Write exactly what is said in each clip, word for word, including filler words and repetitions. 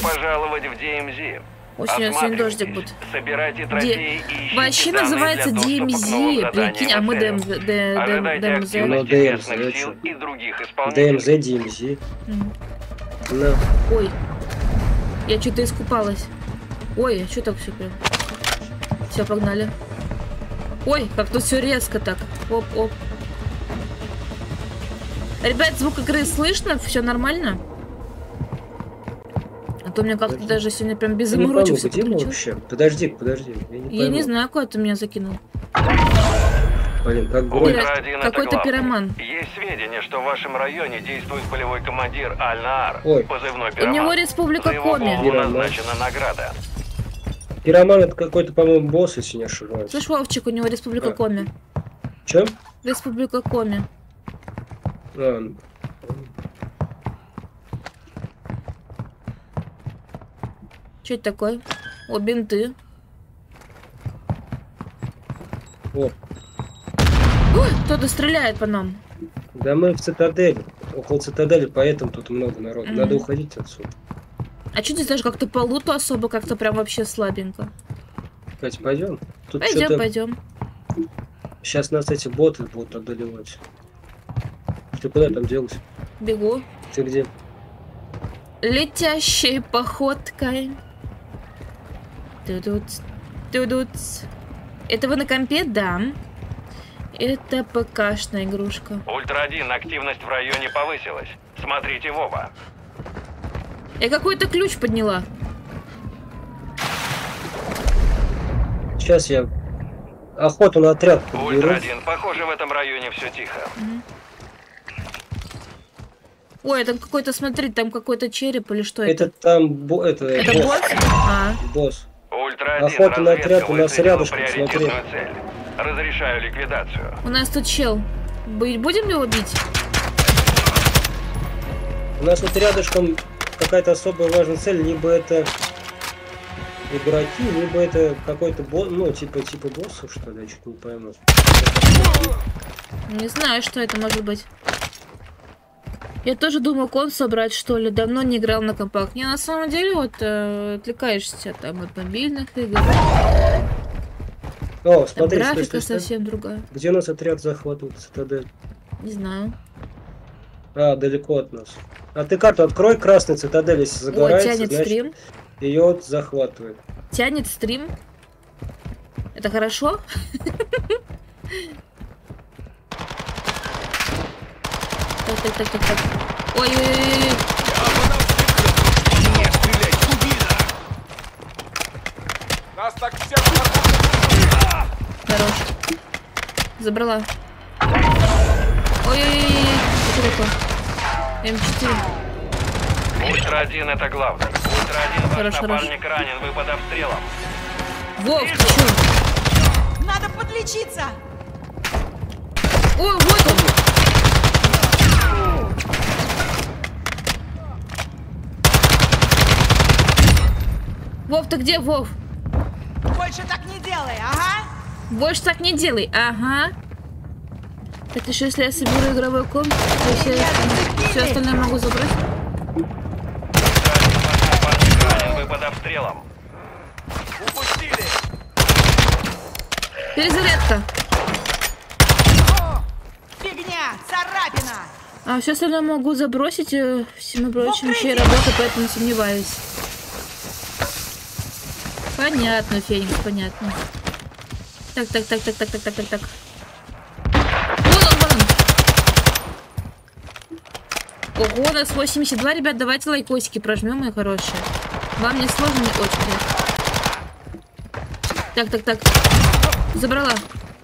пожаловать в ди эм зи. Очень сегодня дождик будет. Собирайте трофеи и ищите вообще называется ди эм зи, прикинь, а мы ди эм зи. Ну, ди эм зи, сил и других ди исполнителей. эм зи, ди эм зи. На. Ой, я что-то искупалась. Ой, а что так все прям? Все, погнали. Ой, как тут все резко так. Оп, оп. Ребят, звук игры слышно? Все нормально? А то у меня как-то даже сегодня прям без заморочек все вообще. Подожди, подожди. Я не, я не знаю, куда ты меня закинул. Блин, как громко. Какой-то пироман. Есть сведения, что в вашем районе действует полевой командир Аль-Наар. Ой. Позывной пироман. У него республика За его Коми. голову назначена награда. Пироман это какой-то, по-моему, босс, если не ошибаюсь. Слышь, Вовчик, у него республика а. Коми. Чем? Республика Коми. А. Что это такое? О, бинты. О. Ой, кто-то стреляет по нам. Да мы в цитадели. Около цитадели, поэтому тут много народу. Mm-hmm. Надо уходить отсюда. А что здесь даже как-то по луту особо, как-то прям вообще слабенько. Катя, пойдем? Тут пойдем, пойдем. Сейчас нас эти боты будут одолевать. Ты куда там делась? Бегу. Ты где? Летящей походкой. Тудут, тудут. Это вы на компе? Да. Это ПКшная игрушка. Ультра один, активность в районе повысилась. Смотрите в оба. Я какой-то ключ подняла. Сейчас я охоту на отряд подберу. Ультра один, похоже, в этом районе все тихо. Угу. Ой, там какой-то, смотри, там какой-то череп или что это? Это там, бо это, это босс. босс? А. Босс. Ультра один, охота на отряд у нас рядышком, смотри. Цель. Разрешаю ликвидацию. У нас тут чел. Будем его бить? У нас вот рядышком какая-то особая важная цель, либо это игроки, либо это какой-то босс, ну, типа, типа босса, что ли, я чуть не пойму. Не знаю, что это может быть. Я тоже думал кон собрать, что ли. Давно не играл на компах. Не, на самом деле, вот, э, отвлекаешься там от мобильных игр. О, смотри, там графика стой, стой, совсем другая. Где у нас отряд захватывает цитадель? Не знаю. А, далеко от нас. А ты карту открой, красный цитадель, если загорается, О, тянет значит, стрим. Ее вот захватывает. Тянет стрим. Это хорошо? Так, так, так, так, так. Ой-ой-ой. Не стрелять, убийца! Нас так всех... Хорош. Забрала. Ой-ой-ой. Что такое? эм четыре. Ультра один, это главный. Ультра один, ваш Хорош, напарник ранен, вы под обстрелом. Вов, ты чё? Надо подлечиться! О, вот он! Вов, ты где, Вов? Больше так не делай, ага! Больше так не делай, ага. Это еще если я соберу игровой комп, то все, все остальное могу забрать. Вы под обстрелом. Упустили! Перезарядка. Фигня! Царапина! А все остальное могу забросить. Всему прочему еще и работа, поэтому сомневаюсь. Понятно, Феникс, понятно. Так, так, так, так, так, так, так, так, так. Вон он, вон он. Ого, у нас восемьдесят два, ребят, давайте лайкосики прожмем, мои хорошие. Вам не сложно, мне очень. Так, так, так. Забрала.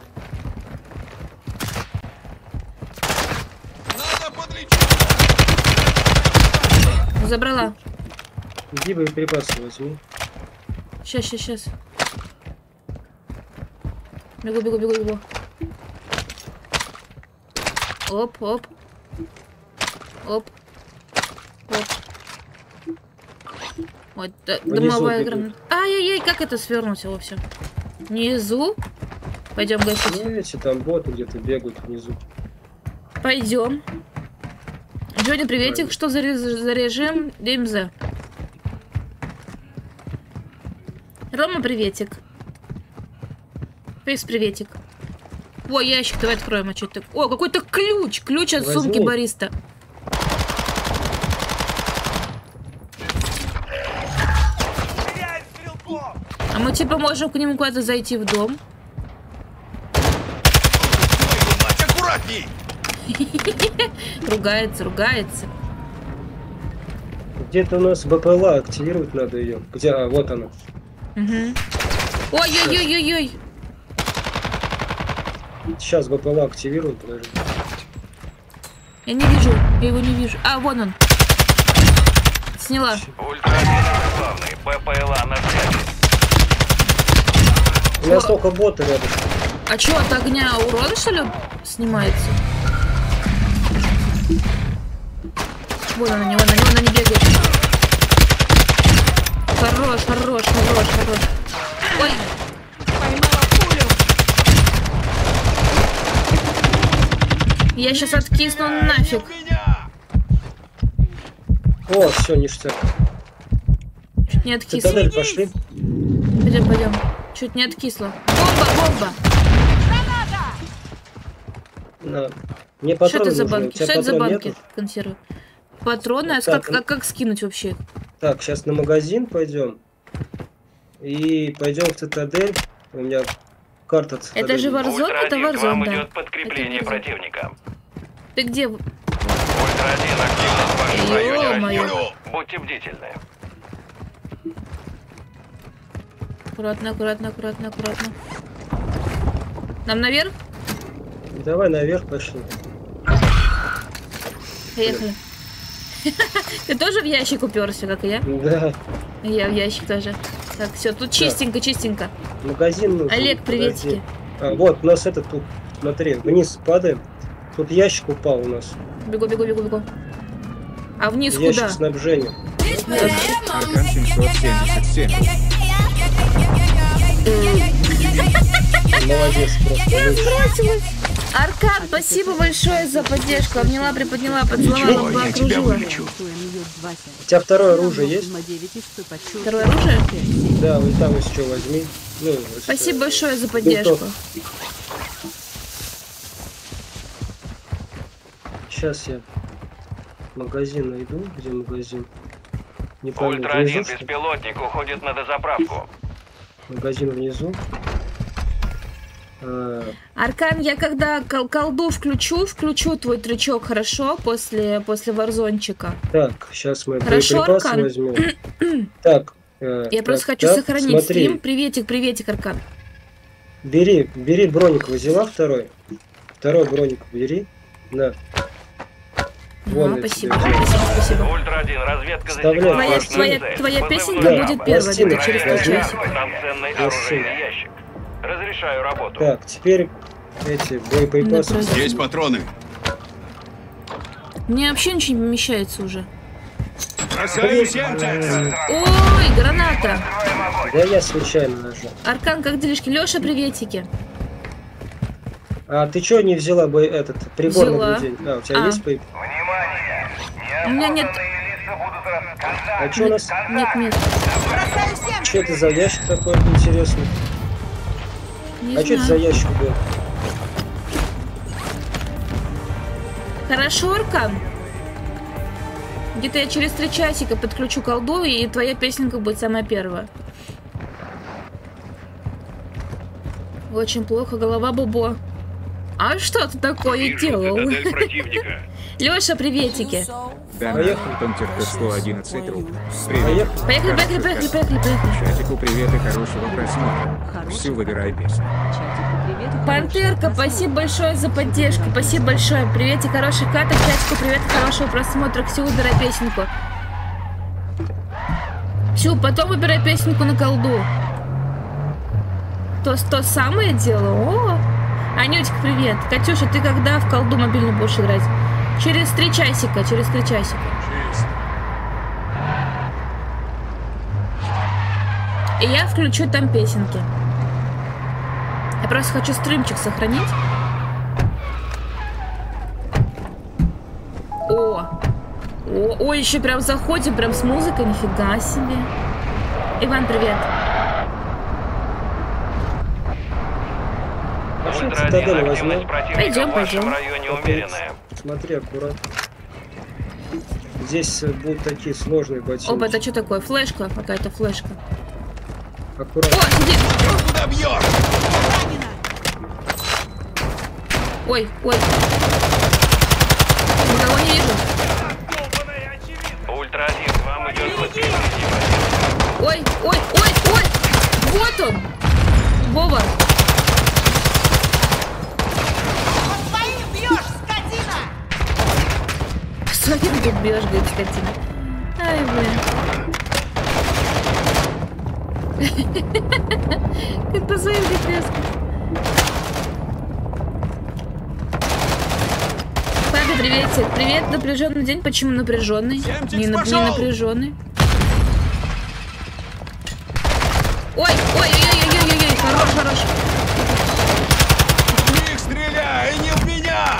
Забрала. Иди боеприпасы возьми. Сейчас, сейчас, сейчас. Бегу, бегу, бегу, бегу. Оп, оп. Оп. Оп. Вот, да, дымовая граната. Ай-яй-яй, как это свернуть его все? Внизу? Пойдем гасить. Ну, эти там боты где-то бегают внизу. Пойдем. Джонни, приветик. Что за, за режим ди эм зи? Рома, приветик. Фейс, приветик. О, ящик, давай откроем, а что это? О, какой-то ключ! Ключ от Возьми. сумки бариста. Теряем стрелков! А мы типа можем к нему куда-то зайти в дом. Твою мать, аккуратней! Ругается, ругается. Где-то у нас БПЛА, активировать надо ее. Где? А, вот она. Угу. Ой-ой-ой-ой-ой. Сейчас БПЛА активируем, подожди. Я не вижу, я его не вижу. А, вон он. Сняла. Ультра один главный. ППЛА на связи. У нас только боты рядом. А чё, от огня урон, что ли, снимается? Вон он на него, на него, на не бегает. Хорош, хорош, хорош, хорош. Ой, Поймала пулю. я сейчас откисну нафиг. Меня! О, все, ништяк. Чуть не откисло. Цитадель пошли. Пойдем, пойдем. Чуть не откисло. Бомба, бомба. На. Мне Что патроны это за нужны. У банки? тебя Что это за патрон банки? нету? Консервы. Патроны? А Так, как, как, как скинуть вообще? Так, сейчас на магазин пойдем. И пойдем в цитадель. У меня карта цитадели. Это же Warzone, Ультра это один, к вам Warzone, да. идет подкрепление Это Warzone. противника. Ты где? Ультра один, активность в вашем районе Ё-моё. растет. Будьте бдительны. Аккуратно, аккуратно, аккуратно, аккуратно. Нам наверх? Давай наверх пошли. Поехали. Ты тоже в ящик уперся, как и я? Да, Я в ящик тоже. Так, все, тут чистенько, чистенько. магазин нужен. Олег, приветики. Подожди. А, вот, у нас это тут, смотри, вниз падаем. Тут ящик упал у нас. Бегу, бегу, бегу, бегу. А вниз Ящик куда? снабжения. Аркан семьсот семьдесят семь. Молодец, просто. лучше. Аркад, спасибо большое за поддержку. Обняла, приподняла, поцеловала, окружила. У тебя второе оружие есть? Второе оружие? Да, вот там еще возьми. Ну, вот Спасибо что. большое за поддержку. Сейчас я магазин найду. Где магазин? Не помню. Ультра один, Внизу, что ли? беспилотник уходит на дозаправку. Магазин внизу. А, Аркан, я когда кол- колду включу, включу твой трючок, хорошо? После, после варзончика. так, сейчас мы Хорошо, боеприпасы Аркан? возьмем. Так. э, Я так, просто хочу так, сохранить смотри, стрим. Приветик, приветик, Аркан. Бери, бери броник, взяла второй. Второй броник бери. На. Вон Ага, я спасибо, тебе взял. спасибо, спасибо. Ультра один, разведка Вставляй. засекла Твоя, важную твоя, цель. твоя Позывной песенка Да, будет «Жаба». первой, пластины где-то через возьми. полчасика. Там ценный Пластины. оружейный ящик. Разрешаю работу. Так, теперь эти боеприпасы. Да, просто- Есть патроны. Мне вообще ничего не помещается уже. Бросаю семьдесят. Ой, граната! Да я случайно нажал. Аркан, как делишки? Леша, приветики. А ты что не взяла бы этот прибор Взяла. наблюдения? А, у тебя А. есть боеп- У меня нет... А что у нас? Нет, нет. Бросаю всем. Что это за ящик такой интересный? Не А что это за знаю. ящик был? Хорошо, Аркан. Где-то я через три часика подключу колду, и твоя песенка будет самая первая. Очень плохо, голова Бобо. А что ты такое делал? Леша, приветики. Донат Тонтер сто одиннадцать рублей. Привет. Поехали. Поехали, поехали, поехали, поехали, поехали. Чатику привет и хорошего просмотра. Всю выбирай песню. Пантерка, спасибо большое за поддержку. Спасибо большое. Привет и хороший каток. Чатику привет и хорошего просмотра. Ксю, выбирай песенку. Ксю, потом выбирай песенку на колду. То, то самое дело. О! Анютик, привет. Катюша, ты когда в колду мобильную будешь играть? Через три часика, через три часика. И я включу там песенки. Я просто хочу стримчик сохранить. О! О, о, еще прям заходим, прям с музыкой, нифига себе. Иван, привет. Пошли Ультра один, цитадель активность возьмем. противника Пойдем, в вашем пойдем. районе умеренная. Смотри аккуратно. Здесь э, будут такие сложные ботинки. Оп, это что такое? Флешка? Какая-то флешка. О, Аккуратно. сидит! Куда бьешь? Ранена. Ой, ой. Никого не вижу. Долбаная очевидно. Ультра один, к вам идет подкрепление противника. Ой, ой, ой, ой! Вот он! Вова! По своим бьешь, скотина! Своим тут бьешь, говорит, скотина. Ай, блин. Как по своим бьешь. Папа, приветик. Привет, напряженный день. Почему напряженный? Семчик Не, на- не пошел! напряженный. Ой, ой, ой, ой, ой, ой, ой, хорош, хорош. В них стреляй, не в меня!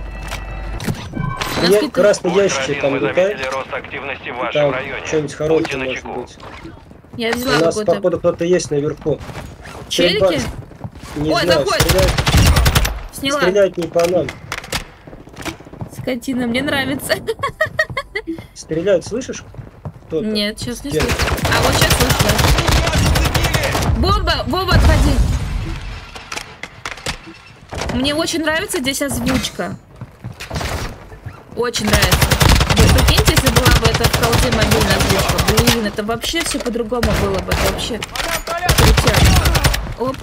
Нас Мне какие-то- красный Ультра ящик один, там вы летает. заметили рост активности в вашем Там районе. что-нибудь Будьте хорошее может начеку. быть. Я У взяла нас, какой-то. походу, кто-то есть наверху. Челики? Стрельба- Не Ой, знаю, заходит. стреляют, Сняла. стреляют не по нам. Скотина, мне нравится. Стреляют, слышишь? Кто-то. Нет, сейчас не Где? слышу. А вот сейчас слышу. Меня зацепили! Бомба! Вова, отходи! Мне очень нравится здесь озвучка. Очень нравится. Вы прикиньте, если была бы это в колде мобильная озвучка. Блин, это вообще все по-другому было бы. Это вообще крутяк. Оп.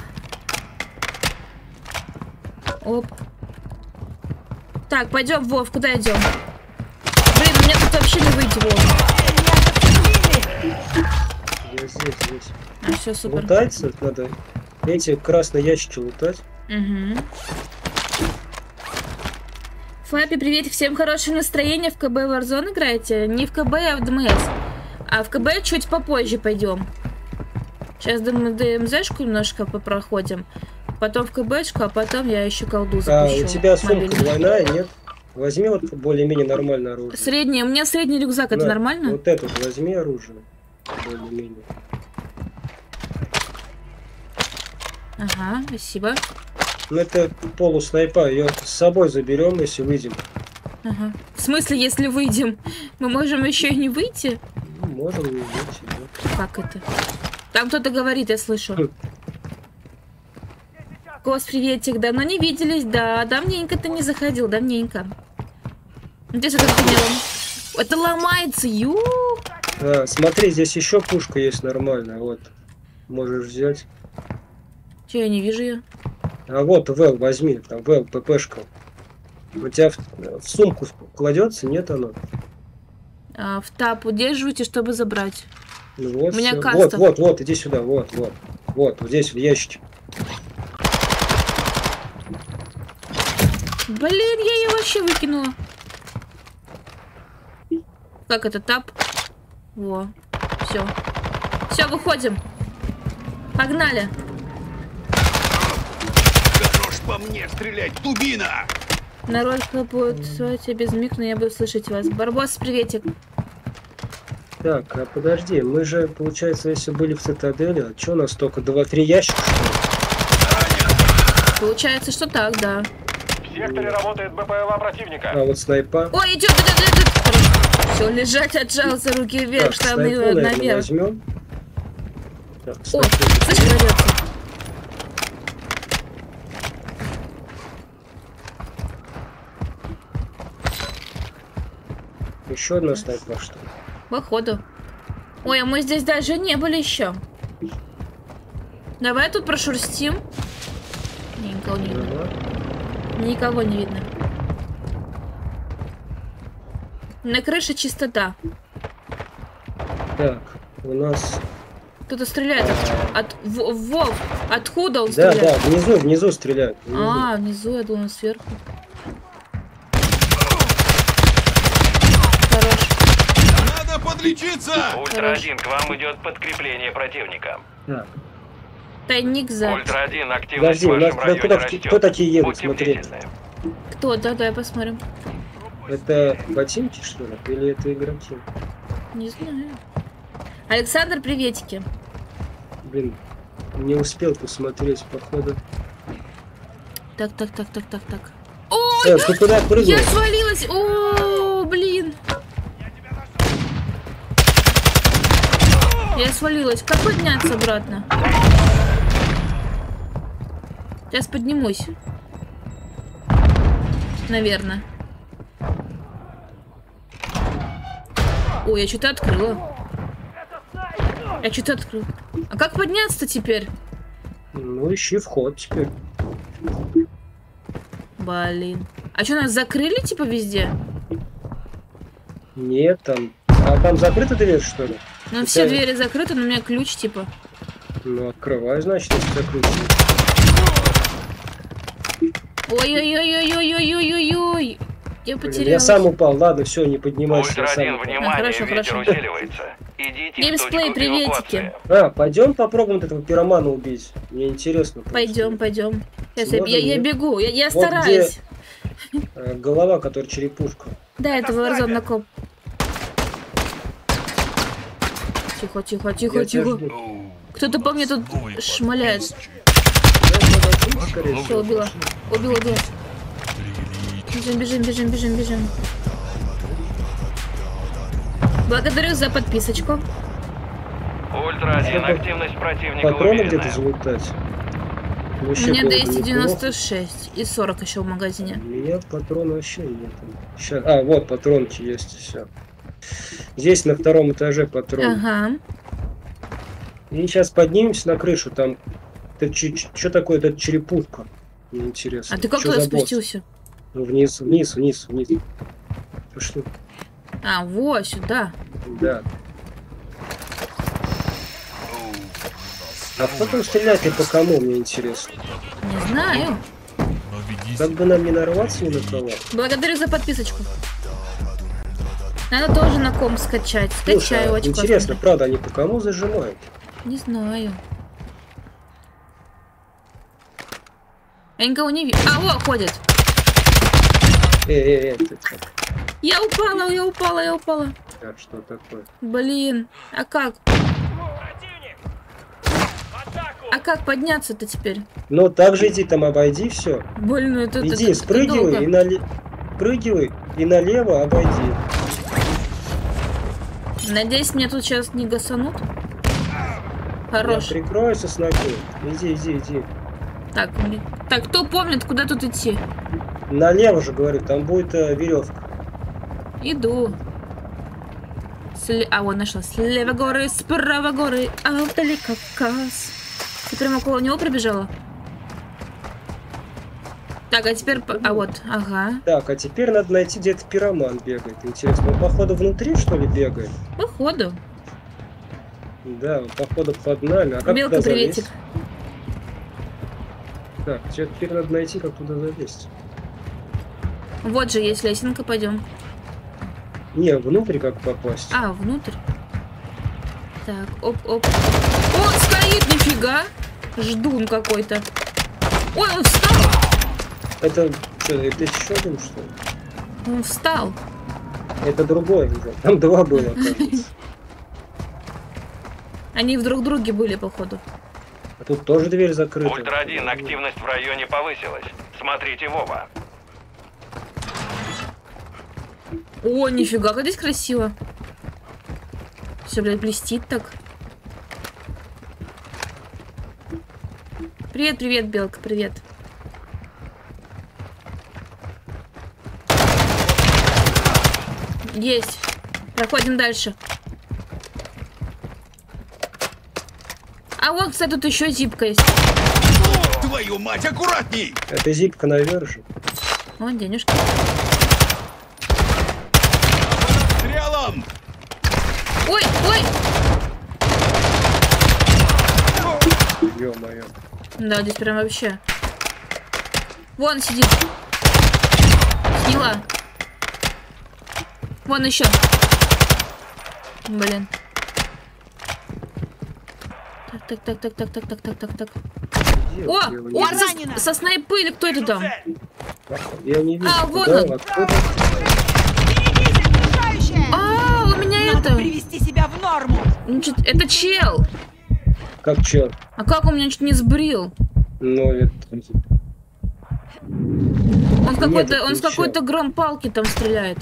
Оп. Так, пойдем, Вов, куда идем? Блин, у меня тут вообще не выйти, Вов. Я здесь, здесь. А, все, супер. Лутается надо. Эти красные ящики лутать. Угу. Фапи, привет, всем хорошего настроения. В КБ Warzone играете? Не в КБ, а в ДМС. А в КБ чуть попозже пойдем. Сейчас ДМЗшку немножко попроходим. Потом в КБшку, а потом я еще колду А, запущу. у тебя сумка мобильную. двойная, нет? Возьми вот более-менее нормальное оружие. Средний, у меня средний рюкзак, это На, нормально? Вот этот возьми оружие. Более-менее. Ага, спасибо. Ну это полуснайпа, ее с собой заберем, если выйдем. Ага. В смысле, если выйдем? Мы можем еще и не выйти? Ну, можем не выйти, да. Как это? Там кто-то говорит, я слышу. Хм. Кос, приветик, давно не виделись, да, давненько ты не заходил, давненько. Здесь это не... Это ломается, ю. А, смотри, здесь еще пушка есть нормальная, вот. Можешь взять. Че, я не вижу ее? А вот вэл возьми, там вэл, ППшка. У тебя в, в сумку кладется, нет оно? А, в тап удерживайте, чтобы забрать. Ну, вот, У меня всё. каста. Вот, вот, вот, иди сюда, вот, вот. Вот, вот здесь в ящике. Блин, я ее вообще выкинула. Как это, тап? Во, все. Все, выходим. Погнали. Хорош по мне стрелять, дубина! Народ хлопает, я без миг, но я буду слышать вас. Барбос, приветик. Так, а подожди, мы же, получается, если были в цитадели, а что у нас только два-три ящика? Получается, что так, да. В секторе работает БПЛА противника. А вот снайпа. Ой, идет, идет, идет. Все, лежать, отжался, руки вверх, Так, штаны снайпу, наверное, наверх. возьмем. Так, О, снайпу. слышь, крадется. Еще одна снайпа, что ли? Походу. Ой, а мы здесь даже не были еще. Давай тут прошурстим. Не, никого не видно. Ага. Никого не видно. На крыше чистота. Так, у нас... Кто-то стреляет. От, от в- Вов, откуда он Да, стреляет? да, внизу, внизу стреляют. Внизу. А, внизу, я думала, сверху. Хорош. Надо подлечиться! Ультра один, к вам идет подкрепление противника. Так, Тайник сзади. Ультра один, активность подожди, в у нас вашем районе кто, растет. кто такие едут, Будьте смотри. бдительны. Кто? Да, давай посмотрим. Это ботинки, что ли? Или это игроки? Не знаю. Александр, приветики. Блин, не успел посмотреть, походу. Так, так, так, так, так, так. Э, Ой, ты куда прыгнул? я свалилась. О, блин. Я свалилась. Как подняться обратно? Сейчас поднимусь. Наверное. Ой, я что-то открыла. Я что-то открыла. А как подняться-то теперь? Ну, ищи вход теперь. Блин. А что, нас закрыли, типа, везде? Нет, там... А там закрыта дверь, что ли? Ну, Это- все двери закрыты, но у меня ключ, типа. Ну, открывай, значит, если закрыто. Ой-ой-ой-ой-ой-ой-ой-ой. Я Блин, потерялась. я сам упал. Ладно, все, не поднимайся. я Ультра сам один, упал. внимание, А, хорошо, ветер хорошо. усиливается. Идите в Геймсплей, точку приветики. эвакуации. А, пойдем попробуем этого пиромана убить. Мне интересно. просто. Пойдем, пойдем. Сейчас я, Можно я, я мне? бегу, я, я Вот стараюсь. Э, Голова, которая черепушка. Да, это Warzone на коп. Тихо, тихо, тихо, Я тебя тихо. жду. Кто-то по мне тут шмаляет. Я тебя возьму, скорее Все, всего. убила. Убила, убила. Бежим, бежим, бежим, бежим, бежим. Благодарю за подписочку. Ультра один, Чтобы активность противника Патроны где-то уверенная. залутать. У Вообще меня было бы двести девяносто неплохо. шесть и сорок еще в магазине. У меня патрона вообще нет. Щас- А, вот патронки есть, все. Здесь на втором этаже патрон. Ага. И сейчас поднимемся на крышу, там... Что такое эта черепушка? Мне интересно. А ты как Чё туда за босс? спустился? Ну, вниз, вниз, вниз, вниз. Пошли. А, вот сюда. Да. А кто там стреляет и по кому, мне интересно. Не знаю. Как бы нам не нарваться ни на кого. Благодарю за подписочку. Надо тоже на ком скачать. Слушай, Скачаю, а очень интересно, классно. правда, они по кому зажимают? Не знаю. Я никого не вижу. А, вот, ходит. Эй, эй, эй, ты как? Я упала, я упала, я упала. Так, что такое? Блин, а как? А как подняться-то теперь? Ну, так же иди, там обойди все. Блин, ну это, это, Иди, это спрыгивай долго. и нале... Прыгивай и налево обойди. Надеюсь, мне тут сейчас не гасанут. Хорош. Я прикрою соснаку. Иди, иди, иди. Так, мне- так, кто помнит, куда тут идти? Налево же, говорю, там будет э, веревка. Иду. Сле- А, вот нашла. Слева горы, справа горы, а вдали Кавказ. Ты прямо около него пробежала? Так, а теперь... по- А вот, ага. Так, а теперь надо найти, где-то пироман бегает. Интересно, он походу внутри, что ли, бегает? Походу. Да, он походу под нами. А как Белка, туда залезть? приветик. Так, тебе теперь надо найти, как туда залезть. Вот же есть лесенка, пойдем. Не, внутрь как попасть? А, внутрь. Так, оп-оп. Он стоит, нифига! Ждун какой-то. Ой, он встал! Это что, это еще один, что ли? Он встал. Это другой уже. Там два было, кажется. Они в друг друге были, походу. А тут тоже дверь закрыта. Ультра один, активность в районе повысилась. Смотрите в оба. О, нифига, как здесь красиво. Все, блядь, блестит так. Привет, привет, Белка, привет. Есть. Проходим дальше. А вот, кстати, тут еще зипка есть. Твою мать, аккуратней! Это зипка наверх же. О, денежки. Стрелом! Ой, ой! Ё-моё. Да, здесь прям вообще. Вон сидит. Сняла. Вон еще. Блин. Так, так, так, так, так, так, так, так, так. Где? О, Я его не он вижу. со, со снайпы или кто это там? Я не вижу. А, вон куда, он. откуда. Берегись, окружающая! А, у меня Надо это. привести себя в норму! Ну, чё- Это чел. Как чё? А как он меня чуть не сбрил? Ну, это... Он с какой-то, он с ничего. какой-то гром палки там стреляет.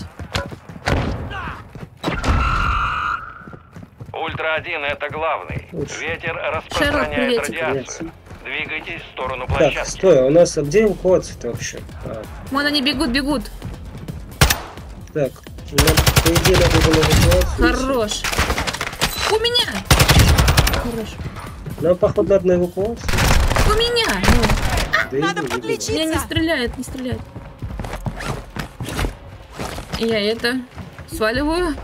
Ультра один это главный. Лучше. Ветер распространяет приветик. радиацию. Двигайтесь в сторону Так, площадки. стой, а у нас а где эвакуация-то вообще? А, Вон они бегут, бегут. так, нам, по идее, надо было эвакуацию. Хорош. У меня. Хорош. Нам, походу, надо на эвакуацию. У меня. Ну, Да Надо иди, иди. подлечиться. меня не стреляет, не стреляет. Я это сваливаю.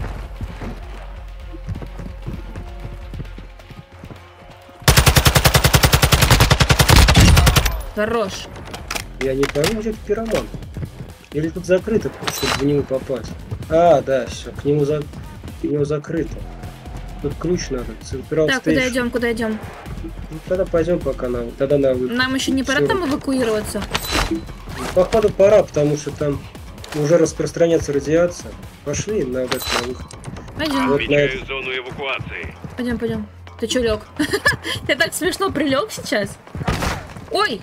Хорош. Я не пойму, где тут пироман. Или тут закрыто, чтобы в него попасть. А, да, все, к нему, за... к нему закрыто. Тут ключ надо. Central Так, куда Station. идем, куда идем? Ну, тогда пойдем пока на... Тогда на... вы- Нам еще не пора Всё. там эвакуироваться? Походу пора, потому что там уже распространяется радиация. Пошли на, вот этот, на выход. Пойдем, Вот на этот. зону эвакуации. пойдем, пойдем. Ты че лег? Я так смешно прилег сейчас. Ой!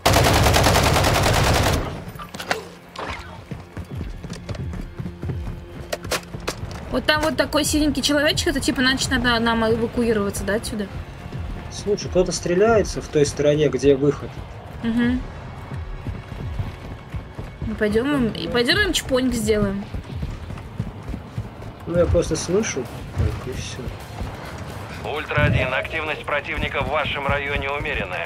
Вот там вот такой синенький человечек, это типа значит надо нам эвакуироваться, да, отсюда? Слушай, кто-то стреляется в той стороне, где выход. Угу. Ну, пойдем им, и пойдем им чпоник сделаем. Ну, я просто слышу. Так, и все. Ультра один, активность противника в вашем районе умеренная.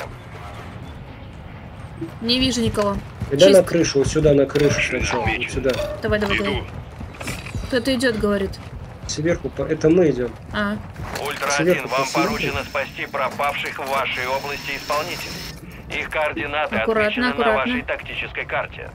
Не вижу никого. Иди Чист. на крышу, вот сюда, на крышу сначала. Вот сюда. Давай, давай, давай. Кто-то идет, говорит. Сверху, по- это мы идем. А, Ультра Сверху один, вам посмотри. поручено спасти пропавших в вашей области исполнителей. Их координаты Аккуратно, отмечены аккуратно. на вашей тактической карте.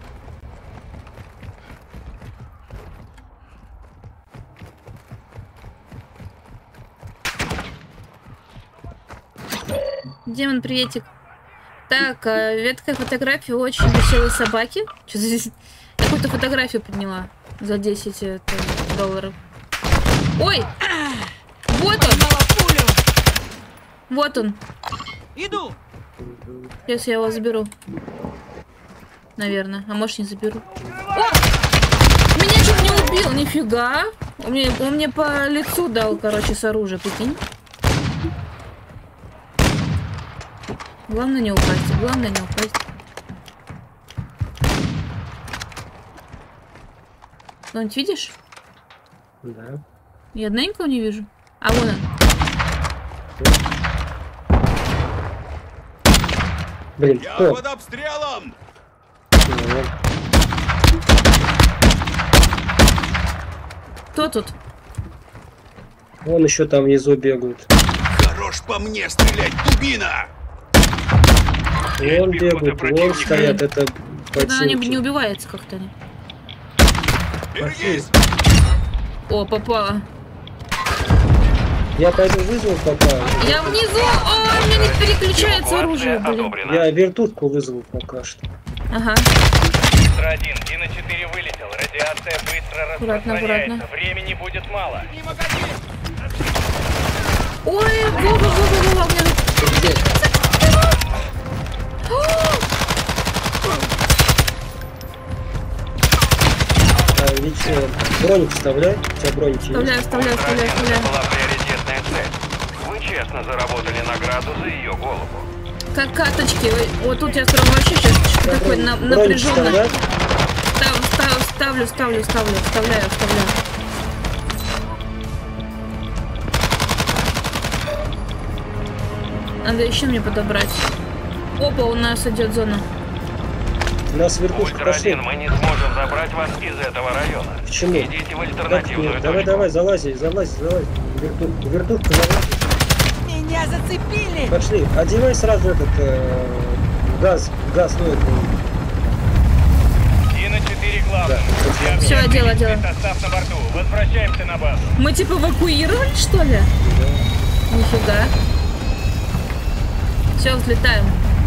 Демон, приветик. Так, а, веткая фотография очень веселой собаки. Что здесь? Какую-то фотографию подняла за десять это, долларов. Ой! Вот он! Поймала пулю. Вот он! Иду. Сейчас я его заберу. Наверное. А может не заберу. О! Меня чуть не убил, нифига! Он мне, он мне по лицу дал, короче, с оружия, прикинь. Главное не упасть, главное не упасть. Кто-нибудь видишь? Да. Я одна никого не вижу. А вон он. Блин, Я кто? под обстрелом! Ну, Кто тут? Вон еще там внизу бегают. Хорош по мне стрелять, дубина! Вон бегают, вон стоят, это Да, они не ботинки. убивается как-то. они. Берегись! О, попала. Я пойду вызову пока. Я внизу! О, у меня не переключается оружие, блин. одобрена. Я вертушку вызову пока что. Ага. Ультра один, Дина четыре вылетел. Радиация быстро Аккуратно, распространяется. аккуратно. Времени будет мало. Ой, Вова, Вова, Вова, у меня тут... Где? А, Витя, броник вставляй. У тебя броник есть? Вставляю, вставляю, Ультра вставляю, один, это вставляю. была приоритетная цель. Вы честно заработали награду за ее голову. Как каточки. Ой, вот тут я прям вообще сейчас Да, такой броник- на, броник напряженный. вставляй. Став, став, ставлю, ставлю, ставлю, вставляю, вставляю. Надо еще мне подобрать. Опа, у нас идет зона. У нас вертушка Ультра пошли. один, мы не сможем забрать вас из этого района. Почему? Идите в Как альтернативную нет? Давай, точку. давай, залази, залази, залази. Вертушка, вертушка залази. Меня зацепили. Пошли, одевай сразу этот э, газ, газ, ну это. Дина четыре главный. Да. Все, одела, одела. Состав на борту. Возвращаемся на базу. Мы типа эвакуировали, что ли? Нифига. Все, взлетаем.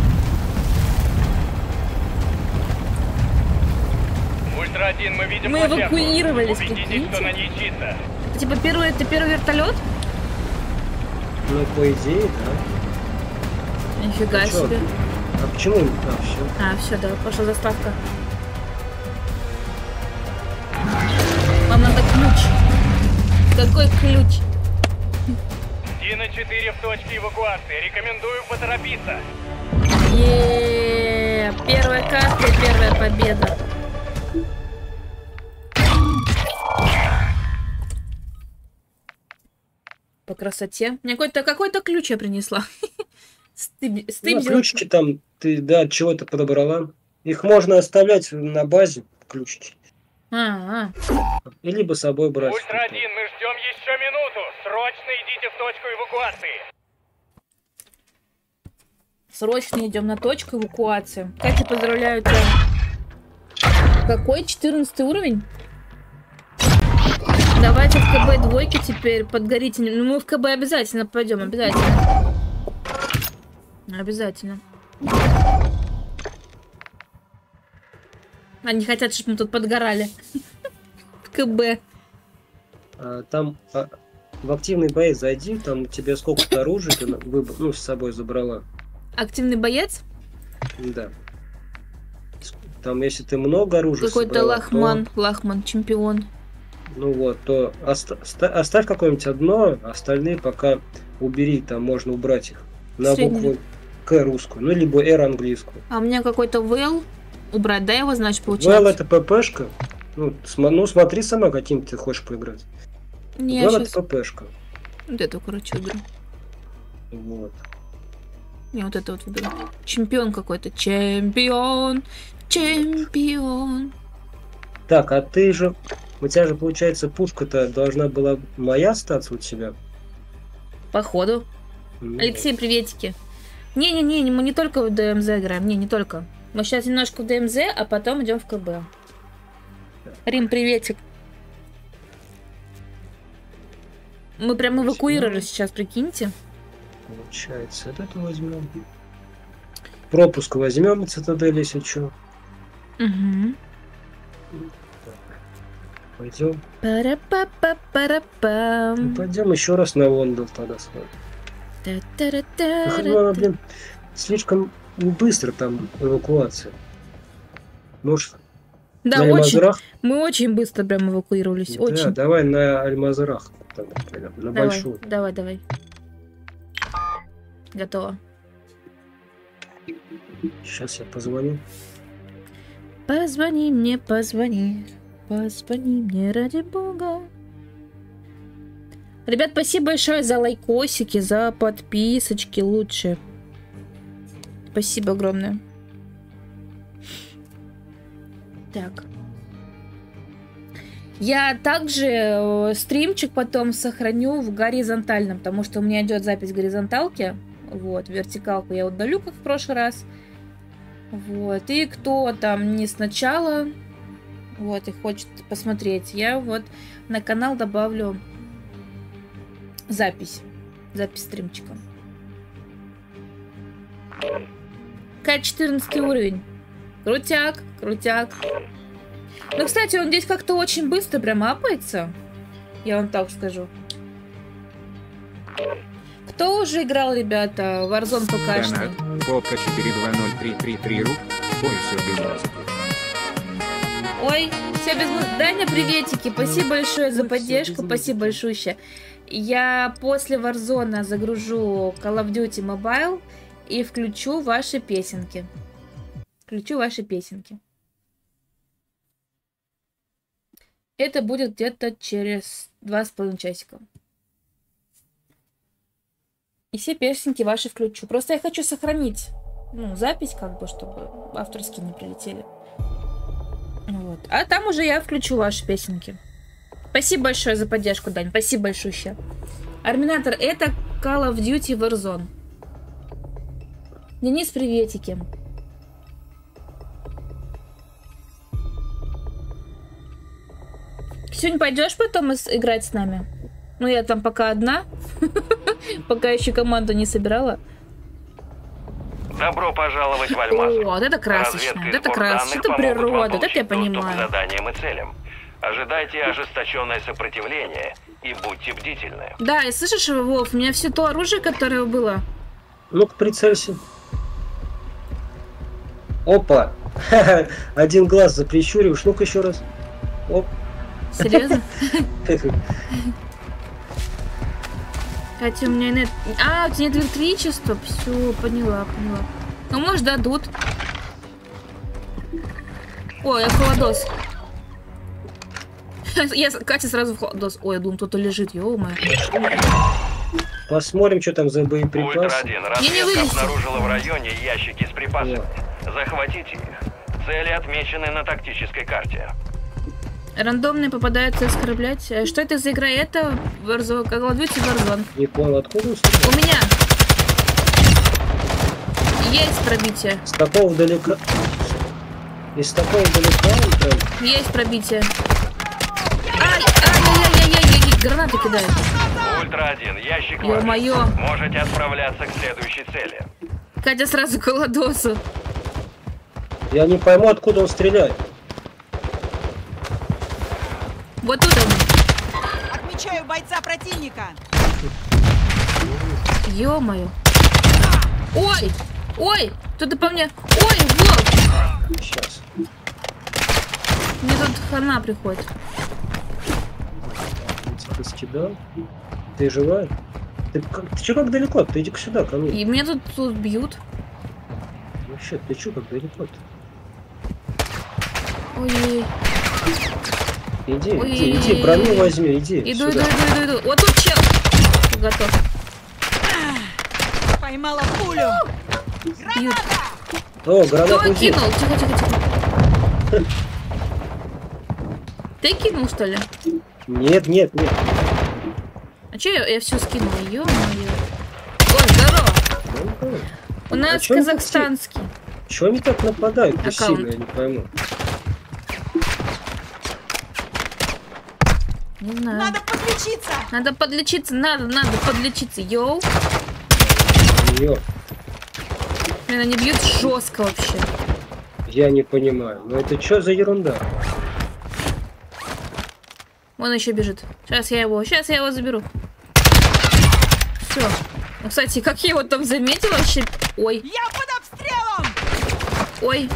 Ультра один, мы видим Мы площадку. эвакуировались, Убедитесь, прикиньте. что на ней чисто. Это типа первый, это первый вертолет? Ну, по идее, да. Нифига Ну, чё? себе. А почему? А, все. А, все, да, пошла заставка. Вам надо ключ. Какой ключ? Дина четыре в точке эвакуации. Рекомендую поторопиться. Еее, первая карта и первая победа. По красоте. Мне какой-то какой-то ключ я принесла. Стыб- Ну, стыбзил. ключики там, ты, да, от чего-то подобрала. Их можно оставлять на базе, ключики. А, а. И либо с собой брать. Ультра один, мы ждем еще минуту. Срочно идите в точку эвакуации. Срочно идем на точку эвакуации. Катя, поздравляю тебя. Какой? четырнадцатый уровень? Давайте в КБ двойки теперь подгорите. Ну, мы в КБ обязательно пойдем, обязательно. Обязательно. Они хотят, чтобы мы тут подгорали. В КБ. А, там а, в активный боец зайди, там у тебя сколько-то оружия ты на- выбор- ну, с собой забрала. Активный боец? Да. Там, если ты много оружия Какой-то собрала, лахман. то, Лахман, чемпион. ну вот, то оста- ста- оставь какое-нибудь одно, а остальные пока убери, там можно убрать их. На Средний. букву К русскую, ну либо Р английскую. А у меня какой-то Вэлл. Убрать, да, его, значит, Вэлл получается? это ППшка. Ну, см- ну, смотри сама, каким ты хочешь поиграть. Не, Вэлл сейчас... это ППшка. Вот эту, короче, выберу. Вот. Не, вот это вот выберу. Чемпион какой-то. Чемпион. Чемпион. Так, а ты же... У тебя же, получается, пушка-то должна была моя остаться у тебя? Походу. Ну, Алексей, приветики. Не-не-не, мы не только в ДМЗ играем. Не, не только. Мы сейчас немножко в ДМЗ, а потом идем в КБ. Рим, приветик. Мы прям эвакуировали сейчас, прикиньте. Получается, вот это возьмем. Пропуск возьмем, цитадель, если что. Угу. Пойдем. Пара-па-па-пара-пам. Ну, пойдем еще раз на Лондон тогда смотрим. Та-та-ра-та-ра-та. Ах, ну, она, блин, слишком быстро там эвакуация. Может, Да, на очень. Альмазрах? Мы очень быстро прям эвакуировались. Да, Очень. давай на Альмазрах. Тогда, на Давай, большую. давай, давай. Готово. Сейчас я позвоню. Позвони мне, позвони. Позвони мне, ради бога. Ребят, спасибо большое за лайкосики, за подписочки лучше. Спасибо огромное. Так. Я также э, стримчик потом сохраню в горизонтальном, потому что у меня идет запись горизонталки. Вот, вертикалку я удалю, как в прошлый раз. Вот, и кто там не сначала, вот, и хочет посмотреть, я вот на канал добавлю запись. Запись стримчика. К четырнадцатый уровень. Крутяк, крутяк. Ну, кстати, он здесь как-то очень быстро прям апается. Я вам так скажу. Кто уже играл, ребята, в Warzone ПКшный? Донат, Попка четыре два ноль три три три руб. Ой, все без музыки. Ой, все без музыки. Даня, приветики. Спасибо большое за поддержку. Спасибо большое. Я после Warzone загружу Call of Duty Mobile и включу ваши песенки. Включу ваши песенки. Это будет где-то через два с половиной часика. И все песенки ваши включу. Просто я хочу сохранить, ну, запись, как бы, чтобы авторские не прилетели. Вот. А там уже я включу ваши песенки. Спасибо большое за поддержку, Дань. Спасибо большое. Арминатор, это Call of Duty Warzone. Денис, приветики. Сегодня пойдешь потом играть с нами? Ну, я там пока одна. Пока еще команду не собирала. Добро пожаловать в Альмаз. О, вот это красочно. Вот это красочно. Это природа. Вот это я понимаю. К заданиям и целям. Ожидайте ожесточенное сопротивление и будьте бдительны. Да, и слышишь, Вов, у меня все то оружие, которое было. Ну-ка, прицелься. Опа! Один глаз заприщуриваешь. Ну-ка еще раз. Оп. Серьезно? Хотя у меня нет... А, у тебя нет электричества? Все, поняла, поняла. Ну, может, дадут. Ой, я в холодос. Я, Катя сразу в холодос. Ой, я думаю, кто-то лежит, ё-моё. Посмотрим, что там за Ультра боеприпасы. один. не Разведка вылезти. обнаружила в районе ящики с припасами. Вот. Захватите их. Цели отмечены на тактической карте. Рандомные попадаются оскорблять. Э, Что это за игра? Это Warzone, как Call of Duty Warzone. Не понял, откуда он стрелял? У меня есть пробитие. С такого далека... Из такого далека он прям... Есть пробитие. Ай, ай-яй-яй-яй-яй, гранаты кидают. Ультра один. Ящик ваш. Ё-моё. Можете отправляться к следующей цели. Катя сразу к холодосу. Я не пойму, откуда он стреляет. Вот тут он. Отмечаю бойца противника. Ё-моё. Ой! Ой! Кто-то по мне. Ой, вот! Сейчас. Мне тут хана приходит. Ты скидал? Ты живая? Ты, как, ты чё как далеко? Ты иди-ка сюда, ко мне. И меня тут, тут бьют. Вообще, ты чё как далеко-то? Ой-ой-ой. Иди, Ой, иди, иди, броню возьми, иди. Иду, иду, сюда. иду, иду, иду. Вот тут чел. Готов. Поймала пулю. Бьют. О, Кто гранату кинул? кинул. Тихо, тихо, тихо. Ты кинул, что ли? Нет, нет, нет. А чё я, я все скинула? Ё-моё. Ой, здорово. Ну, У нас чё они так казахстанский. Чего они так нападают Аккаунт. сильно, я не пойму. Не знаю. Надо подлечиться. Надо подлечиться, надо, надо подлечиться. Йоу. Ё, Блин, они бьют жестко вообще. я не понимаю. Ну это что за ерунда? Вон еще бежит. Сейчас я его, сейчас я его заберу. Все. Ну, кстати, как я его там заметила вообще. Ой, Я под обстрелом. ой.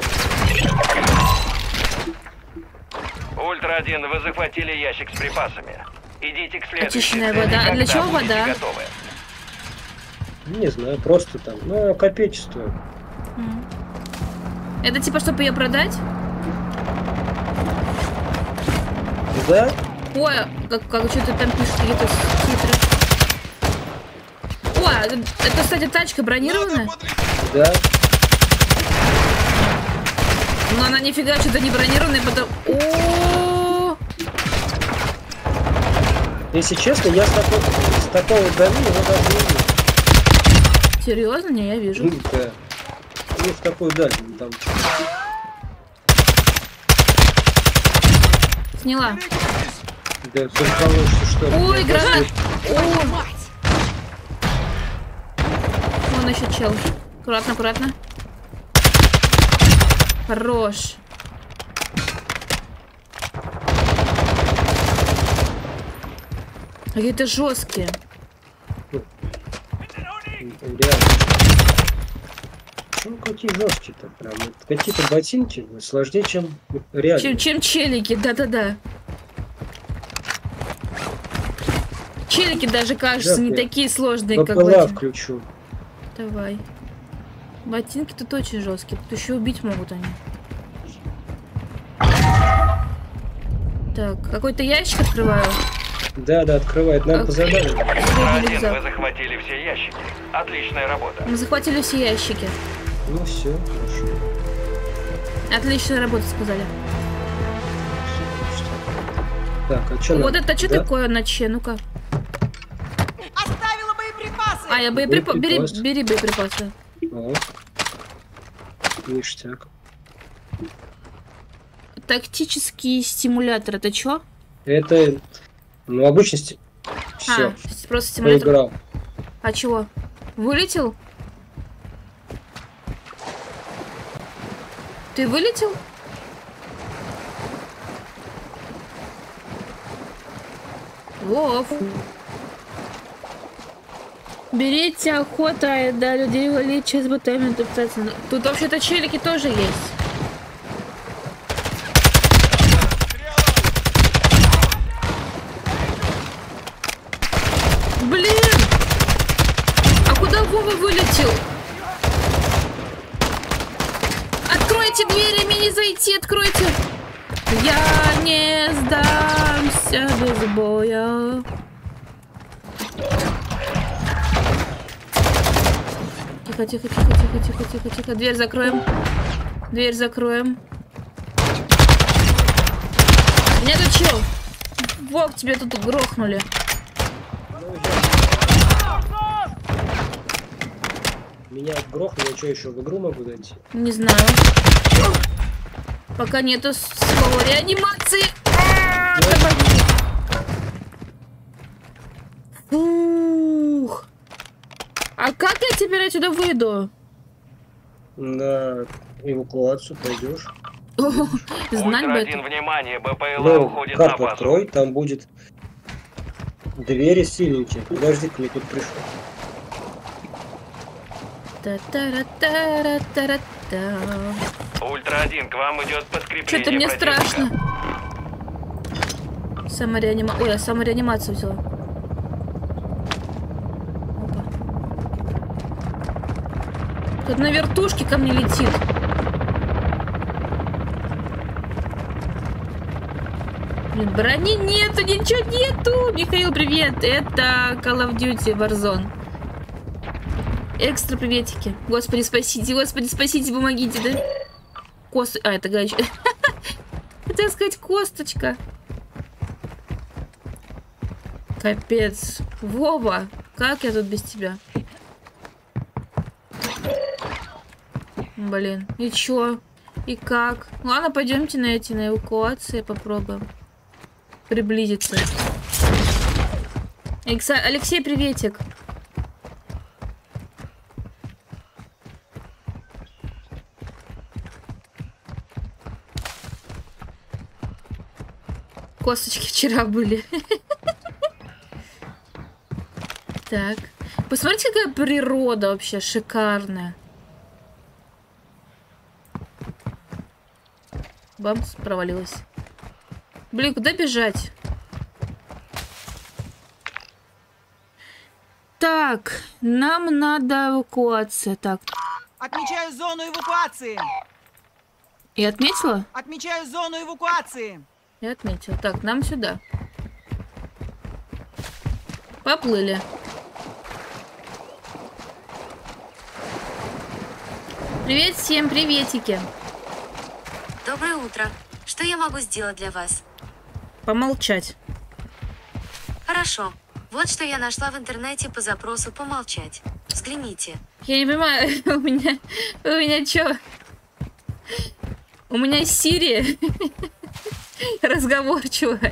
Ультра один. Вы захватили ящик с припасами. Идите к следующей Очищенная цели, вода. А для когда чего будете вода? готовы. Не знаю, просто там. Ну, копеечество. М. Это типа, чтобы ее продать? Да? Ой, как, как что-то там пишут, какие-то титры. О, это, это, кстати, тачка бронированная. Да. Но она нифига что-то не бронированная, потому... О, Если честно, я с такого, с такого дали его даже не видел. серьезно? Не, я вижу. Ну, да. Ну, в такую даль. ну, Там. Сняла. Да, прикололся, что ли. Ой, Я гранат! просто- О, вон еще чел. Аккуратно, аккуратно. Хорош. Какие-то жесткие. Реально. Ну, какие жесткие-то прям. Вот какие-то ботинки сложнее, чем реально. Чем, чем челики, да-да-да. Челики даже кажутся Да, не я такие сложные, как БПЛА ботинки. включу. Давай. Ботинки тут очень жесткие. Тут еще убить могут они. Так, какой-то ящик открываю. Да, да, открывает. Нам А- по заданию. Ультра Средний один. рюкзак. Вы захватили все ящики. Отличная работа. Мы захватили все ящики. Ну все, хорошо. Отличная работа, сказали. Так, а что Вот это что да? такое на че? Ну-ка. Оставила боеприпасы. А, я боеприпасы. Бери, Боеприпасы. бери боеприпасы. О. Ништяк. Тактический стимулятор. Это что? Это, ну, обычности. Все, А, просто стимулятор. поиграл. А чего? Вылетел? Ты вылетел? Вов. Берите охота, да, людей валить, сейчас ботами топтаться. Тут вообще-то челики тоже есть. Блин! А куда Вова вылетел? Откройте двери, мне не зайти, откройте! Я не сдамся без боя. Тихо, тихо, тихо, тихо, тихо, тихо, тихо. Дверь закроем. Дверь закроем. Меня тут чё? Вов, тебя тут грохнули. Меня грохнули, я что, еще в игру могу дойти? Не знаю. Пока нету слова реанимации. Ух. А как я теперь отсюда выйду? На эвакуацию пойдешь. О, знать бы Ультра это. один, внимание, БПЛА Ну, уходит на карту базу. открой, там будет двери синенькие. Подожди, мне тут пришел. Та-та-ра-та-ра-та-ра-та. Ультра один, к вам идет подкрепление. Что-то мне противника. страшно. Самореанима... Ой, я самореанимацию взяла. Опа. Тут на вертушке ко мне летит. Блин, брони нету, ничего нету. Михаил, привет. Это Call of Duty Warzone. Экстра приветики. Господи, спасите, господи, спасите, помогите, да? Кост... А, это гач. Хотела сказать косточка. Капец. Вова, как я тут без тебя? Блин, и чё? И как? Ладно, пойдемте на эти, на эвакуации попробуем приблизиться. Экса... Алексей, приветик. Косточки вчера были. Так. Посмотрите, какая природа вообще шикарная. Бамс, провалилась. Блин, куда бежать? Так, нам надо эвакуация. Так. Отмечаю зону эвакуации. И отметила? Отмечаю зону эвакуации. Я отметила. Так, нам сюда. Поплыли. Привет всем, приветики. Доброе утро. Что я могу сделать для вас? Помолчать. Хорошо. Вот что я нашла в интернете по запросу «помолчать». Взгляните. Я не понимаю, у меня... У меня что? У меня Сирия разговорчивая.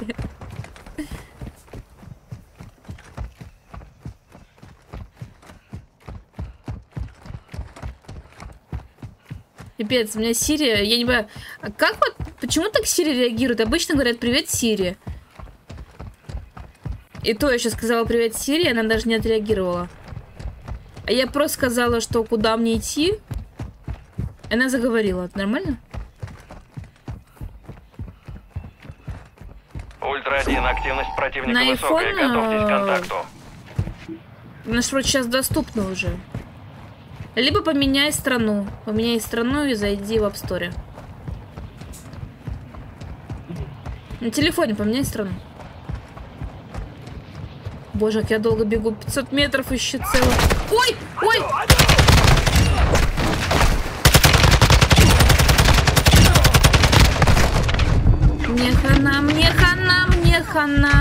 Пипец, у меня Сирия, я не понимаю, а как вот, почему так Сирия реагирует? Обычно говорят «Привет, Сирия». И то я сейчас сказала «Привет, Сирия», она даже не отреагировала. А я просто сказала, что куда мне идти, она заговорила. Нормально? Ультра один, активность противника На высокая, iPhone, готовьтесь к а, контакту. Она ж вроде сейчас доступна уже. Либо поменяй страну. Поменяй страну и зайди в App Store. На телефоне поменяй страну. Боже, как я долго бегу. пятьсот метров еще целых. Ой! Ой! Мне хана, мне хана, мне хана.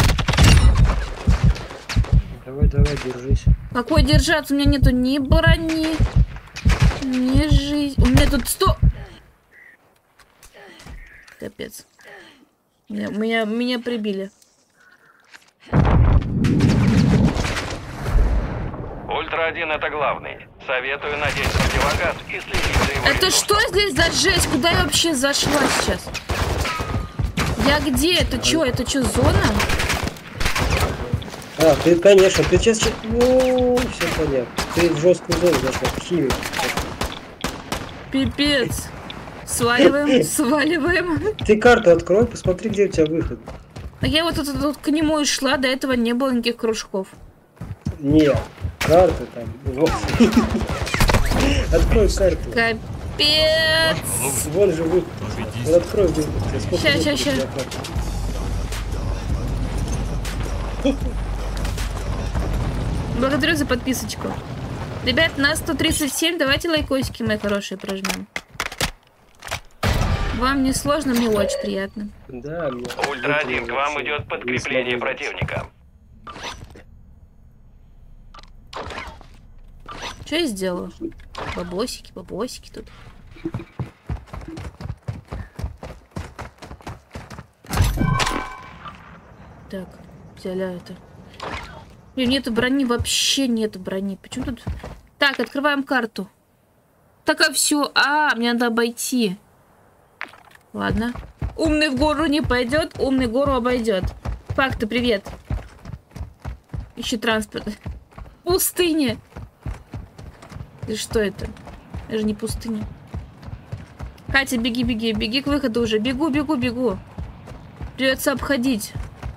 Давай, давай, держись. Какой держаться? У меня нету ни брони, ни жизни. У меня тут сто... Капец. Меня, меня, меня прибили. Ультра один, это главный. Советую надеть противогаз и следить за его Это ресурсом. что здесь за жесть? Куда я вообще зашла сейчас? Я где? Это что? Это что, зона? А, ты, конечно, ты сейчас... Ну, все понятно. Ты в жесткую зону зашла, в химию. Пипец. Сваливаем, сваливаем. Ты карту открой, посмотри, где у тебя выход. Так я вот тут, тут к нему и шла, до этого не было никаких кружков. Нет, карта там. Вот. Открой карту. Капец. Вон же выход. Вот открой выход. Ща, ща, ща. Благодарю за подписочку. Ребят, нас сто тридцать семь, давайте лайкосики, мои хорошие, прожмем. Вам не сложно, мне очень приятно. Да, мне... Ультра один, к вам идет подкрепление противника. Что я сделала? Бабосики, бабосики тут. Так, взяли это. Блин, нету брони, вообще нету брони. Почему тут... Так, открываем карту. Так, а все. А, мне надо обойти. Ладно. Умный в гору не пойдет, умный гору обойдет. Факты, привет. Ищи транспорт. Пустыня. И что это? Это же не пустыня. Катя, беги, беги, беги к выходу уже. Бегу, бегу, бегу. Придется обходить.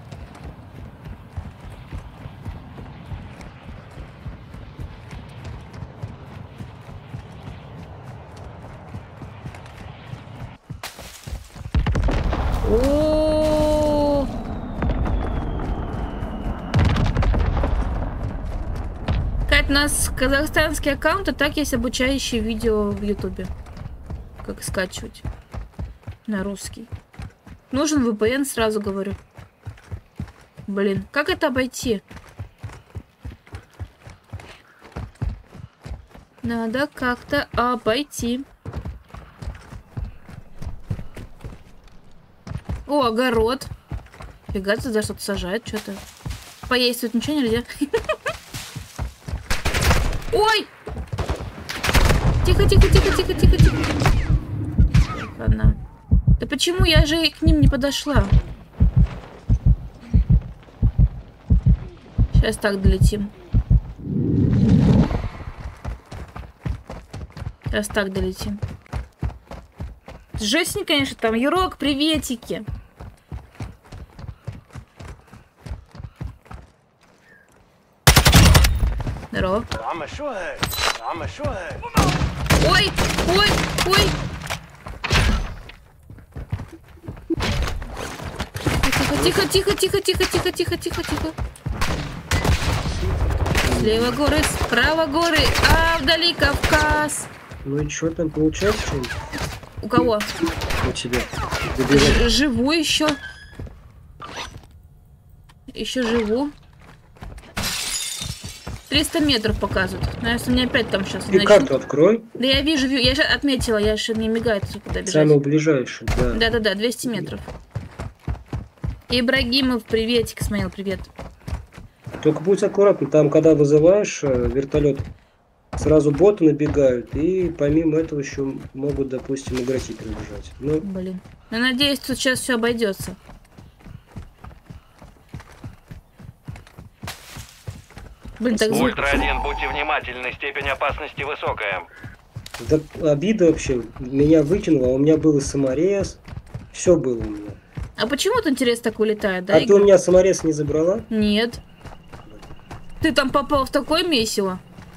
О-о-о! Кать, у нас казахстанский аккаунт, а так есть обучающие видео в ютубе. Как скачивать на русский. Нужен вэ пэ эн, сразу говорю. Блин, как это обойти? Надо как-то обойти. О, огород. Фига, ты за что-то сажает, что-то. Поесть тут ничего нельзя. Ой! Тихо, тихо, тихо, тихо, тихо, тихо. Ладно. Да почему я же к ним не подошла? Сейчас так долетим. Сейчас так долетим. Жестненько, конечно, там. Юрок, приветики. Здорово. Ой, ой, ой. Тихо, тихо, тихо, тихо, тихо, тихо, тихо, тихо. Слева горы, справа горы, а вдали Кавказ. Ну и что там получается? Что-нибудь? У кого? У тебя. Ж- живу еще. Еще живу. триста метров показывают. Наверное, мне опять там сейчас... Ты карту открой. Да я вижу, я же отметила, я же не мигает, куда бежать. Самый ближайший, да. Да-да-да, двести метров. Ибрагимов, приветик, Исмаил, привет. Только будь аккуратен, там, когда вызываешь вертолет, сразу боты набегают, и помимо этого еще могут, допустим, игроки прибежать. Ну, блин. Я надеюсь, тут сейчас все обойдется. Блин, так звук... Ультра один, будьте внимательны, степень опасности высокая. да, обида вообще. Меня выкинуло, а у меня был и саморез. Все было у меня. А почему вот интерес так улетает, да? А ты у меня саморез не забрала? Нет. Ты там попал в такое месиво.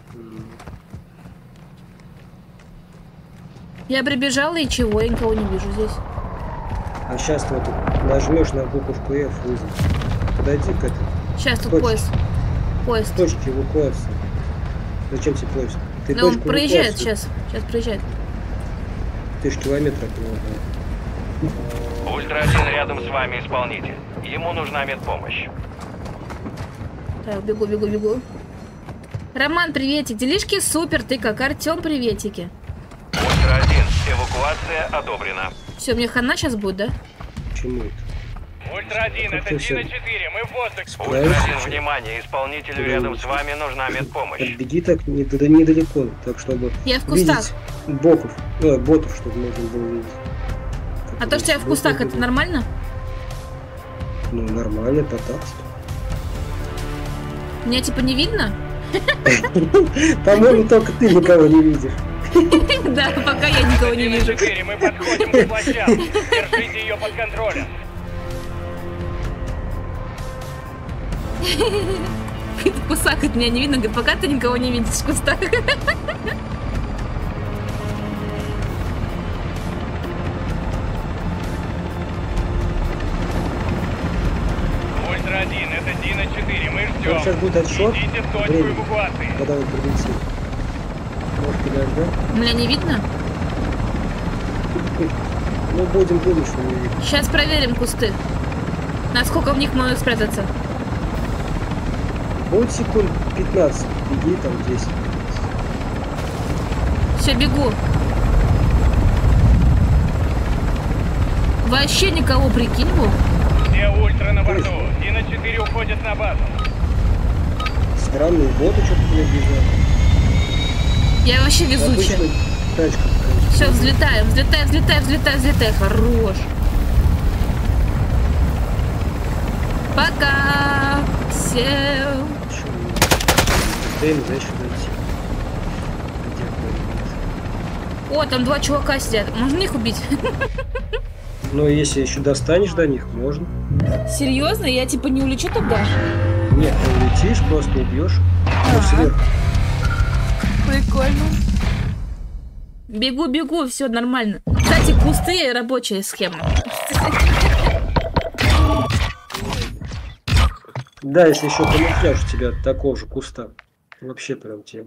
Я прибежала и чего? Я никого не вижу здесь. А сейчас ты вот нажмешь на буковку F, вызов. Подойди к этому. Сейчас тут Точно. поезд. Поезд. Точки эвакуации. Зачем тебе поезд? Ты Да он точку проезжает эвакуации. сейчас. Сейчас проезжает. Тысяч километров от него. Ультра один, рядом с вами исполнитель. Ему нужна медпомощь. Так, бегу, бегу, бегу. Роман, приветик. Делишки супер. Ты как? Артем, приветики. Ультра один, эвакуация одобрена. Все, мне хана сейчас будет, да? Почему это? Ультра один, Как это все? четыре, мы в воздухе. Справишься, Ультра один, что? внимание, исполнителю Ты рядом думаешь? с вами нужна медпомощь. Беги так недал- недалеко, так чтобы Я в кустах. видеть боков, ну, ботов, чтобы можно было видеть. А то, что я в кустах, это нормально? Ну, нормально, потапство. Меня типа не видно? По-моему, только ты никого не видишь. Да, пока я никого не вижу. Мы подходим к площадке. Держите ее под контролем. Кусак, меня не видно, говорит, пока ты никого не видишь в кустах. Ультра один, это Дина четыре, мы Там ждем. сейчас будет отшот. Идите в точку Время, эвакуации. когда он прилетит. Может, подождать? Меня не видно? Ну, будем думать, что не видно. Сейчас проверим кусты. Насколько в них можно спрятаться. Будет секунд пятнадцать. Беги, там десять. Все, бегу. Вообще никого, прикинь, Вов. Все ультра на борту. Дина четыре уходит на базу. Странные боты что-то туда бежали. Я вообще везучая. Обычно тачка. Все, взлетаем, взлетаем, взлетаем, взлетаем, взлетаем. Хорош. Пока. Всем. Дэйм, дальше дойти. О, там два чувака сидят. Можно их убить? Но если еще достанешь до них, можно. Серьезно? Я типа не улечу тогда? Нет, ты улетишь, просто убьешь. Ну, сверху. Прикольно. Бегу, бегу, все нормально. Кстати, кусты рабочая схема. Да, если еще камуфляж у тебя от такого же куста. Вообще прям тема.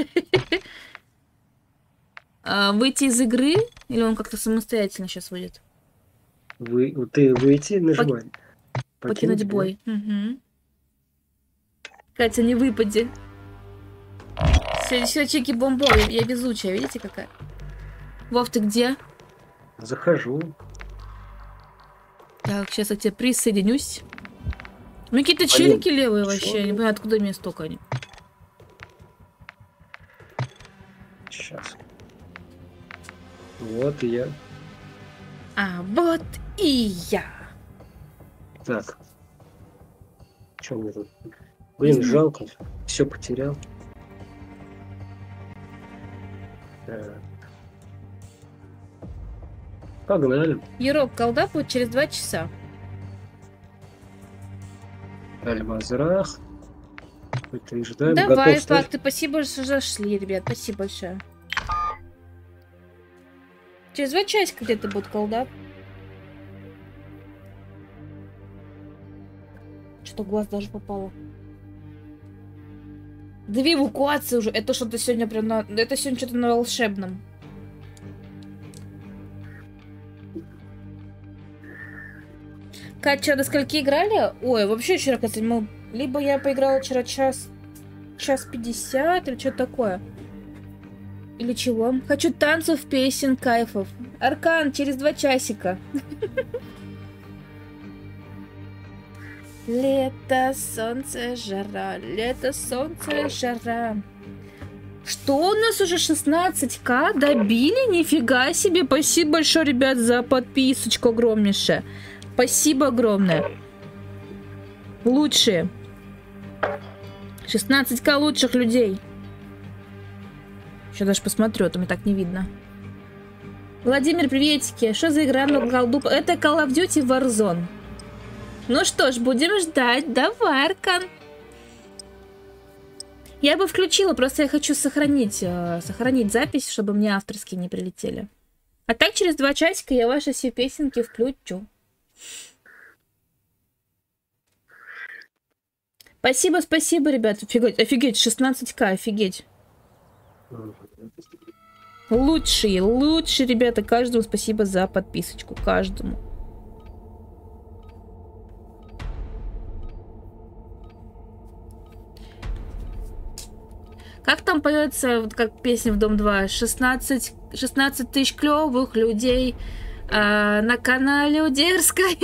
А, выйти из игры? Или он как-то самостоятельно сейчас выйдет? Вы, ты выйти, нажимай. Покинуть бой. Угу. Катя, не выпади. Все, все чеки бомбовые. Я везучая, видите какая? Вов, ты где? Захожу. Так, сейчас я к тебе присоединюсь. Ну какие-то челики левые вообще. Я не понимаю, откуда у меня столько они. Сейчас. Вот и я. А вот и я. Так. Что мне тут? Блин, жалко. Все потерял. Так. Погнали. Ерок, колда будет через два часа. Аль-Мазрах. Подтверждаем. Давай, Готов стать? факты. Спасибо, что зашли, ребят. Спасибо большое. Через два часика где-то будет колда. Что в глаз даже попало. Две эвакуации уже. Это что-то сегодня прям на... Это сегодня что-то на волшебном. Катя, до скольки играли? Ой, вообще вчера, кстати, мы... Либо я поиграла вчера час... Час пятьдесят или что-то такое. Или чего? Хочу танцев, песен, кайфов. Аркан, через два часика. Лето, солнце, жара. Лето, солнце, жара. Что у нас уже шестнадцать ка добили? Нифига себе. Спасибо большое, ребят, за подписочку огромнейшее. Спасибо огромное. Лучшие. шестнадцать ка лучших людей. Сейчас даже посмотрю, а то мне так не видно. Владимир, приветики. Что за игра на колду? Это Call of Duty Warzone. Ну что ж, будем ждать. Давай, Аркан. Я бы включила, просто я хочу сохранить, э, сохранить запись, чтобы мне авторские не прилетели. А так через два часика я ваши все песенки включу. Спасибо, спасибо, ребят. Офигеть, офигеть, шестнадцать ка, офигеть. Лучшие, лучшие, ребята. Каждому спасибо за подписочку. Каждому. Как там поется, вот как песня в Дом два? шестнадцать, шестнадцать тысяч клевых людей а, на канале у Дерзкой.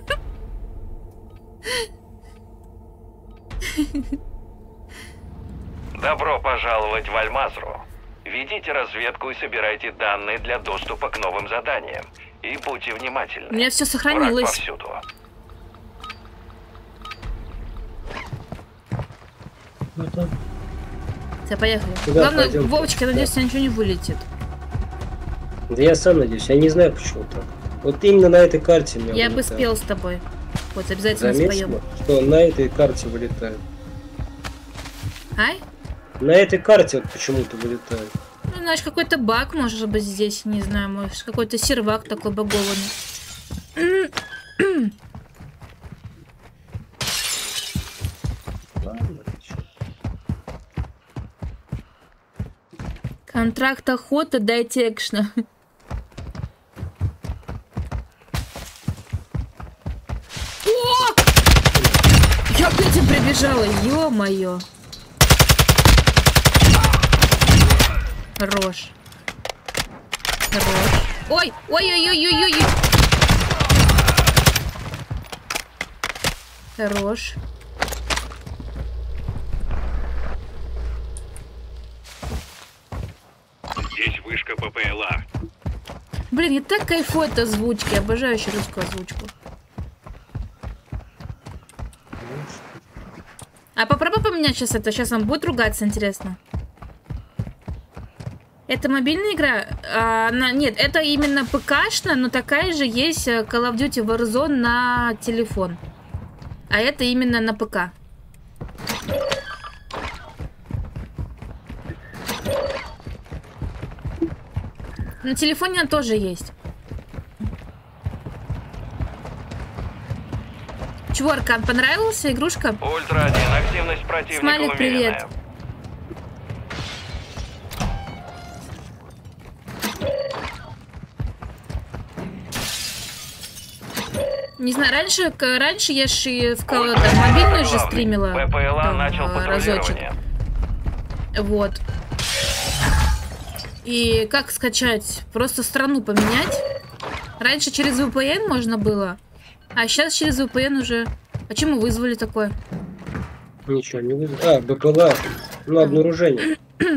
Добро пожаловать в Аль-Мазру. Ведите разведку и собирайте данные для доступа к новым заданиям. И будьте внимательны. У меня все Враг сохранилось. повсюду. что-то. Все, поехали. Куда Главное, пойдем? Вовочка, я Да. надеюсь, у тебя ничего не вылетит. Да я сам надеюсь, я не знаю почему так. Вот именно на этой карте меня Я бы вылетает. спел с тобой. Вот, обязательно Заметила, споем. что на этой карте вылетает. Ай? На этой карте вот почему-то вылетает. Ну, знаешь, какой-то баг, может быть, здесь, не знаю, может, какой-то сервак такой багованный. Ладно, чё. Контракт охота, дайте экшна. О! Я опять им прибежала, ё-моё. Хорош. Хорош. Ой, ой-ой-ой-ой-ой. Хорош. Здесь вышка ППЛА. Блин, я так кайфую от озвучки. Обожаю еще русскую озвучку. А попробуй поменять сейчас это. Сейчас он будет ругаться, интересно. Это мобильная игра? А, она- нет, это именно ПКшная, но такая же есть э, Call of Duty Warzone на телефон. А это именно на ПК. На телефоне она тоже есть. Чего, Аркан, понравилась игрушка? Ультра один, активность противника Смайлик, привет. умеренная. Не знаю, раньше, к- раньше я ж и в кого-то мобильную же стримила. ППЛА там, начал э, разочек. патрулирование. Вот. И как скачать? Просто страну поменять? Раньше через ви пи эн можно было, а сейчас через ви пи эн уже... А чему вызвали такое? Ничего не вызвал. А, БПЛА. Ну, обнаружение.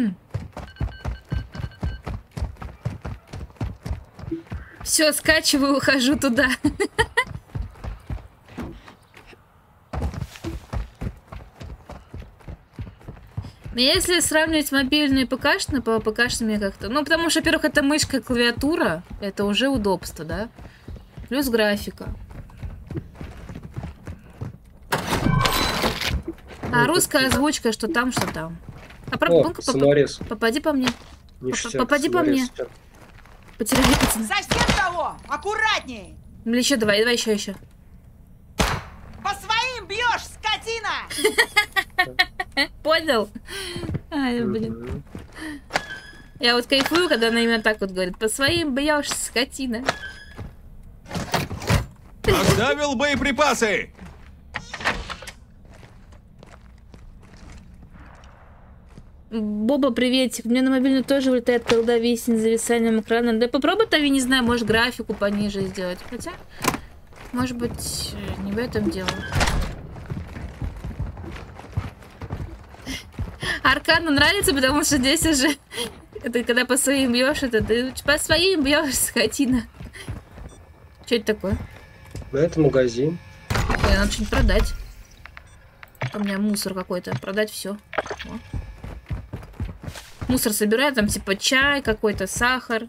Все, скачиваю, ухожу туда. Но если сравнивать мобильные и ПКшные, по ПКшными как-то... Ну, потому что, во-первых, это мышка и клавиатура. Это уже удобство, да? Плюс графика. А русская озвучка, что там, что там. А про... О, ну-ка, поп- саморез. попади по мне. Ништяк, попади по саморез. мне. Потеряли пацаны. Совсем того! Аккуратней! Или еще давай, давай еще, еще. По своим бьешь, скотина! Понял? Ай, блин. Мгм. Я вот кайфую, когда она именно так вот говорит. По своим бьешь, скотина. Оставил боеприпасы! Боба, приветик. Мне на мобильную тоже вылетает, когда висит зависанием экрана. Да попробуй, Тави, не знаю, может графику пониже сделать. Хотя, может быть, не в этом дело. Аркану нравится, потому что здесь уже... Это когда по своим бьешь, это ты по своим бьешь, скотина. Что это такое? Ну, это магазин. Ой, надо что-нибудь продать. У меня мусор какой-то. Продать все. Мусор собираю, там типа чай какой-то, сахар.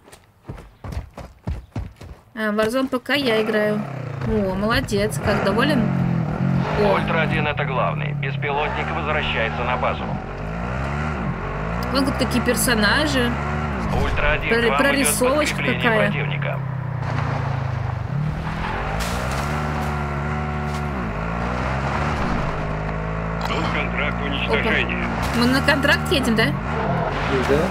А, Warzone ПК я играю. О, молодец, как доволен? О, Ультра один это главный. Беспилотник возвращается на базу. вон как такие персонажи. Ультра один, Прор- к вам идет прорисовочка подкрепление какая. противника. Тут контракт уничтожения. Мы на контракт едем, да? Ну, да.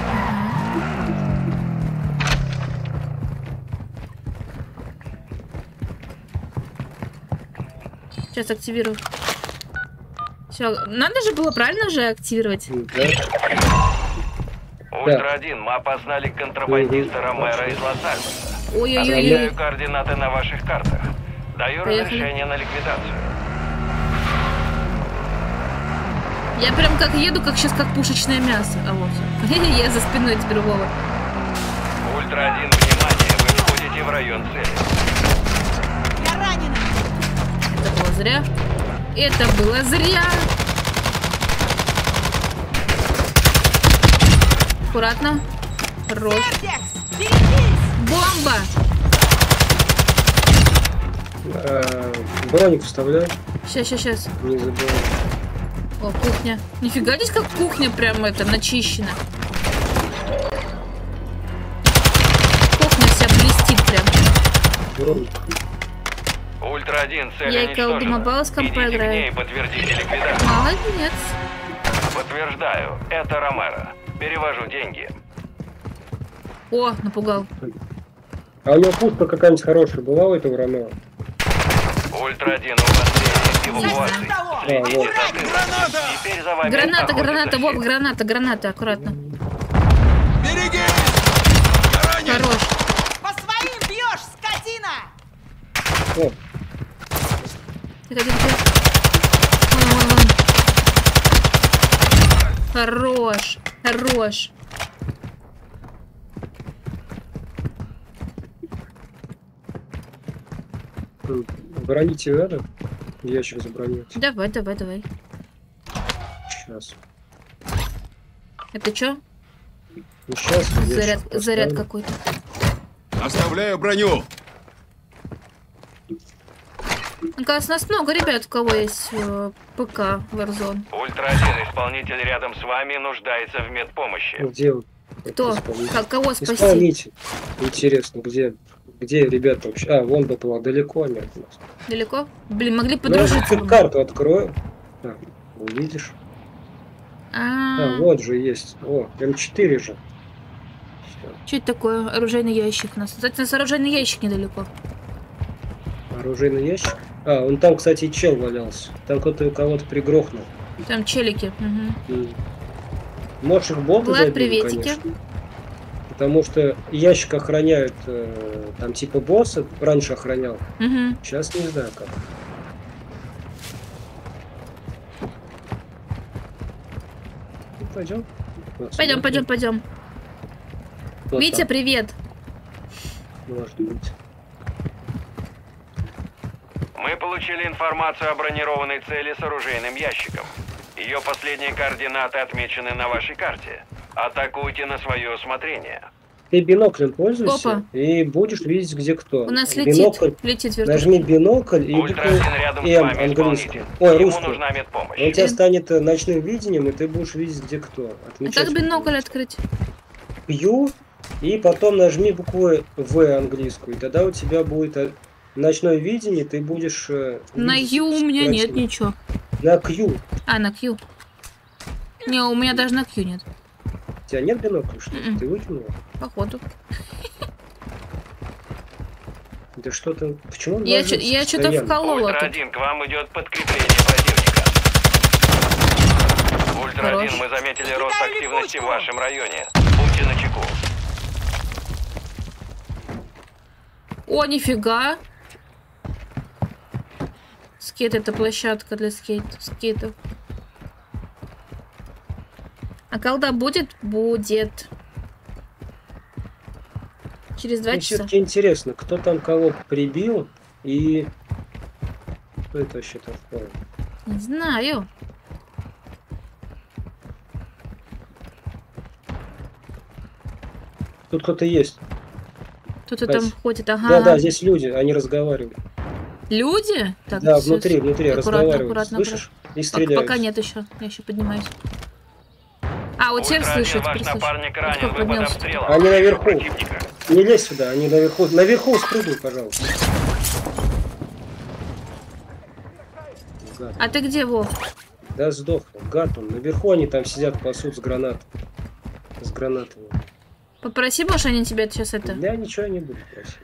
Сейчас активирую. Все, надо же было правильно же активировать. Ну, да. Ультра один, мы опознали контрабандиста Ромеро из Лос-Альмоса. Ой-ой-ой. Отмечаю координаты на ваших картах. Даю Поехали. разрешение на ликвидацию. Я прям как еду, как сейчас как пушечное мясо. А вот. Я за спиной теперь Вова. Ультра один, внимание, вы входите в район цели. Я ранена! Это было зря. Это было зря. Аккуратно. Хорош. Вертекс, берегись! Бомба! А, броник вставляй, Сейчас, сейчас, сейчас. не забывай. О, кухня. Нифига, здесь как кухня прям это, начищена. Кухня вся блестит прям. Броник. Ультра один, цель Я и уничтожена. колдумобала с компа Идите к играю. ней и подтвердите ликвидацию. Молодец. Подтверждаю, это Ромеро. Перевожу деньги. О, напугал. А у него пушка какая-нибудь хорошая была у этого Ромео? Ультра один, у вас есть эвакуации. Зачем того? Следите за Аккуратней! тылом. Теперь за вами Граната, охотится граната, Вов, щит. граната, граната, аккуратно. Берегись! Таранит! Хорош. По своим бьешь, скотина! О, Тихо, тихо, тихо. Вон, вон, вон. Хорош, хорош. м, броните надо? Ящик забронить. Давай, давай, давай. Сейчас. Это что? Ну, сейчас Заряд, заряд какой-то. Оставляю броню! Оказывается, нас много ребят, у кого есть э, ПК Warzone. Ультра один, исполнитель рядом с вами нуждается в медпомощи. Где вот Кто? этот исполнитель? Как, кого спасти? Исполнитель. Интересно, где, где ребята вообще? А, вон была далеко они от нас. Далеко? Блин, могли Ну, я же подружиться. чуть карту открою. А, увидишь. А, А, вот же есть. О, эм четыре же. Всё. что это такое? Оружейный ящик у нас. Кстати, у нас оружейный ящик недалеко. Оружейный ящик. А, он там, кстати, и чел валялся. Там кто-то кого-то пригрохнул. Там челики. Мгм. М. Можешь их боты Влад, забить, приветики. конечно. Потому что ящик охраняют, э, там типа босса, раньше охранял. Мгм. Сейчас не знаю как. Ну, пойдем. Пойдем, пойдем, пойдем. Вот Витя, там, привет. может быть. Мы получили информацию о бронированной цели с оружейным ящиком. Ее последние координаты отмечены на вашей карте. Атакуйте на свое усмотрение. Ты биноклем пользуйся Опа. и будешь видеть, где кто. У нас летит. Бинокль. Летит вертушка. Нажми бинокль и Ультра букву один рядом с М вами английский. исполнитель. Ой, Ему русский. нужна медпомощь. Он у тебя станет э, ночным видением, и ты будешь видеть, где кто. А Отмечать как бинокль будешь. открыть? Q, и потом нажми букву В английскую, и тогда у тебя будет э, ночное видение, ты будешь... э, На видеть Ю у меня нет красиво. ничего. На Q. А, на Q. Не, у меня даже на Q нет. У тебя нет бинокля, что ли? Мгм. Ты выкинула? Походу. Да что-то... Почему он Я, ложится чё- я что-то постоянно? вколола Ультра тут. один, к вам идет подкрепление противника. Ультра один, Хорош. мы заметили рост Кидай активности в липучку! вашем районе. Будьте начеку. О, нифига. Скейт — это площадка для скейт, скейтов. А когда будет? Будет. Через два Мне часа. все-таки интересно, кто там кого прибил и... Что это вообще такое? Не знаю. Тут кто-то есть. Кто-то Кать. там ходит. Ага. Да-да, здесь люди, они разговаривают. Люди? Так, Да, всё, внутри, всё. внутри Аккуратно, разговаривают. аккуратно, Слышишь? И Пок- стреляют. Пока нет еще. Я еще поднимаюсь. А, вот теперь Ультра слышу, один, ваш теперь слышу. напарник Вот ранен, как вы под поднялся. обстрелом. Они наверху. Противника. Не лезь сюда, они наверху. Наверху спрыгнул, пожалуйста. Гад. А ты где, Вов? Да сдохнул. Гад он. Наверху они там сидят, пасут с гранат. С гранатами. Попроси, может, они тебя сейчас это... Я ничего не буду просить.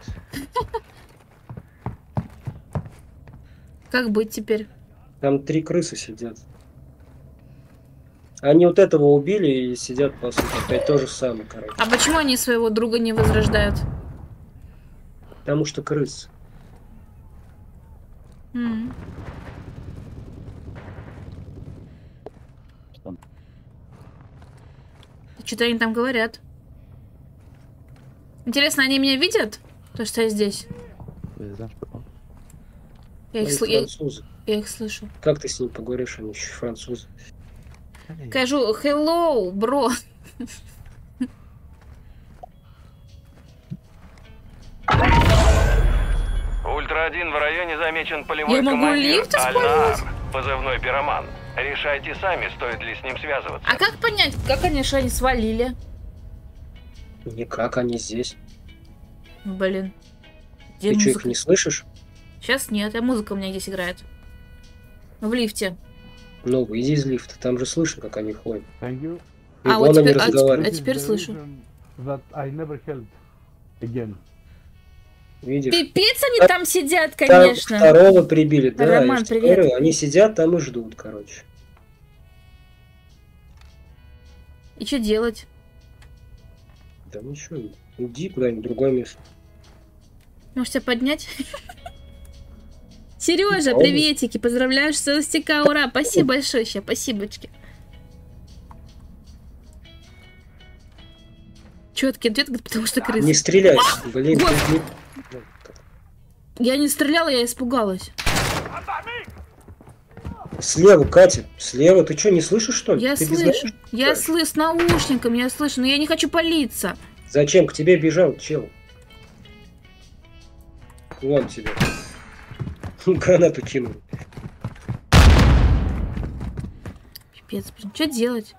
Как быть теперь? Там три крысы сидят. Они вот этого убили и сидят, по сути, опять то же самое, короче. А почему они своего друга не возрождают? Потому что крысы. М. Что-то они там говорят. Интересно, они меня видят? То, что я здесь? Я их, Они сл- я, французы. я их слышу. Как ты с ним поговоришь, они еще французы. Скажу, hello, бро. Ультра один, в районе замечен полевой Я могу командир лифт Аль-Наар, использовать? позывной пироман. Решайте сами, стоит ли с ним связываться. А как понять, как они, что они свалили? Никак, они здесь. Блин. Где Ты что, их музыка? не слышишь? Сейчас нет, а музыка у меня здесь играет. В лифте. Ну, выйди из лифта, там же слышно, как они ходят. Thank you. И А, вон вот они теперь- а разговаривают. А теперь слышу. That I never helped again. Видишь? Пипец они Там- там сидят, Там конечно. второго прибили, да, Роман, я же привет. говорю, они сидят там и ждут, короче. И что делать? Да ничего, иди куда-нибудь в другое место. Может тебя поднять? Сережа, Попробуй. приветики, поздравляю с холостяка, ура, спасибо большое, ща, спасибочки. Четкий ответ, потому что крыса. Не стреляй, блин, Вот. ты не- Я не стреляла, я испугалась. Слева, Катя, слева, ты что, не слышишь, что ли? Я Ты без слышу, наушников я играешь? слышу с наушником, я слышу, но я не хочу палиться. Зачем к тебе бежал, чел? Вон тебе. Гранату кинул. Пипец, блин, что делать?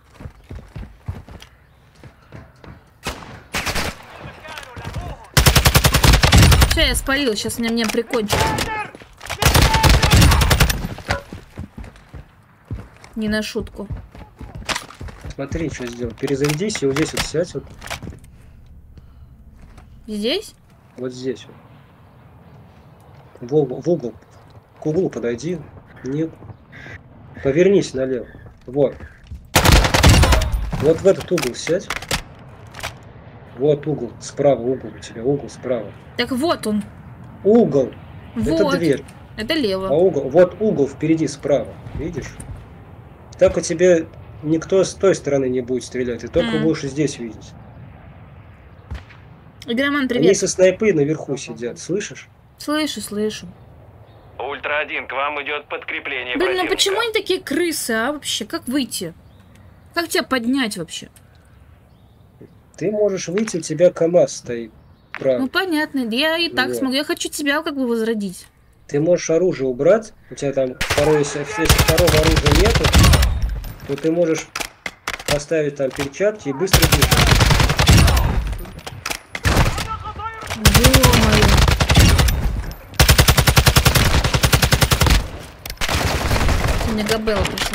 Все, я спалила, сейчас меня, меня прикончат. Не на шутку. Смотри, что сделал. Перезаведись и вот здесь вот сядь, вот, Здесь? вот здесь вот. В угол, в угол. К углу подойди. Нет. Повернись налево. Вот. Вот в этот угол сядь. Вот угол. Справа угол у тебя. Угол справа. Так вот он. Угол. Это Вот. дверь. Это А лево. угол. Вот угол впереди справа. Видишь? Так у тебя никто с той стороны не будет стрелять. Ты только М. будешь здесь видеть. Игроман, Они привет. со снайпы наверху сидят. Слышишь? Слышу, слышу. Ультра один, к вам идет подкрепление Блин, ну противника. почему они такие крысы, а вообще? Как выйти? Как тебя поднять вообще? Ты можешь выйти, у тебя КамАЗ стоит. Право. Ну понятно, я и так Вот. смогу. Я хочу тебя как бы возродить. Ты можешь оружие убрать. У тебя там второе, если, если второго оружия нету, то ты можешь поставить там перчатки и быстро бежать. Ё-моё. У меня Габелла пришла.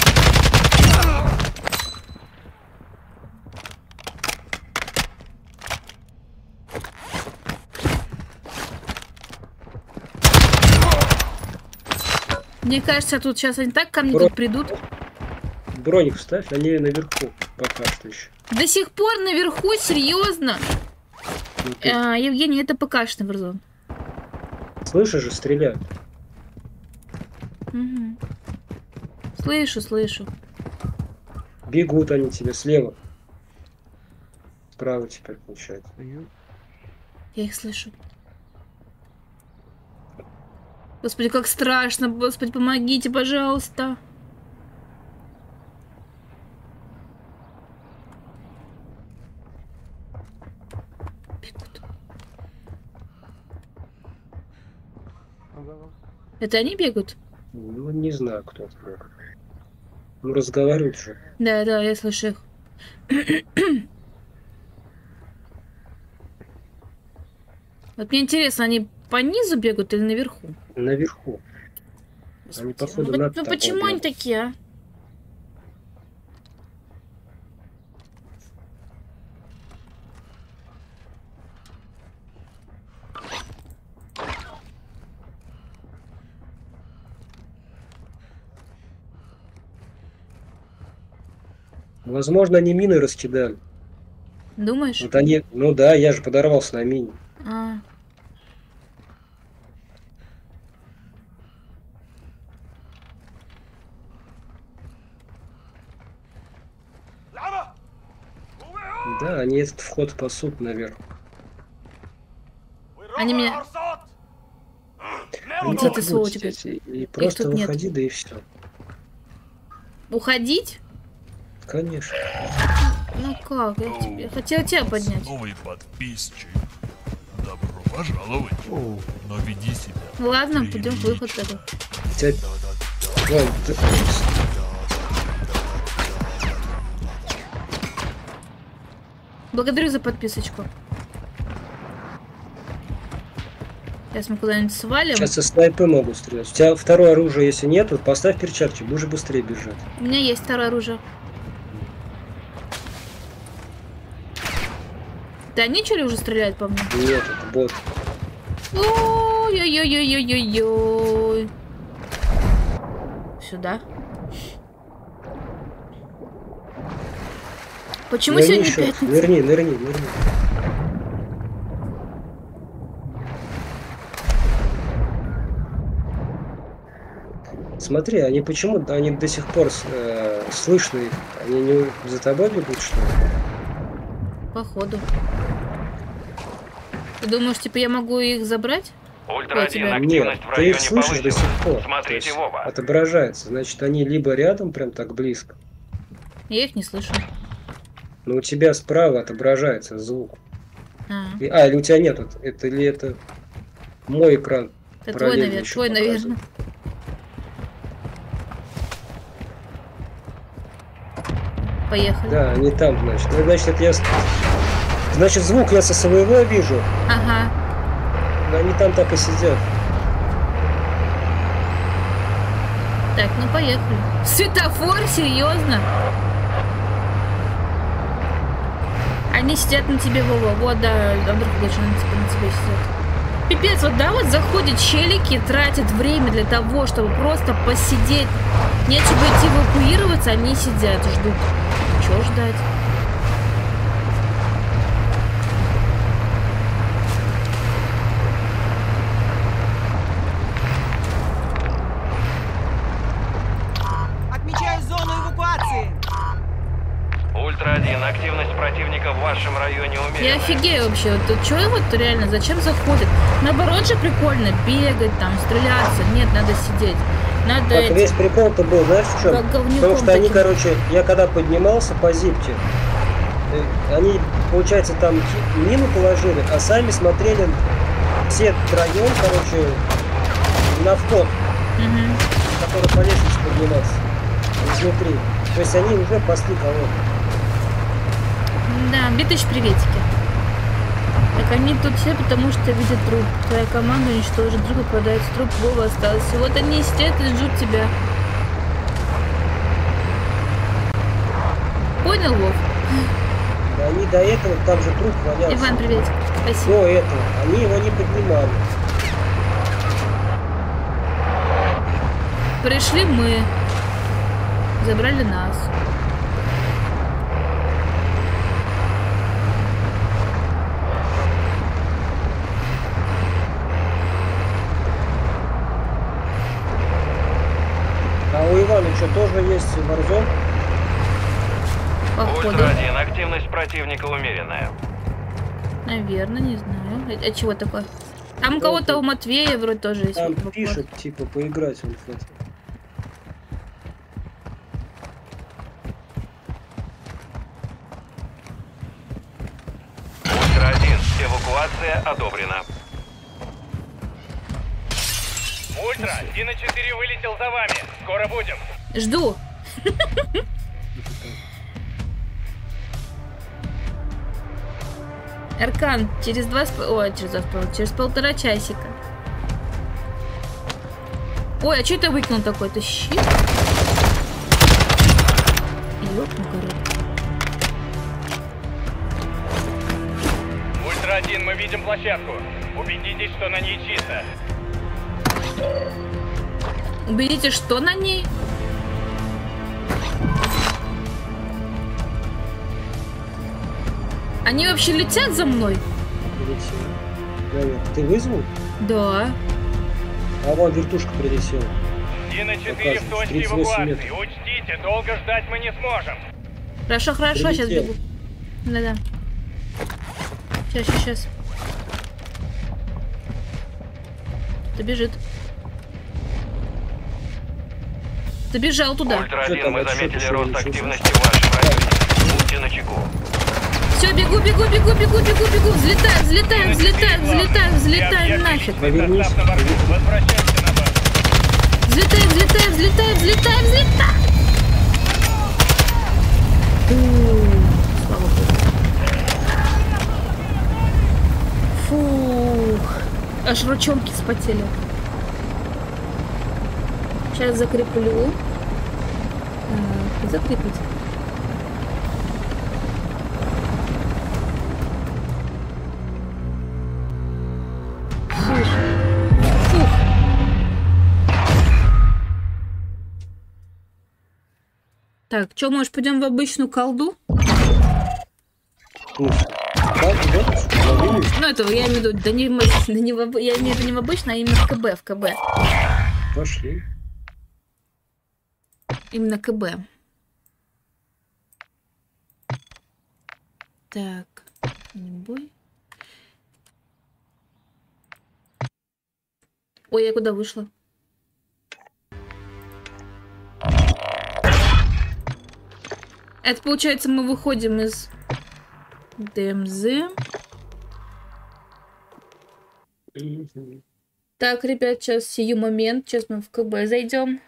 Мне кажется, тут сейчас они так ко мне Бро- тут придут. Броник вставь, они наверху пока что еще. До сих пор наверху, серьезно? Ну, ты А, Евгений, это ПКшный Warzone. слышишь же, стреляют. Мгм. Слышу, слышу. Бегут они тебе слева. Справа теперь получается. Я их слышу. Господи, как страшно. Господи, помогите, пожалуйста. Бегут. Это они бегают? Ну, не знаю, кто это был. Ну, разговаривают же. Да, да, я слышу их. Вот мне интересно, они по низу бегают или наверху? Наверху. Они, походу, ну, над ну тобой почему они бегают. такие, а? Возможно, они мины раскидали. Думаешь? Вот они, ну да, я же подорвался на мине. А. Да, они этот вход пасут наверх. Они меня... Они Где ты, так сволочь, будут опять? сидеть, И, и просто тут нет. выходи, да и все. Уходить? Конечно. Ну как? Я, тебе... я хотела тебя поднять. Новый подписчик. Добро пожаловать. Но веди себя. Ладно, пойдем в выход тогда. Тебя... Ой, ты... Благодарю за подписочку. Сейчас мы куда-нибудь свалим. Сейчас со снайпы могут стрелять. У тебя второе оружие, если нет, вот поставь перчатки, будешь быстрее бежать. У меня есть второе оружие. Да они что ли уже стреляют по мне? Нет, это бот. Ой-ой-ой-ой-ой-ой. Сюда. Почему Нырни сегодня еще. пятница? Нырни, нырни, нырни. Смотри, они почему-то, они до сих пор э, слышны их. Они не за тобой бегут, что ли? Походу. Ты думаешь, типа я могу их забрать? Ультра один, Нет, активность в ты их районе слышишь до сих повысилась. пор. То Смотрите есть в оба. отображается. Значит, они либо рядом, прям так близко. Я их не слышу. Но у тебя справа отображается звук. А, И, а, или у тебя нет, вот, это или это мой экран? это твой, параллельно навер... еще твой показывает. наверное. Поехали. Да, они там, значит. Ну, значит, это я... Значит, звук я со своего вижу. Ага. Но они там так и сидят. Так, ну поехали. Светофор, серьезно? Они сидят на тебе, Вова. Вот, да, Андрюх больше на тебе, на тебе сидят. Пипец, вот да, вот заходят челики, тратят время для того, чтобы просто посидеть. Нечего идти эвакуироваться, они сидят, ждут. Чего ждать? Отмечаю зону эвакуации. Ультра один, активность противника в вашем районе Я умеренная. офигею вообще. Вот чё вот реально, зачем заходят? Наоборот же прикольно бегать там, стреляться. Нет, надо сидеть. Надо Так, эти- весь прикол-то был, знаешь, в чем? Как говнюком Потому что они, таким. короче, я когда поднимался по зипке, э, они, получается, там ки- мину положили, а сами смотрели все втроем, короче, на вход, Мгм. который по лестнице поднимался изнутри. То есть они уже пасли кого-то. Да, Битыч, приветики. Так они тут все, потому что видят труп. Твоя команда уничтожит, друг попадает в труп, Вова остался. Вот они сидят и ждут тебя. Понял, Вов? Да они до этого, там же труп валялся. Иван, приветик. Спасибо. До этого они его не поднимали. Пришли мы. Забрали нас. А у Ивана что, тоже есть Warzone? Походу. Ультра один, активность противника умеренная. Наверное, не знаю. А, а чего такое? Там у кого-то у Матвея вроде тоже есть. Там вопрос. пишет, типа, поиграть он хотел. Ультра один, эвакуация одобрена. Ультра, Дина четыре вылетел за вами. Скоро будем. Жду. Аркан, через два с... пол- Ой, через два с пол- через полтора часика. Ой, а что это выкинул такой? Это щит? Ёпну, короче. Ультра один, мы видим площадку. Убедитесь, что на ней чисто. Уберите, что на ней? Они вообще летят за мной? Наверное. Ты вызвал? Да. А вон вертушка прилетела. Дина четыре в точке тридцать восемь эвакуации. метров. Учтите, долго ждать мы не сможем. Хорошо, хорошо, сейчас Прилетел. бегу. Да-да. Сейчас, сейчас, сейчас. Кто бежит? Забежал туда. Ультра Что один, там, мы отсчет заметили еще рост ничего? активности в вашем районе. Будьте начеку. Все, бегу, бегу, бегу, бегу, бегу, бегу. Взлетаем, взлетаем, взлетаем, взлетаем, взлетаем нафиг. Повернись. Возвращайся на базу. Взлетаем, взлетаем, взлетаем, взлетаем, взлетаем. Слава богу. Фух. Аж ручонки вспотели. Сейчас закреплю. Так, закрепить. Фух. Фух. Так, что, может, пойдем в обычную колду? Ну, как, да? Ну, это я имею в виду, да не, да не в, я имею в виду не в обычную, а именно в КБ, в КБ. Пошли. Именно КБ. Так, не бой. Ой, я куда вышла? Это получается, мы выходим из ДМЗ. Так, ребят, сейчас сию момент. Сейчас мы в КБ зайдем.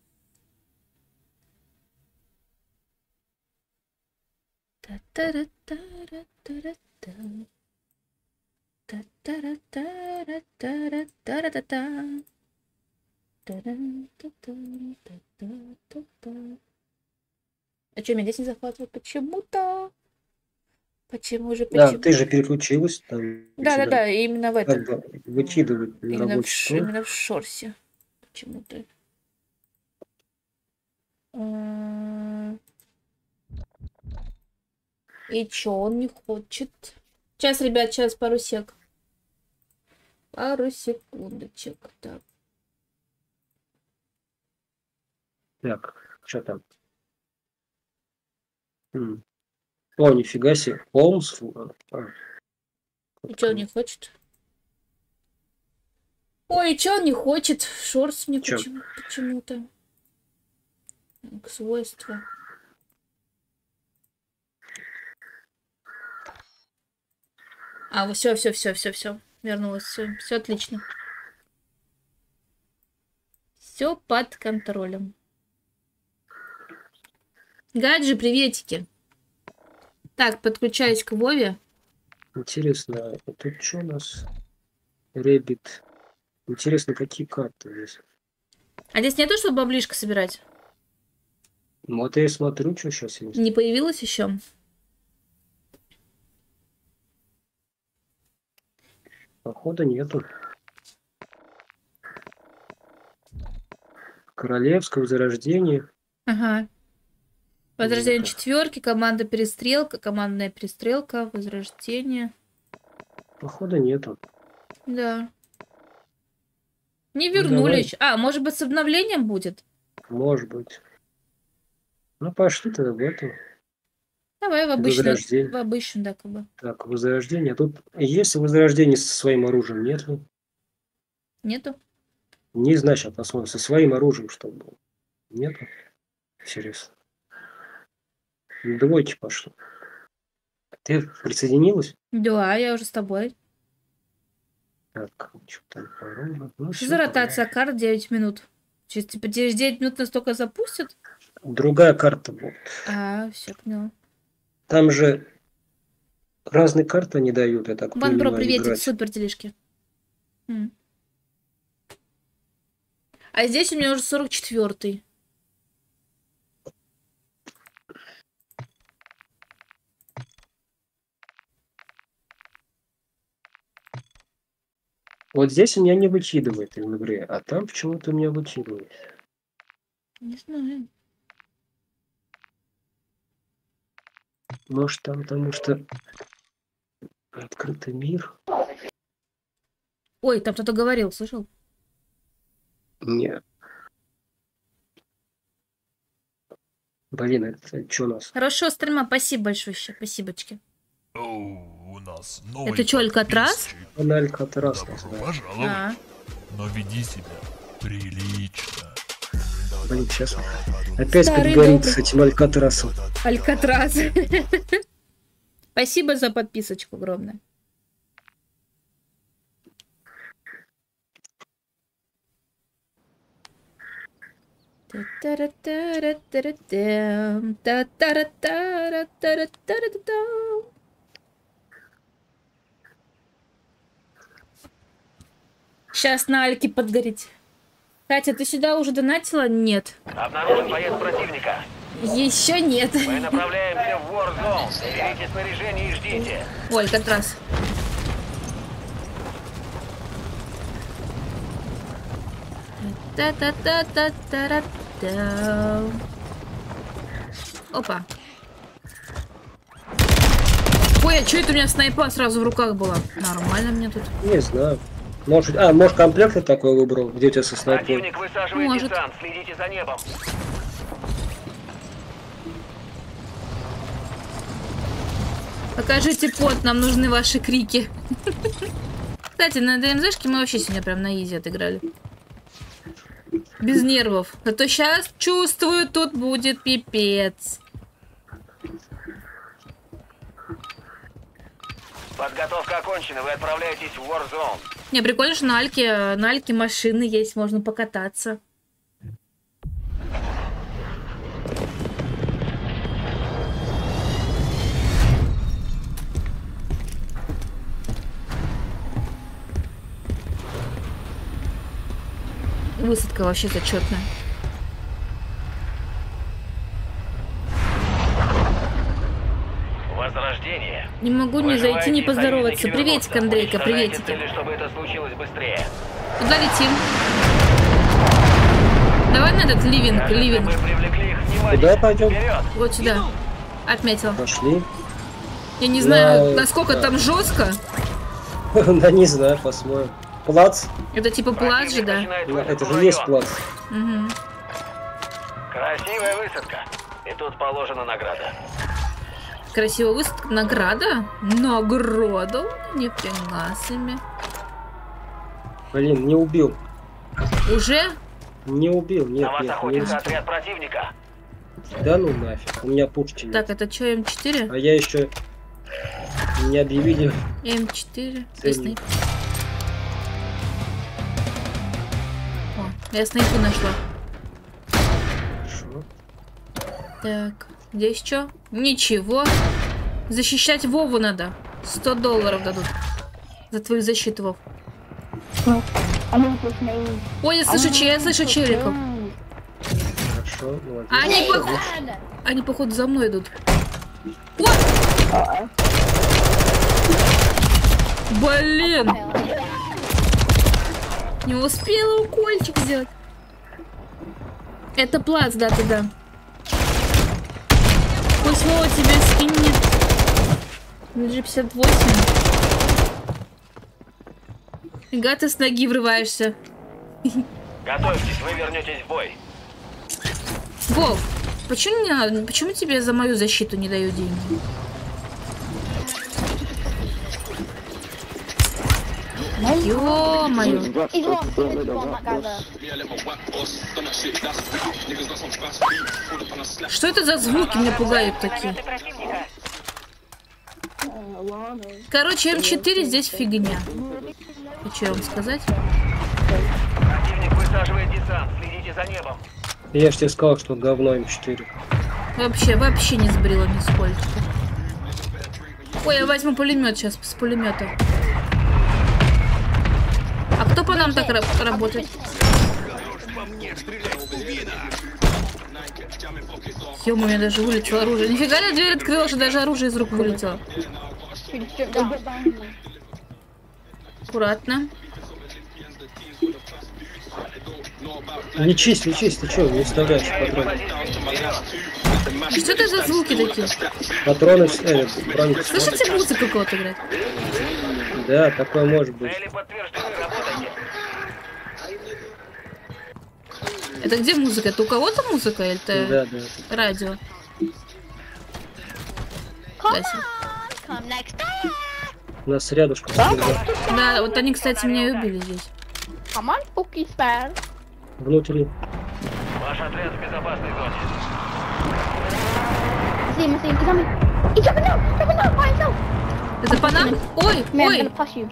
А что, меня здесь не захватывает почему-то? Почему же, почему? Да, ты же переключилась там. Да-да-да, именно в этом. Как бы выкидывать на Именно в, рабочий ш- стол. именно в шорсе. Почему-то. М. И чё, он не хочет? Сейчас, ребят, сейчас пару сек. Пару секундочек. Так. Так, что там? М. О, нифига себе. Холмс. А, И чё он не хочет? Ой, и чё он не хочет? Шорс мне Чё? почему- почему-то. Так, свойства. А, все, все, все, все, все. Вернулась. Все, все отлично. Все под контролем. Гаджи, приветики. Так, подключаюсь к Вове. интересно, а тут что у нас? Ребит. Интересно, какие карты здесь? А здесь нету, чтобы баблишко собирать? Ну, вот я смотрю, что сейчас есть. Не появилось еще? Похода нету. Королевское возрождение. Ага. Возрождение Да. четверки, команда перестрелка, командная перестрелка, возрождение. Похода нету. Да. Не Ну, вернули давай. еще. А, может быть, с обновлением будет? Может быть. Ну, пошли тогда в эту. Давай в обычную. Возрождение. В обычную, да, как бы. Так, возрождение. А тут есть возрождение со своим оружием? Нет? Нету? Не значит, посмотрим. Со своим оружием, чтобы было. Нету? Интересно. Двойки пошло. Ты присоединилась? Да, я уже с тобой. Так, что там по оружию? Ну, Что всё, за ротация карт девять минут? Через, типа, через девять минут настолько запустят? другая карта будет. А, все, поняла. Там же разные карты они дают, я так Бандро, понимаю, приветик, играть. супер делишки. М. А здесь у меня уже сорок четвёртый. Вот здесь у меня не выкидывает в игре, а там почему-то у меня выкидывает. Не знаю. Может там потому что открытый мир? Ой, там кто-то говорил, слышал? Нет. Блин, это что у нас? Хорошо, стрима, спасибо большое еще, спасибочки. Оу, у нас новый Это что, Алькатрас? подписчик. Она Алькатрас. Добро да. пожаловать. А, Но веди себя прилично. Блин, сейчас опять Старый как горит добрый. с этим Алькатрасом. Алькатрас. Спасибо за подписочку огромное. Сейчас на Альке подгорит. Катя, ты сюда уже донатила? Нет. Обнаружен боец противника. Еще нет. Мы направляемся в Warzone. Берите снаряжение и ждите. Ой, как раз. Та-та-та-та-та-та. Опа. Ой, а что это у меня снайпа сразу в руках была? Нормально мне тут. Не знаю. Может, а, может комплект такой выбрал, где у тебя со снайпой? Противник высаживает Может. десант. Следите за небом. Покажите пот, нам нужны ваши крики. Кстати, на ДМЗшке мы вообще сегодня прям на изи отыграли. Без нервов. А то сейчас чувствую, тут будет пипец. Подготовка окончена. Вы отправляетесь в Warzone. Не, прикольно, что на Альке, на Альке машины есть, можно покататься. Высадка вообще зачетная. Возрождение. Не могу не зайти, не поздороваться. Приветик, Андрейка, приветики. Цели, чтобы это случилось быстрее. Куда летим? Давай на этот ливинг, ливинг. Мы привлекли их внимание. Куда пойдем? Вперед. Вот сюда. Отметил. Пошли. Я не знаю, Да, насколько да. там жестко. Да не знаю, посмотрим. Плац? Это типа плац же, да? Начинает Ну, высадку это в же район. есть плац. Угу. Красивая высадка. И тут положена награда. Красивая высадка. Награда? Награда? Ни хрена себе. Блин, не убил. Уже? Не убил, нет, На вас нет, не охотится убил. отряд противника. Да ну нафиг, у меня пушки нет. Так, это что, М четыре? А я еще не объявили. М четыре. Ценник. И снайп. О, я снайпу нашла. Хорошо. Так, здесь что? Ничего. Защищать Вову надо. сто долларов дадут. За твою защиту, Вов. Ой, я слышу, че, я слышу челиков. Хорошо, молодец. Они, походу, они, походу, за мной идут. О! Блин! Не успела укольчик сделать. Это плац, да, туда. Пусть Вова тебе скинет. джи пятьдесят восемь. Фига ты с ноги врываешься. Готовьтесь, вы вернетесь в бой. Вов, почему, не, почему тебе за мою защиту не дают деньги? Ё-моё. Что это за звуки меня пугают такие? Короче, М четыре здесь фигня. И что вам сказать? Противник высаживает десант. Следите за небом. Я же тебе сказал, что говно М четыре. Вообще, вообще не сбрила нисколько. Ой, я возьму пулемет сейчас с пулемета. А кто по нам так ра работает? Ё-моё, у меня даже вылетело оружие. Нифига я дверь открыла, что даже оружие из рук вылетело. Аккуратно. Лечись, лечись, ты что, не вставляешь патроны? Что это за звуки такие? Патроны, э, бронь. Слышите, музыку кого-то играет? Да, такое может быть. Цели подтверждены, работайте. Это где музыка? Это у кого-то музыка или это Да, да. радио? Спасибо. У нас рядышком. Да, вот они, кстати, меня и убили здесь. Внутри. Ваш отряд в безопасной зоне. Masih, masih, kita Это по нам? Ой, ой!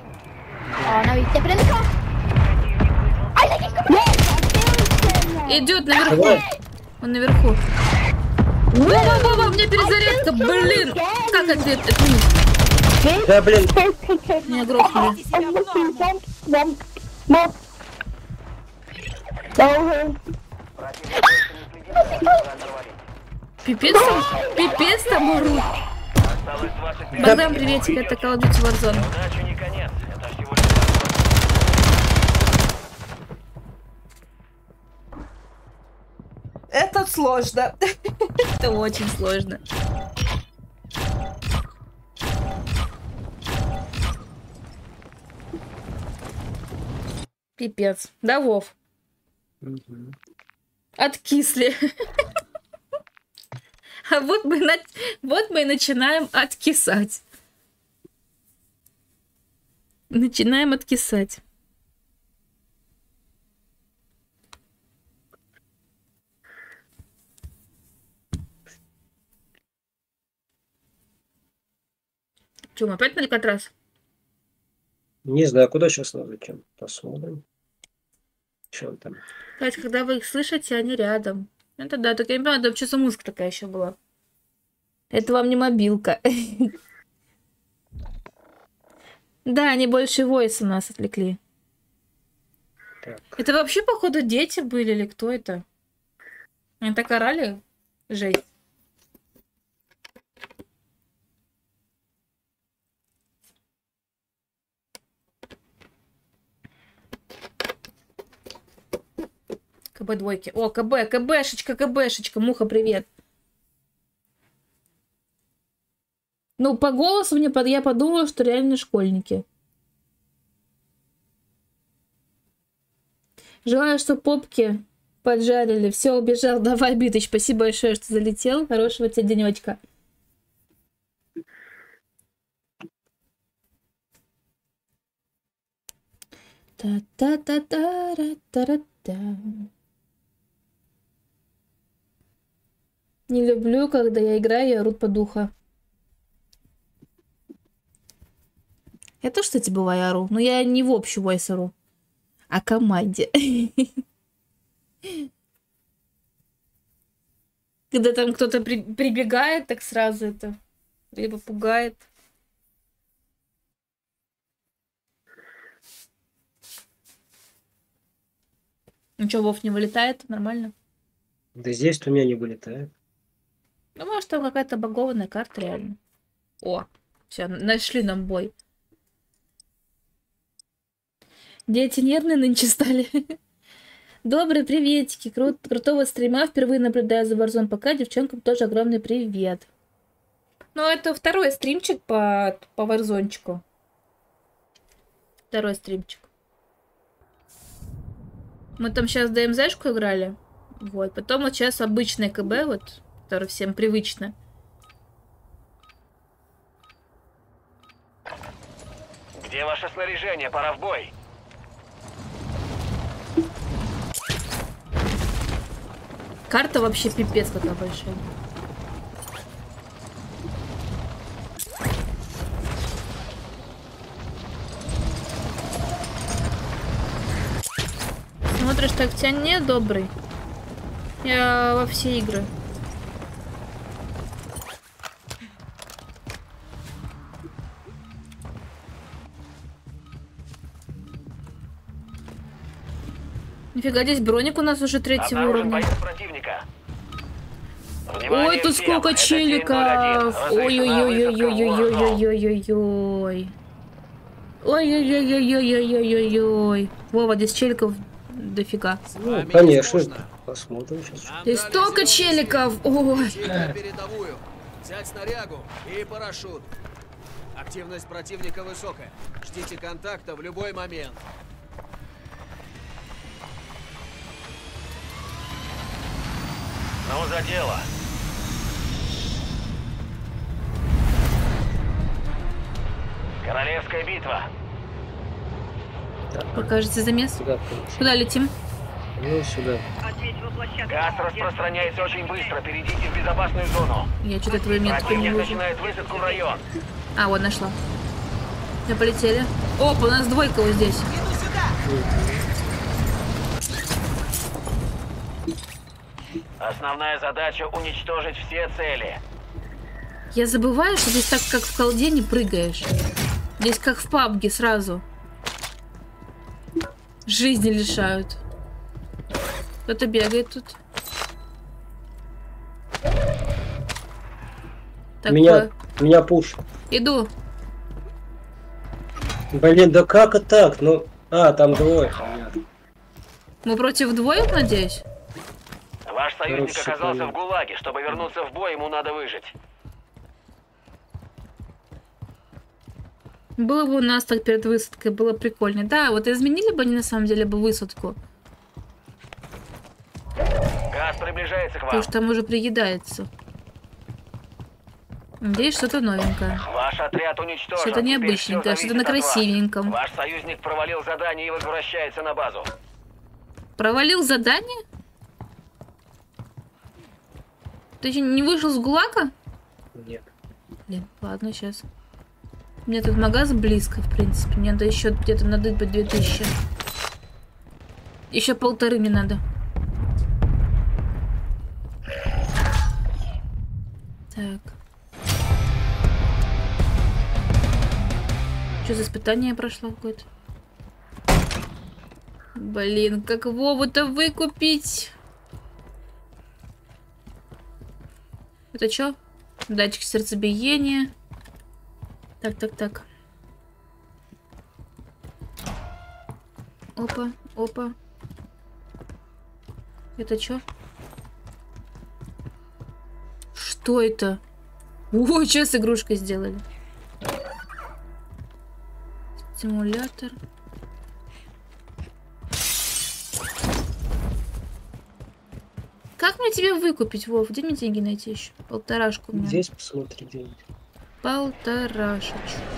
Идет наверху. Он наверху. Во-во-во, у меня перезарядка, блин! Как это? это не... Да, блин. Меня грохнули. Пипец там, пипец там урут. Богдан, приветик, это Call of Duty Warzone. Это сложно. Это очень сложно. Пипец. Да, Вов? Откисли. А вот мы, на... вот мы и начинаем откисать. Начинаем откисать. Че, мы опять на Алькатрас? Не знаю, куда сейчас надо, чем. Посмотрим. Что он там? Кстати, когда вы их слышите, они рядом. Это да, так я не понимаю, там что за музыка такая еще была. Это вам не мобилка. Да, они больше войса нас отвлекли. Это вообще, походу, дети были или кто это? Они так орали? Жесть. КБ двойки. О, КБ, КБшечка, КБшечка. Муха, привет. Ну, по голосу мне под... я подумала, что реально школьники. Желаю, что попки поджарили. Все, убежал. Давай, Битыч, спасибо большое, что залетел. Хорошего тебе денечка. Та-та-та-та-та-та-та. Не люблю, когда я играю и орут по духу. Я тоже, кстати, бываю ору. Но я не в общий войс ору, а команде. Когда там кто-то при прибегает, так сразу это либо пугает. Ничего, Вов не вылетает? Нормально? Да здесь у меня не вылетает. Ну, может, там какая-то багованная карта реально. О, все, нашли нам бой. Дети нервные нынче стали. Добрый приветики. Кру крутого стрима. Впервые наблюдаю за Warzone. Пока девчонкам тоже огромный привет. Ну, это второй стримчик по, по Warzone-чику. Второй стримчик. Мы там сейчас ДМЗшку играли. Вот. Потом вот сейчас обычный КБ, вот, который всем привычно. Где ваше снаряжение? Пора в бой. Карта вообще пипец какая большая. Смотришь, так тебя не добрый. Я во все игры. Нифига, здесь броник у нас уже третьего уровня. Ой, тут сколько челиков! Ой-ой-ой-ой-ой-ой-ой-ой-ой-ой-ой. Ой-ой-ой-ой-ой-ой-ой-ой. Вова, здесь челиков дофига. Ну, конечно. Посмотрим сейчас. Здесь столько челиков! Ой. Взять снарягу и парашют. Активность противника высокая. Ждите контакта в любой момент. Ну, за дело. Королевская битва. Покажете замес? Куда, Куда летим? Ну, сюда. Газ распространяется очень быстро. Перейдите в безопасную зону. Я что-то твою метку не Противник вижу. начинает высадку в район. А, вот нашла. Мы полетели. Опа, у нас двойка вот здесь. Основная задача — уничтожить все цели. Я забываю, что здесь так, как в колде, не прыгаешь. Здесь как в пабге сразу. Жизни лишают. Кто-то бегает тут. Так, Меня, по... меня пушит. Иду. Блин, да как это так? Ну, а, там двое. Понятно. Мы против двоих, надеюсь? Ваш союзник Короче, оказался понятно. в ГУЛАГе. Чтобы вернуться в бой, ему надо выжить. Было бы у нас так перед высадкой, было прикольно. Да, вот изменили бы они на самом деле бы высадку. Газ приближается к вам. Потому что там уже приедается. Надеюсь, что-то новенькое. Ваш отряд уничтожен. Что-то Теперь необычненькое, всё что-то на зависит от вас. красивеньком. Ваш союзник провалил задание и возвращается на базу. Провалил задание? Ты еще не вышел с ГУЛАГа? Нет. Блин, ладно, сейчас. У меня тут магаз близко, в принципе. Мне надо еще где-то надыбать две тысячи. Еще полторы мне надо. Так. Что за испытание прошло какое-то? Блин, как Вову-то выкупить? Это что? Датчик сердцебиения. Так, так, так. Опа, опа. Это что? Что это? Ой, что с игрушкой сделали? Стимулятор. Как мне тебя выкупить, Вов? Где мне деньги найти еще? Полторашку у меня. Здесь посмотри деньги. Полторашечку.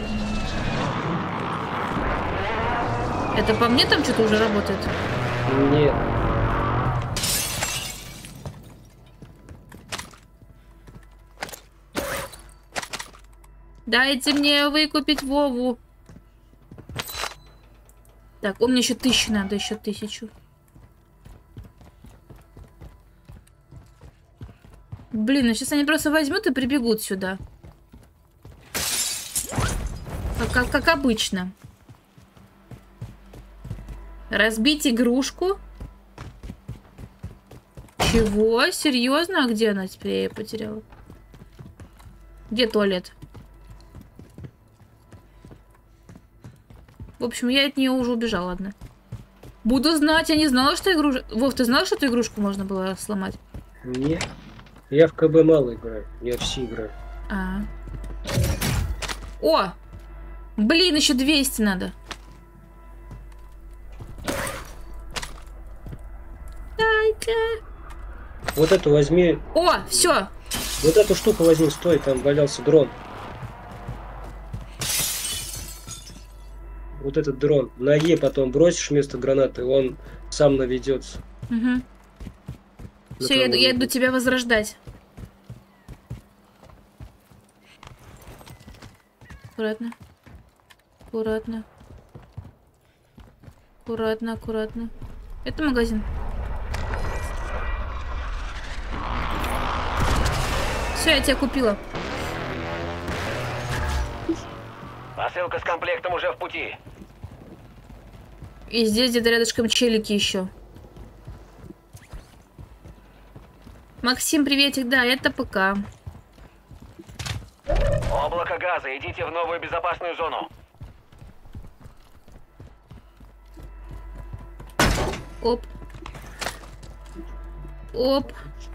Это по мне там что-то уже работает? Нет. Дайте мне выкупить Вову. Так, у меня еще тысячу надо, еще тысячу. Блин, ну сейчас они просто возьмут и прибегут сюда. Как, как, как обычно. Разбить игрушку? Чего? Серьезно? А где она теперь? Я ее потеряла. Где туалет? В общем, я от нее уже убежала, ладно. Буду знать, я не знала, что игрушку... Вов, ты знал, что эту игрушку можно было сломать? Нет. Я в КБ мало играю. Я в Си играю. А. О! Блин, еще двести надо. Дайте. Вот эту возьми. О, все. Вот эту штуку возьми, стой, там валялся дрон. Вот этот дрон. На Е потом бросишь вместо гранаты, он сам наведется. Угу. Все, я, иду- я иду тебя возрождать. Аккуратно. Аккуратно. Аккуратно, аккуратно. Это магазин. Все, я тебя купила. Посылка с комплектом уже в пути. И здесь где-то рядышком челики еще. Максим, приветик. Да, это ПК. Облако газа, идите в новую безопасную зону. Оп. Оп.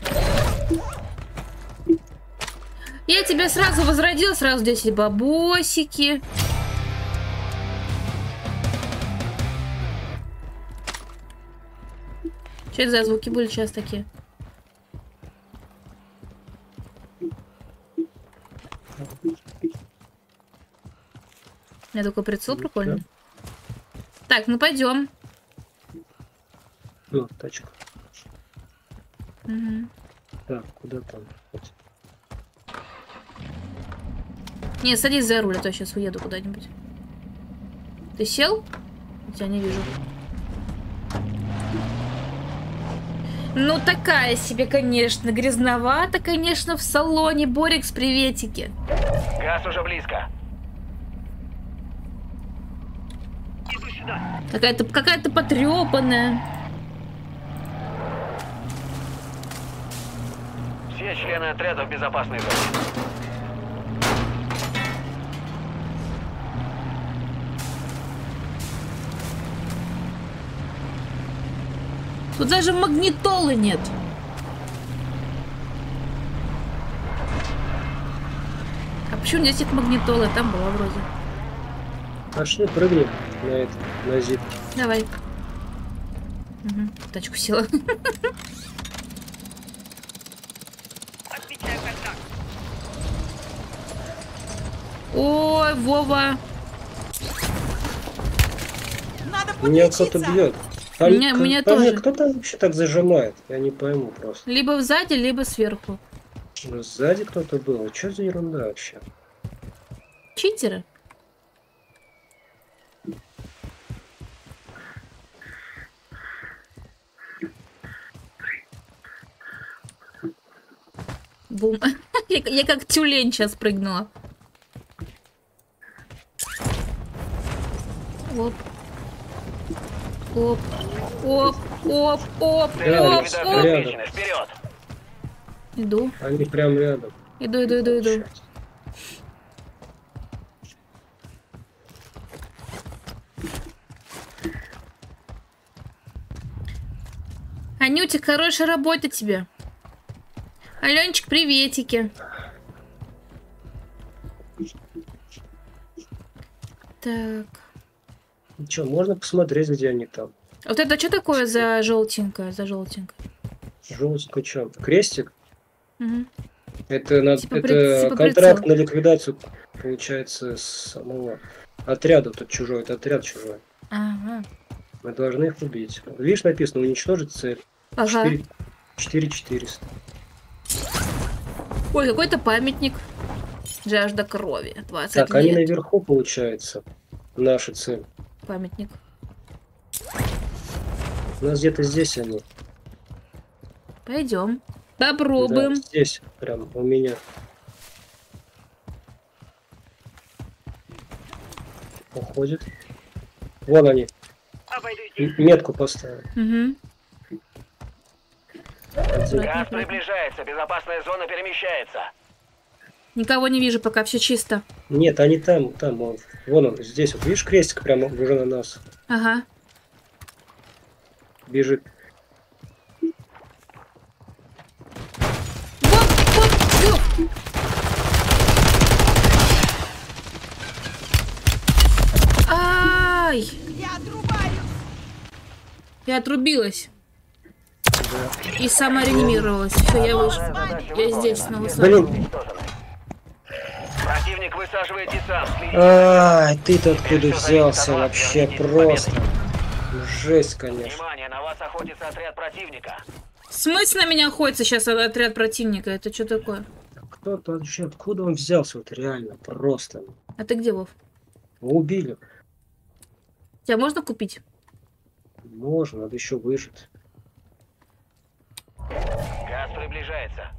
Я тебя сразу возродил, сразу десять бабосики. Что это за звуки были сейчас такие? У меня такой прицел прикольный. Так, ну пойдем. Ну, тачка. Угу. Так, куда там? Не, садись за руль, а то я сейчас уеду куда-нибудь. Ты сел? Я тебя не вижу. Ну, такая себе, конечно. Грязновато, конечно, в салоне. Борикс, приветики. Газ уже близко. Какая-то какая-то потрепанная. Все члены отряда в безопасной зоне. Тут даже магнитолы нет. А почему здесь их магнитолы? Там была вроде. Пошли, прыгни на это, на зип. Давай. Угу. Тачку села. Ой, Вова. Меня кто-то бьет. Там, меня, как, меня там тоже. Кто там вообще так зажимает? Я не пойму просто. Либо сзади, либо сверху. Ну, сзади кто-то был. Что за ерунда вообще? Читеры? Бум. я, я как тюлень сейчас прыгнула. Оп. Оп. Оп. Оп. Оп. Да, Оп. оп. Оп. Рядом. Вперед! Иду. Они прям рядом. Иду, иду, иду, иду. Анютик, хорошей работы тебе. Аленчик, приветики. Так. Ну что, можно посмотреть, где они там. Вот это что такое за желтенькое, за желтенькое? Желтенькое что? Крестик? Угу. Это, на, Типа это при- типа контракт прицел. на ликвидацию, получается, с самого отряда. Тут чужой, это отряд чужой. Ага. Мы должны их убить. Видишь, написано уничтожить цель. Ага. четыре четыреста. Ой, какой-то памятник. Жажда крови. двадцать Так, они лет. наверху, получается. Наша цель. Памятник. У нас где-то здесь они. Пойдем. Попробуем. Да, здесь, прям у меня. Уходит. Вон они. М- Метку поставил. Угу. Один. Газ приближается, безопасная зона перемещается. Никого не вижу, пока все чисто. Нет, они там, там, вон, вон он, здесь. Вот видишь, крестик прямо уже на нас Ага. бежит. Воп, воп, воп. Ай! Я отрубаю. Я отрубилась. И сама реанимировалась. Все, я вышла. Я здесь снова с вами. Блин, Противник высаживает десант. Следите. ай, ты-то откуда взялся вообще просто. Жесть, конечно. Внимание, на вас охотится отряд противника. В смысле на меня охотится сейчас отряд противника? Это что такое? Кто-то вообще, откуда он взялся, вот реально, просто. А ты где, Вов? Убили. Тебя можно купить? Можно, надо еще выжить. Газ приближается.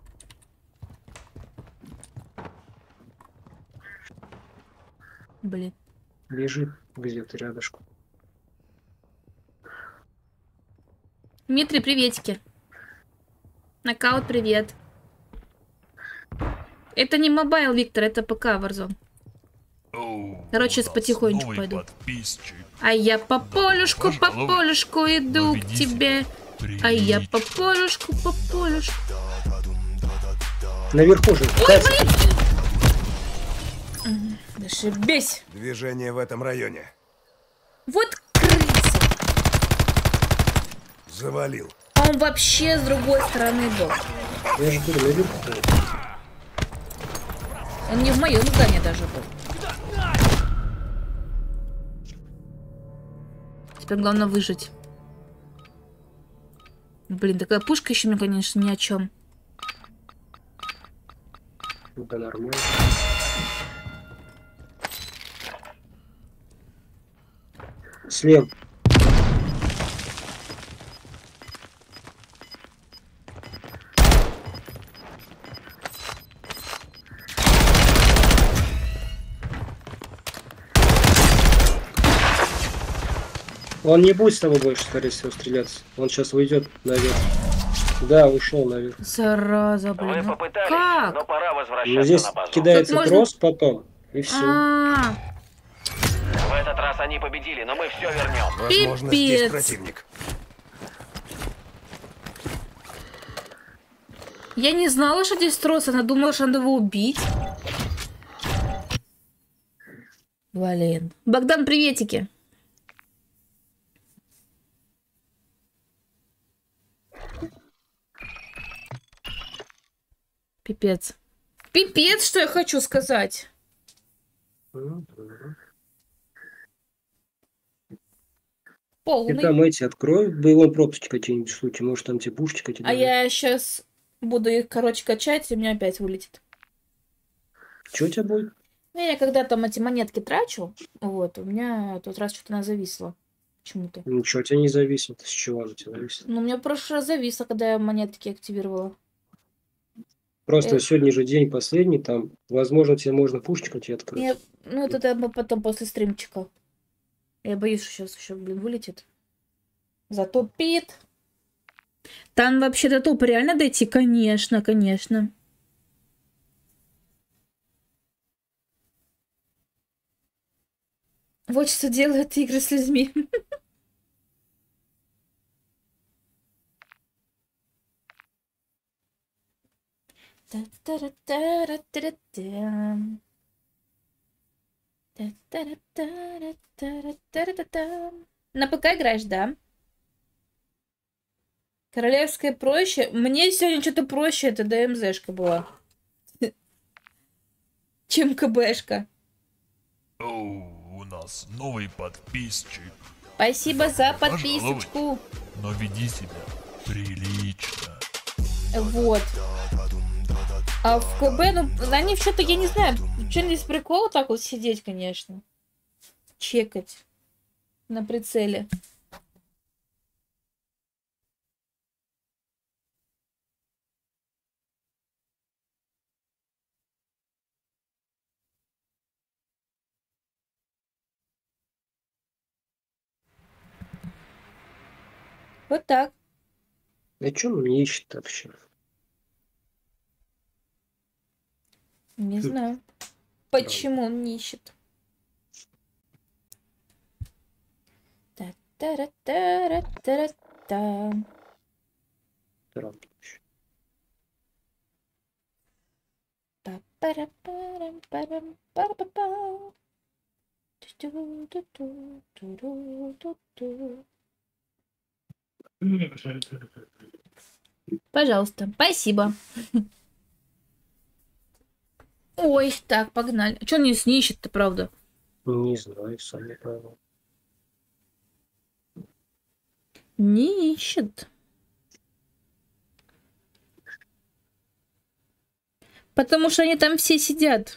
Блин. Лежит где-то рядышком. Дмитрий, приветики. Нокаут, привет. Это не мобайл, Виктор, это ПК, Warzone. Оу, Короче, у нас потихонечку новый пойду. подписчик. А я по полюшку, по Пожалуй, полюшку иду к ведите. тебе. А я по полюшку, по полюшку. Наверху же. Ой, Катя. блин! Зашибись. Движение в этом районе. Вот крыса. Завалил. А он вообще с другой стороны был. Я же говорю, наверху. Он не в моем здании даже был. Теперь главное выжить. Блин, такая пушка еще, ну, конечно, ни о чем. Да нормально. Слева. Он не будет с тобой больше, скорее всего, стреляться. Он сейчас уйдет наверх. Да, ушел наверх. Зараза, блин. Вы попытались, как? но пора возвращаться Ну, здесь на базу. кидается Тут трос потом, и все. А, В этот раз они победили, но мы все вернем. Возможно, Пипец. здесь противник. я не знала, что здесь трос, она думала, что надо его убить. Блин. Богдан, приветики. Пипец. Пипец, что я хочу сказать. Ты Полный. там эти открой боевой пропуск какие-нибудь в случае. Может там тебе пушечка эти А дадут. я сейчас буду их, короче, качать, и у меня опять вылетит. Что у тебя будет? Ну, я когда там эти монетки трачу, вот, у меня тот раз что-то она зависла. Почему-то. Ничего, у тебя не зависит. С чего она у тебя зависит? Ну, у меня в прошлый раз зависло, когда я монетки активировала. Просто Э. сегодня же день последний, там, возможно, тебе можно пушечку тебе открыть. Я, ну, это я потом после стримчика. Я боюсь, что сейчас еще, блин, вылетит. Затопит. Там вообще до топа реально дойти? Конечно, конечно. Вот что делают игры с людьми. На ПК играешь, да? Королевская проще. Мне сегодня что-то проще, это ДМЗшка была. Чем КБшка. Оу, у нас новый подписчик. Спасибо за Пожалуй. подписочку. Но веди себя прилично. Вот. А в КБ, ну, они что-то, я не знаю, что здесь прикол так вот сидеть, конечно. Чекать на прицеле. Вот так. А что он не ищет вообще? Не знаю. Почему он не ищет? Та-та-ра-та-ра-та-ра-та. Странно. Па-пара-парам-парам-пара-па-па. Ту-ту-ту-ту-ту-ту-ту. Пожалуйста, спасибо. Ой, так, погнали. А что он не снищет-то, правда? Не знаю, сам не понял. Не ищет. Потому что они там все сидят.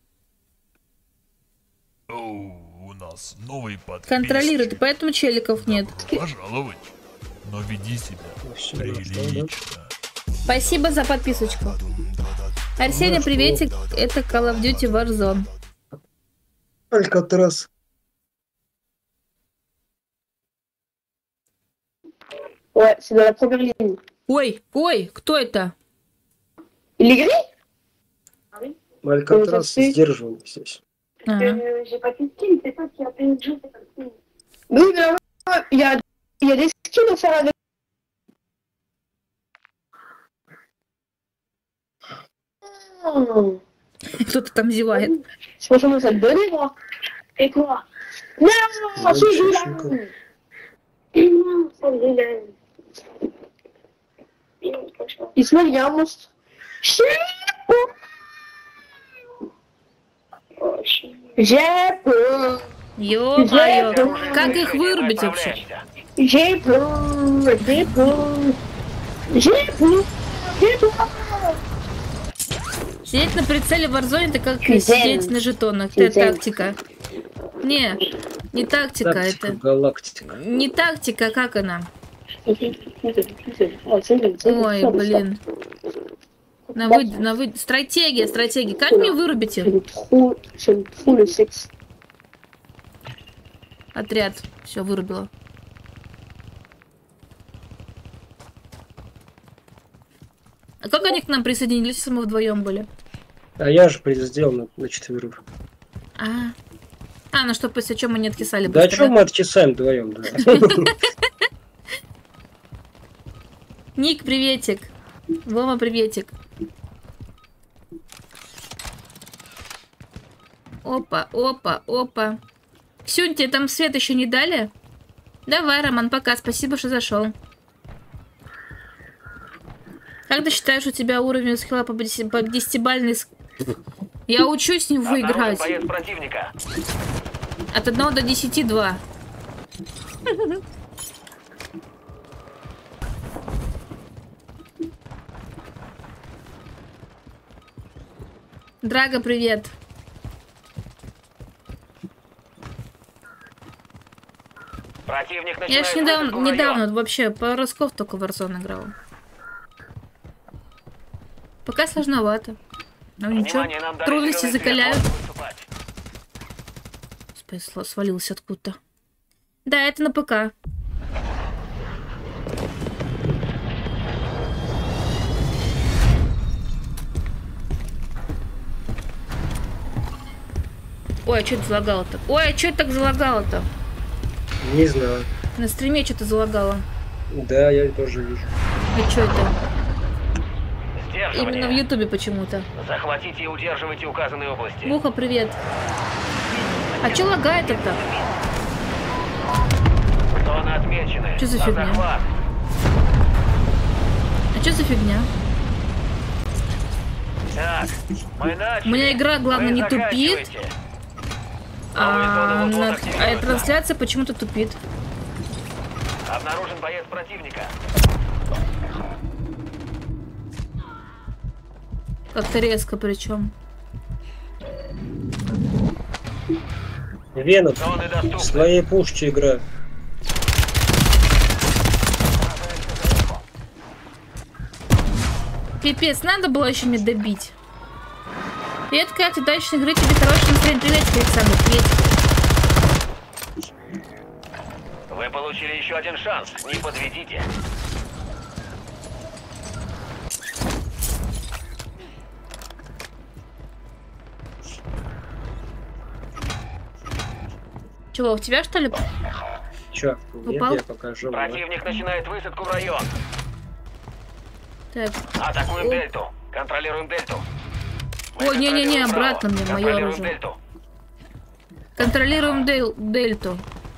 Оу, у нас новый подписчик. Контролируют, и поэтому челиков нет. Добро пожаловать. Но веди себя Всё, прилично. Спасибо за подписочку. Арсений, приветик. Это Call of Duty Warzone. Алькатрас. Ouais, c'est dans la première ligne. Ой, ой, кто это? Il est gris? Ah oui. Алькатрас сдерживаем здесь. Ага. Euh, j'ai pas de skin, c'est toi qui as payé le jeu, c'est pas le skin. Oui, mais alors, il y a, il y a des skins à faire avec. Oh. Кто-то там зевает. C'est pas comment ça te donner, moi. Et quoi? Non, c'est Julien. Non, c'est Julien. Il se met, il y a un monstre. J'ai peur. Ё-моё, как их вырубить вообще? J'ai peur, j'ai peur. Сидеть на прицеле в Warzone это как сидеть на жетонах. Это тактика. Не, не тактика, Тактика, это. галактика. Не тактика, как она? Ой, блин. На вы, на вы... Стратегия, стратегия. Как мне вырубить их? Отряд. Все, вырубила. А как они к нам присоединились, если мы вдвоем были? А я же сделал на, на четверых. А, а, ну что, после чего мы не откисали? Да, что мы откисаем вдвоем, да? Ник, приветик. Вова, приветик. Опа, опа, опа. Ксюнь, тебе там свет еще не дали? Давай, Роман, пока. Спасибо, что зашел. Как ты считаешь, у тебя уровень скилла по десятибалльной... Я учусь с ним выиграть. От одного до десяти два. Драга, привет. Противник Я ж недавно, недавно вообще по Росков только в Warzone играл. Пока сложновато. Ну ничего, трудности закаляют. Господи, свалился откуда-то. Да, это на ПК. Ой, а что это залагало-то? Ой, а что это так залагало-то? Не знаю. На стриме что-то залагало. Да, я тоже вижу. И что это? Именно в Ютубе почему-то. Захватите и удерживайте указанные области. Муха, привет. А что лагает это? Зоны отмечены. Что за фигня? Захват. А что за фигня? Так, мы начали. У меня игра, главное, не тупит. А, на... а трансляция почему-то тупит. Обнаружен боец противника. Как-то резко причем. Веном в своей пушке игра. Пипец, надо было еще мне добить. Привет, Катя, удачной игры, тебе хорошего настроения. Привет, Александр, привет. Вы получили еще один шанс, не подведите. Чего, у тебя что ли? Че? Упал? Я покажу. Противник начинает высадку в район. Так. Атакуем дельту. Контролируем дельту. Мы Ой, не-не-не, обратно мне мое оружие. Дельту. Контролируем дель дельту.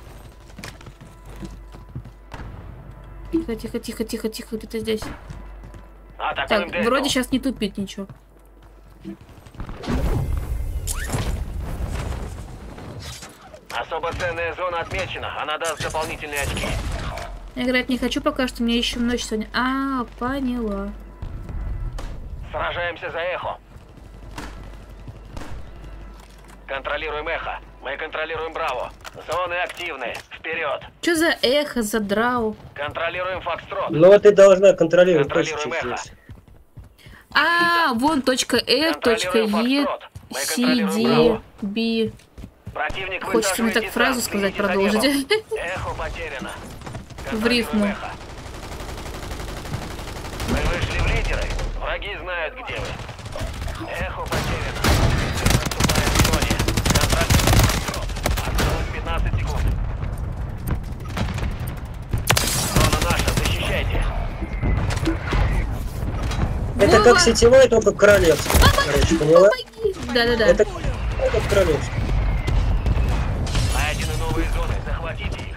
Тихо, тихо, тихо, тихо, тихо, где-то здесь. Атакуем так, дельту. Вроде сейчас не тупит ничего. Особо ценная зона отмечена, она даст дополнительные очки. Я играть не хочу пока что, мне еще ночь сегодня. А, поняла. Сражаемся за эхо. Контролируем эхо. Мы контролируем Браво. Зоны активны. Вперед. Что за эхо, за драу? Контролируем Фокстрот. Ну вот ты должна контролировать Контролируем точки эхо. здесь. А, вон точка F, точка E, C, D, B. Противник Хочется мне так фразу сказать, продолжить. Эхо потеряно. В рифму. Мы вышли в лидеры. Враги знают, где вы. Эхо потеряно. Наступает в зоне. Контроль. Осталось пятнадцать секунд. Зона наша, защищайте. Это Вова! Как сетевой, только королевский. Короче, поняла? Да-да-да. Это как королевский. Найдены новые зоны, захватите их.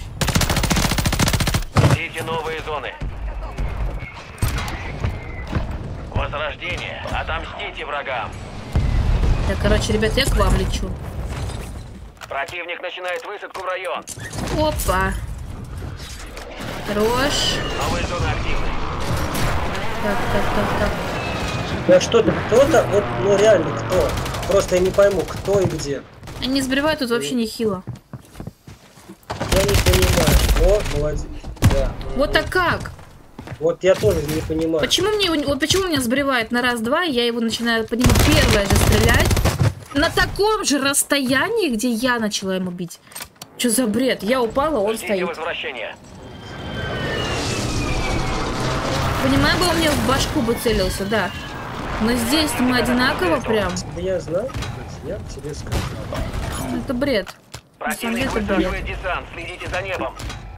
Ищите новые зоны. Возрождение, отомстите врагам. Так, короче, ребят, я к вам лечу. Противник начинает высадку в район. Опа. Хорош. Новые зоны активны. Так, так, так, так. Да что-то, кто-то, вот, ну реально, кто? Просто я не пойму, кто и где. Они сбривают тут вообще не хило. Я не понимаю. О, молодец. Да. Вот так как? Вот я тоже не понимаю. Почему мне его- вот почему меня сбривает на раз-два, и я его начинаю по нему первое же стрелять на таком же расстоянии, где я начала ему бить? Что за бред? Я упала, он Ждите стоит. возвращения. Понимаю, бы он мне в башку бы целился, да. Но здесь мы одинаково прям. Я знаю, я тебе скажу. Это бред. На самом деле Противник это бред. высаживает десант. Следите за небом.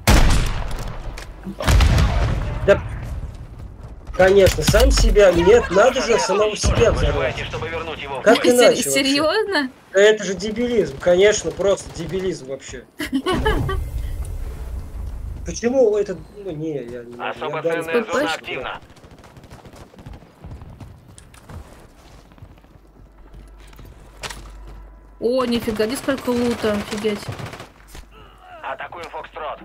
Да, конечно, сам себя. Нет, надо же самого себя взорвать. Чтобы вернуть его в Как бой. иначе вообще? Серьезно? Да это же дебилизм, конечно, просто дебилизм вообще. Почему это... Ну не, я не... Особо я даже- ценная зона активна. О, нифига, здесь сколько лута, офигеть. Атакуем Фокстрот.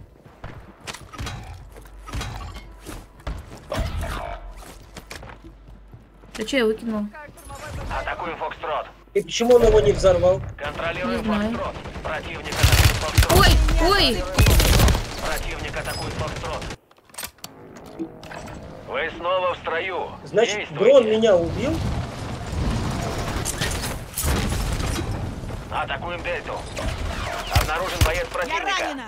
А что я выкинул? Атакуем Фокстрот. И почему он его не взорвал? Контролируем Не знаю. Фокстрот. Противник атакует Фокстрот. Ой, ой! Противник атакует Фокстрот. Вы снова в строю. Значит, Действуйте. дрон меня убил? Атакуем Дельту. Обнаружен боец противника.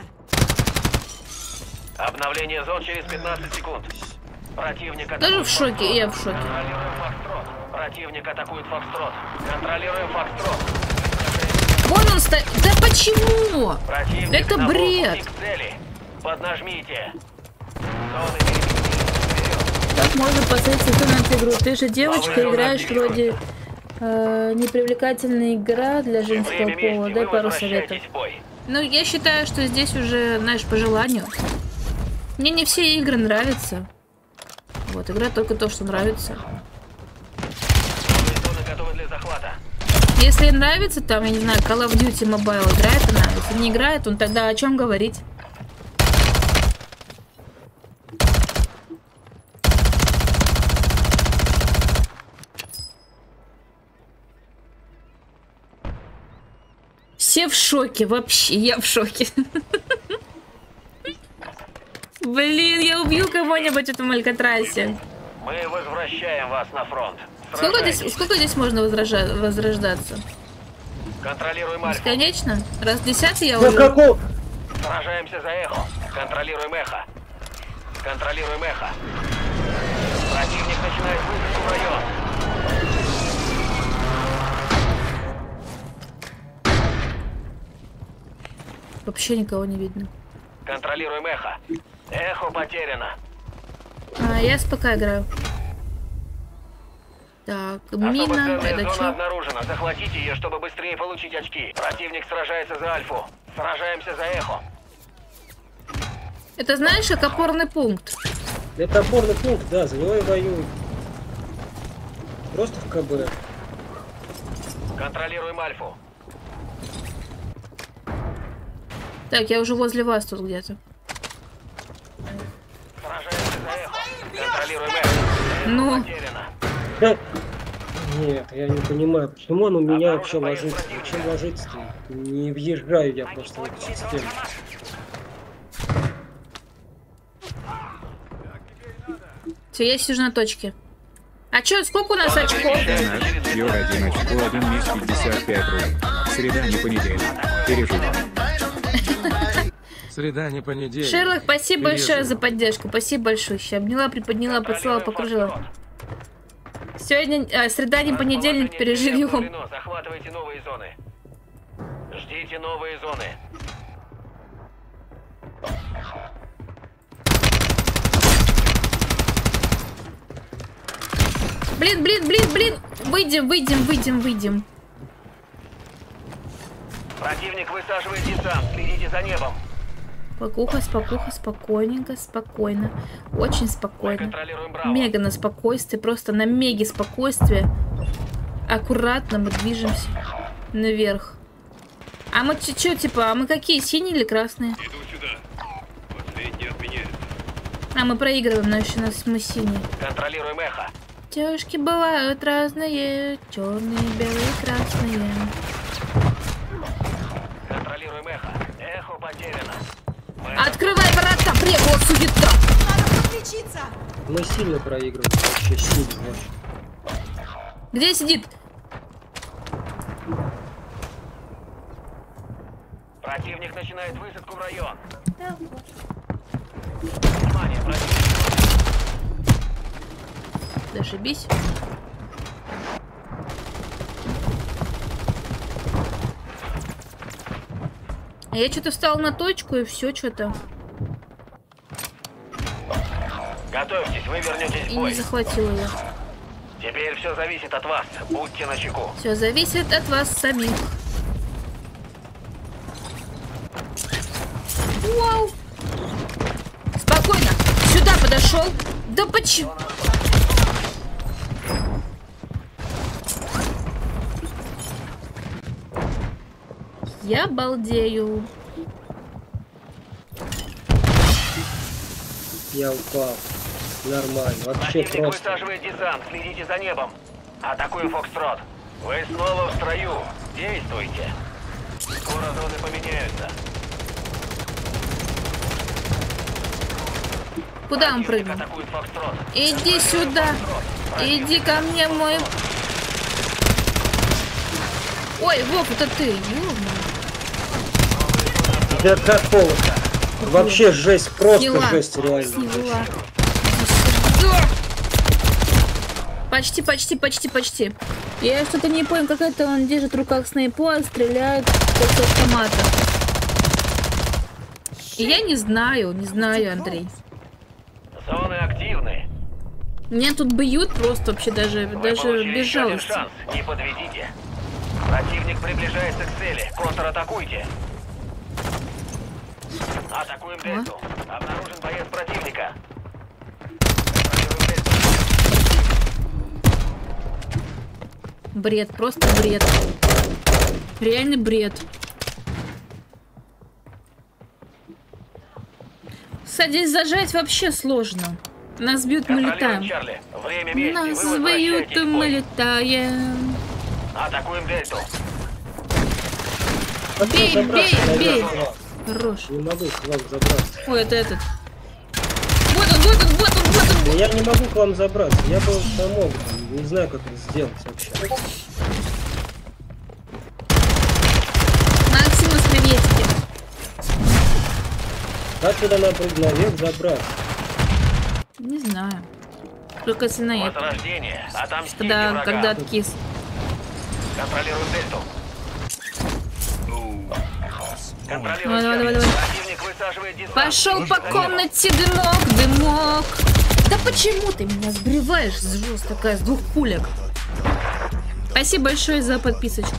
Обновление зон через пятнадцать секунд. Противник атакует Даже в шоке, я в шоке. Контролируем Фокстрот. Противник атакует Фокстрот. Контролируем Фокстрот. Вон он стоит. Да почему? Противник Это на бред. полпути к цели. Поднажмите. Зоны перемещения. Как можно поставить на игру? Ты же девочка, играешь вроде э, непривлекательная игра для женского Время пола. мести, Дай вы пару советов. возвращаетесь в бой. Ну, я считаю, что здесь уже, знаешь, по желанию. Мне не все игры нравятся. Вот, игра только то, что нравится. Зоны готовы для захвата. Если нравится, там, я не знаю, Call of Duty Mobile играет она. Если не играет, он тогда о чем говорить? Все в шоке, вообще, я в шоке. Блин, я убью кого-нибудь в этом Алькатрасе. Мы возвращаем вас на фронт. Сколько здесь, сколько здесь можно возража- возрождаться? Контролируем Альфу. Бесконечно? Раз десятый я Да уже... какого? Сражаемся за эхо. Контролируем эхо. Контролируем эхо. Противник начинает высадку в район. Вообще никого не видно. Контролируем эхо. Эхо потеряно. А, я с ПК играю. Так, Особо мина, ценная это зона что? обнаружена. Захватите ее, чтобы быстрее получить очки. Противник сражается за Альфу. Сражаемся за эхо. Это знаешь, как опорный пункт. Это опорный пункт, да, за него и воюют. Просто в КБ. Контролируем Альфу. Так, я уже возле вас тут где-то. Сражаемся за эхо. Контролируем эхо. Эхо Ну. потеряно. Да. Нет, я не понимаю, почему он у меня вообще ложится. Зачем ложится-то? Не въезжаю я просто в эту систему. Все, я сижу на точке. А чё, сколько у нас очков? Донат, Йор один очко, один месяц пятьдесят пять рублей. Среда, не понедельник. Переживем. Среда, не понедельник. Шерлок, спасибо большое Переживем. за поддержку. Спасибо большое. Обняла, приподняла, поцеловала, покружила. Сегодня а, среда, не понедельник, переживем. Обновлено. Захватывайте новые зоны. Ждите новые зоны. Блин, блин, блин, блин. Выйдем, выйдем, выйдем, выйдем. Противник высаживает десант. Следите за небом. Спокуха, спокуха, спокойненько, спокойно. Очень спокойно. Контролируем Браво. Мега на спокойствие, просто на меге спокойствие. Аккуратно мы движемся наверх. А мы что, типа, а мы какие, синие или красные? Иду сюда. Последний отменяется. А, мы проигрываем, но еще нас мы синие. Контролируем эхо. Девушки бывают разные, черные, белые, красные. Контролируем эхо. Эхо потеряно. Мы... Открывай ворота, прибыла суета! Надо подключиться! Мы сильно проигрываем, вообще сильно. Вообще. Где сидит? Противник начинает высадку в район. Внимание, противник. Зашибись. А я что-то встал на точку и все что-то. Готовьтесь, вы вернетесь в И бой. не захватил ее. Теперь все зависит от вас. Будьте начеку. Все зависит от вас самих. Вау! Спокойно! Сюда подошел! Да почему? Я балдею. Я упал. Нормально. Вообще Противник просто. высаживает десант. Следите за небом. Атакуем Фокстрот. Вы снова в строю. Действуйте. Скоро зоны поменяются. Куда он прыгнул? Атакует Фокстрот. Иди сюда. Иди ко мне, мой... Ой, Вов, это ты. Да какого? Вообще жесть, просто Сила. жесть реально. Сила. Почти, почти, почти, почти. Я что-то не понял, как это он держит в руках снайпу, а стреляет с автомата. И я не знаю, не знаю, Андрей. Зоны активны. Меня тут бьют просто вообще даже, Вы даже получили без еще один жалости. шанс. Не подведите. Противник приближается к цели. Контратакуйте. Атакуем Дельту. Обнаружен боец противника. Бред, просто бред. Реальный бред. Садись, зажать вообще сложно. Нас бьют, мы летаем. Чарли. Время мести. Нас Вы бьют, возвращаетесь и в мы бой. летаем. Атакуем Дельту. Бей, бей, бей. Хорош. Не могу к вам забраться. Ой, это этот. Вот он, вот он, вот он, вот он. Да я не могу к вам забраться. Я бы помог. Не знаю, как это сделать вообще. Максимус, приветики. Как туда напрыгнуть наверх забраться? Не знаю. Только если на это. Возрождение. Отомстите Когда, врагам. когда откис. Контролируем Дельту. Контролируем Давай, давай, Чарли. давай, давай. Противник высаживает десант. Пошел по комнате дымок, дымок. Да почему ты меня сбриваешь с жест такая, с двух пулек? Спасибо большое за подписочку.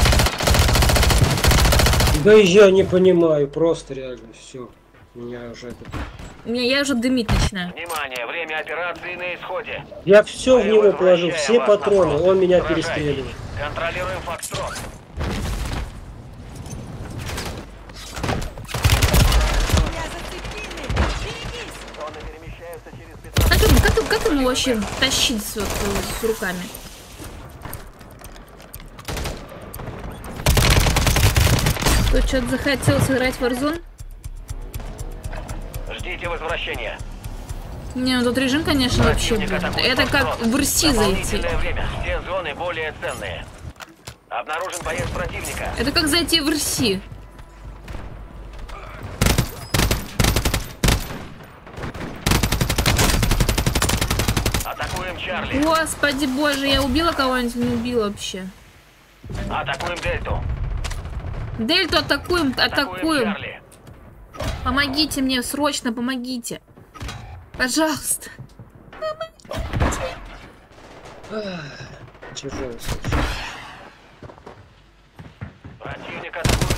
Да я не понимаю, просто реально все. Меня уже это... Меня, я уже дымить начинаю. Внимание, время операции на исходе. Я все в Мы него положил, возвращаем все вас на патроны, фронт. он меня Сражайтесь. перестреливает. Контролируем Фокстрот. Как, ему- как, ему- как ему вообще тащить с, вот, с руками? Кто что-то захотел сыграть в Warzone? Ждите возвращения. Не, ну тут режим, конечно, вообще, блин. Это как в эр си зайти. Дополнительное время. Все зоны более ценные. Обнаружен боец противника. Это как зайти в эр си. Атакуем Чарли. Господи боже, я убила кого-нибудь? Не убила вообще. Атакуем Дельту. Дельту атакуем, атакуем. Чарли. Помогите мне, срочно помогите. Пожалуйста. Тяжелый случай. Противник атакует.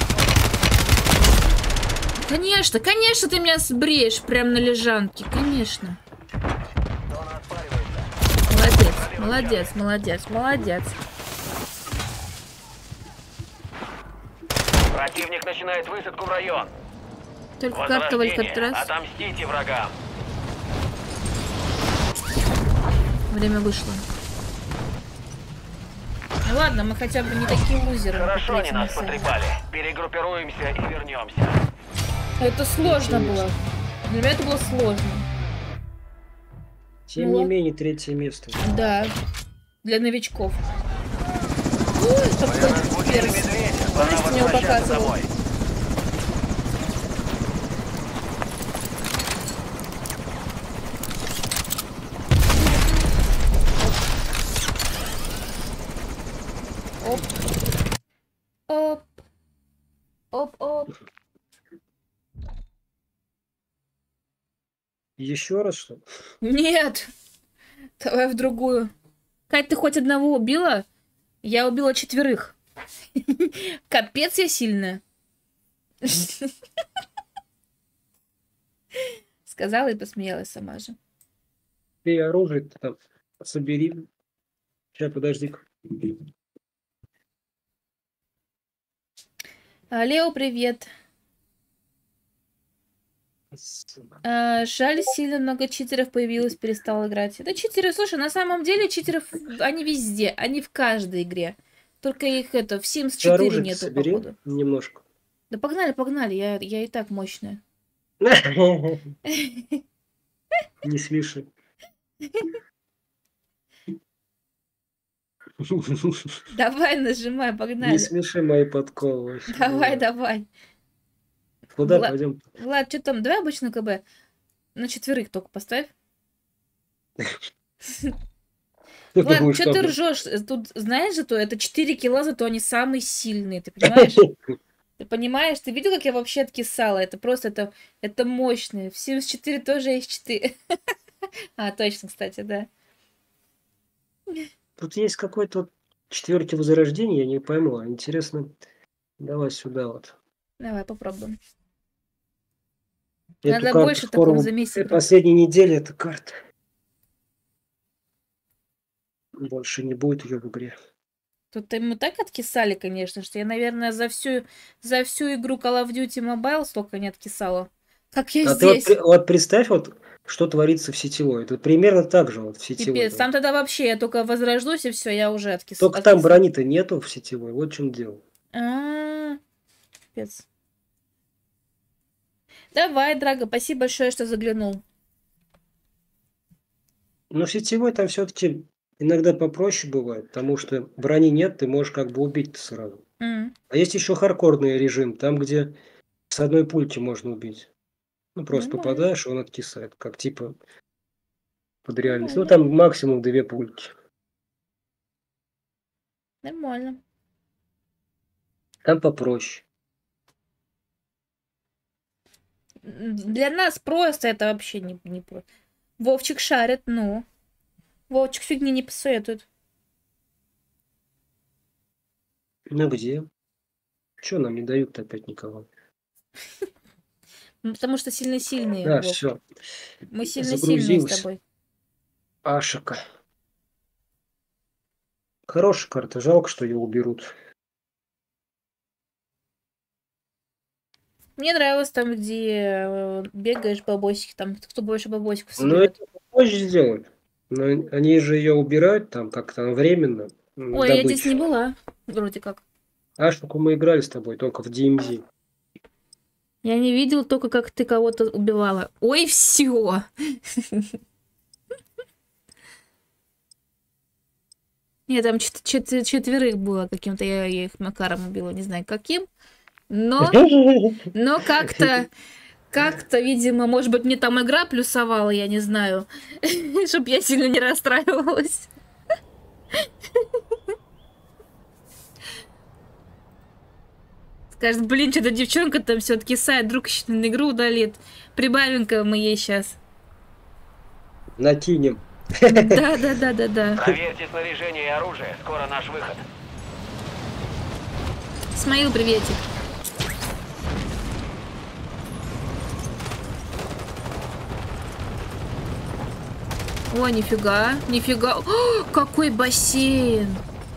Конечно, конечно ты меня сбреешь прямо на лежанке. Конечно. Молодец, молодец, молодец, молодец. Противник начинает высадку в район. Только как-то в Возрождение. Алькатрас. Отомстите врагам. Время вышло. Ну ладно, мы хотя бы не такие лузеры. Хорошо, они нас потрепали. Перегруппируемся и вернемся. Это сложно было. Для меня это было сложно. Тем ну, не менее, третье место. Да. Для новичков. Ой, какой перс. Помните, мне его показывал. Оп. Оп. Оп-оп. Еще раз, что ли? Нет. Давай в другую. Кать, ты хоть одного убила? Я убила четверых. Капец, я сильная. Сказала и посмеялась сама же. Ты оружие там собери. Сейчас, подожди-ка. Лео, привет. А, жаль, сильно много читеров появилось, перестал играть. Это читеры, слушай, на самом деле читеров, они везде, они в каждой игре. Только их это, в Sims четыре нету, собери походу. Немножко. Да погнали, погнали, я, я и так мощная. Не смеши. Давай, нажимай, погнали. Не смеши мои подколы. Давай, давай. Куда Влад, пойдем? Влад, что там? Давай обычно КБ. На четверых только поставь. Влад, что ты ржешь? Тут, знаешь же, то это четыре килла, зато они самые сильные, ты понимаешь? Ты понимаешь? Ты видел, как я вообще откисала? Это просто, это, это мощно. В Sims четыре тоже есть четыре. А, точно, кстати, да. Тут есть какой-то четвертый возрождение, я не пойму. Интересно. Давай сюда вот. Давай попробуем. Эту Надо больше такого замесить. Последней недели эта карта. Больше не будет ее в игре. Тут мы так откисали, конечно, что я, наверное, за всю, за всю игру Call of Duty Mobile столько не откисала. Как я а здесь. Ты вот, вот представь, вот, что творится в сетевой. Это примерно так же вот в сетевой. Пипец, там тогда вообще я только возрождусь, и все, я уже откисала. Только там брони-то нету в сетевой. Вот в чем дело. А-а-а. Пипец. Давай, Драго, спасибо большое, что заглянул. Но в сетевой там все-таки иногда попроще бывает, потому что брони нет, ты можешь как бы убить сразу. Mm. А есть еще хардкорный режим, там, где с одной пульти можно убить. Ну, просто Нормально. попадаешь, и он откисает, как типа под реальность. Ну, там максимум две пульти. Нормально. Там попроще. Для нас просто это вообще не, не просто. Вовчик шарит, ну. Вовчик фигни не посоветует. Ну где? Че нам не дают опять никого? Потому что сильно-сильные. Да, все. Мы сильно-сильные с тобой. Ашика. Хорошая карта, жалко, что ее уберут. Мне нравилось там, где бегаешь бабосики, там кто больше бабосиков Ну, соберет. это позже сделают. Но они же ее убирают там как-то временно. Ой, добычу. Я здесь не была, вроде как. Ашику мы играли с тобой только в ди эм зет. Я не видел только, как ты кого-то убивала. Ой, все. Нет, там четверых было каким-то, я их макаром убила, не знаю каким. Но, но как-то, как-то, видимо, может быть, мне там игра плюсовала, я не знаю, чтобы я сильно не расстраивалась. Скажет, блин, что-то девчонка там все откисает, вдруг еще на игру удалит. Прибавим-ка мы ей сейчас. Накинем. Да, да, да, да, да. Проверьте снаряжение и оружие, скоро наш выход. Смаил, приветик. О, нифига, нифига. О, какой бассейн.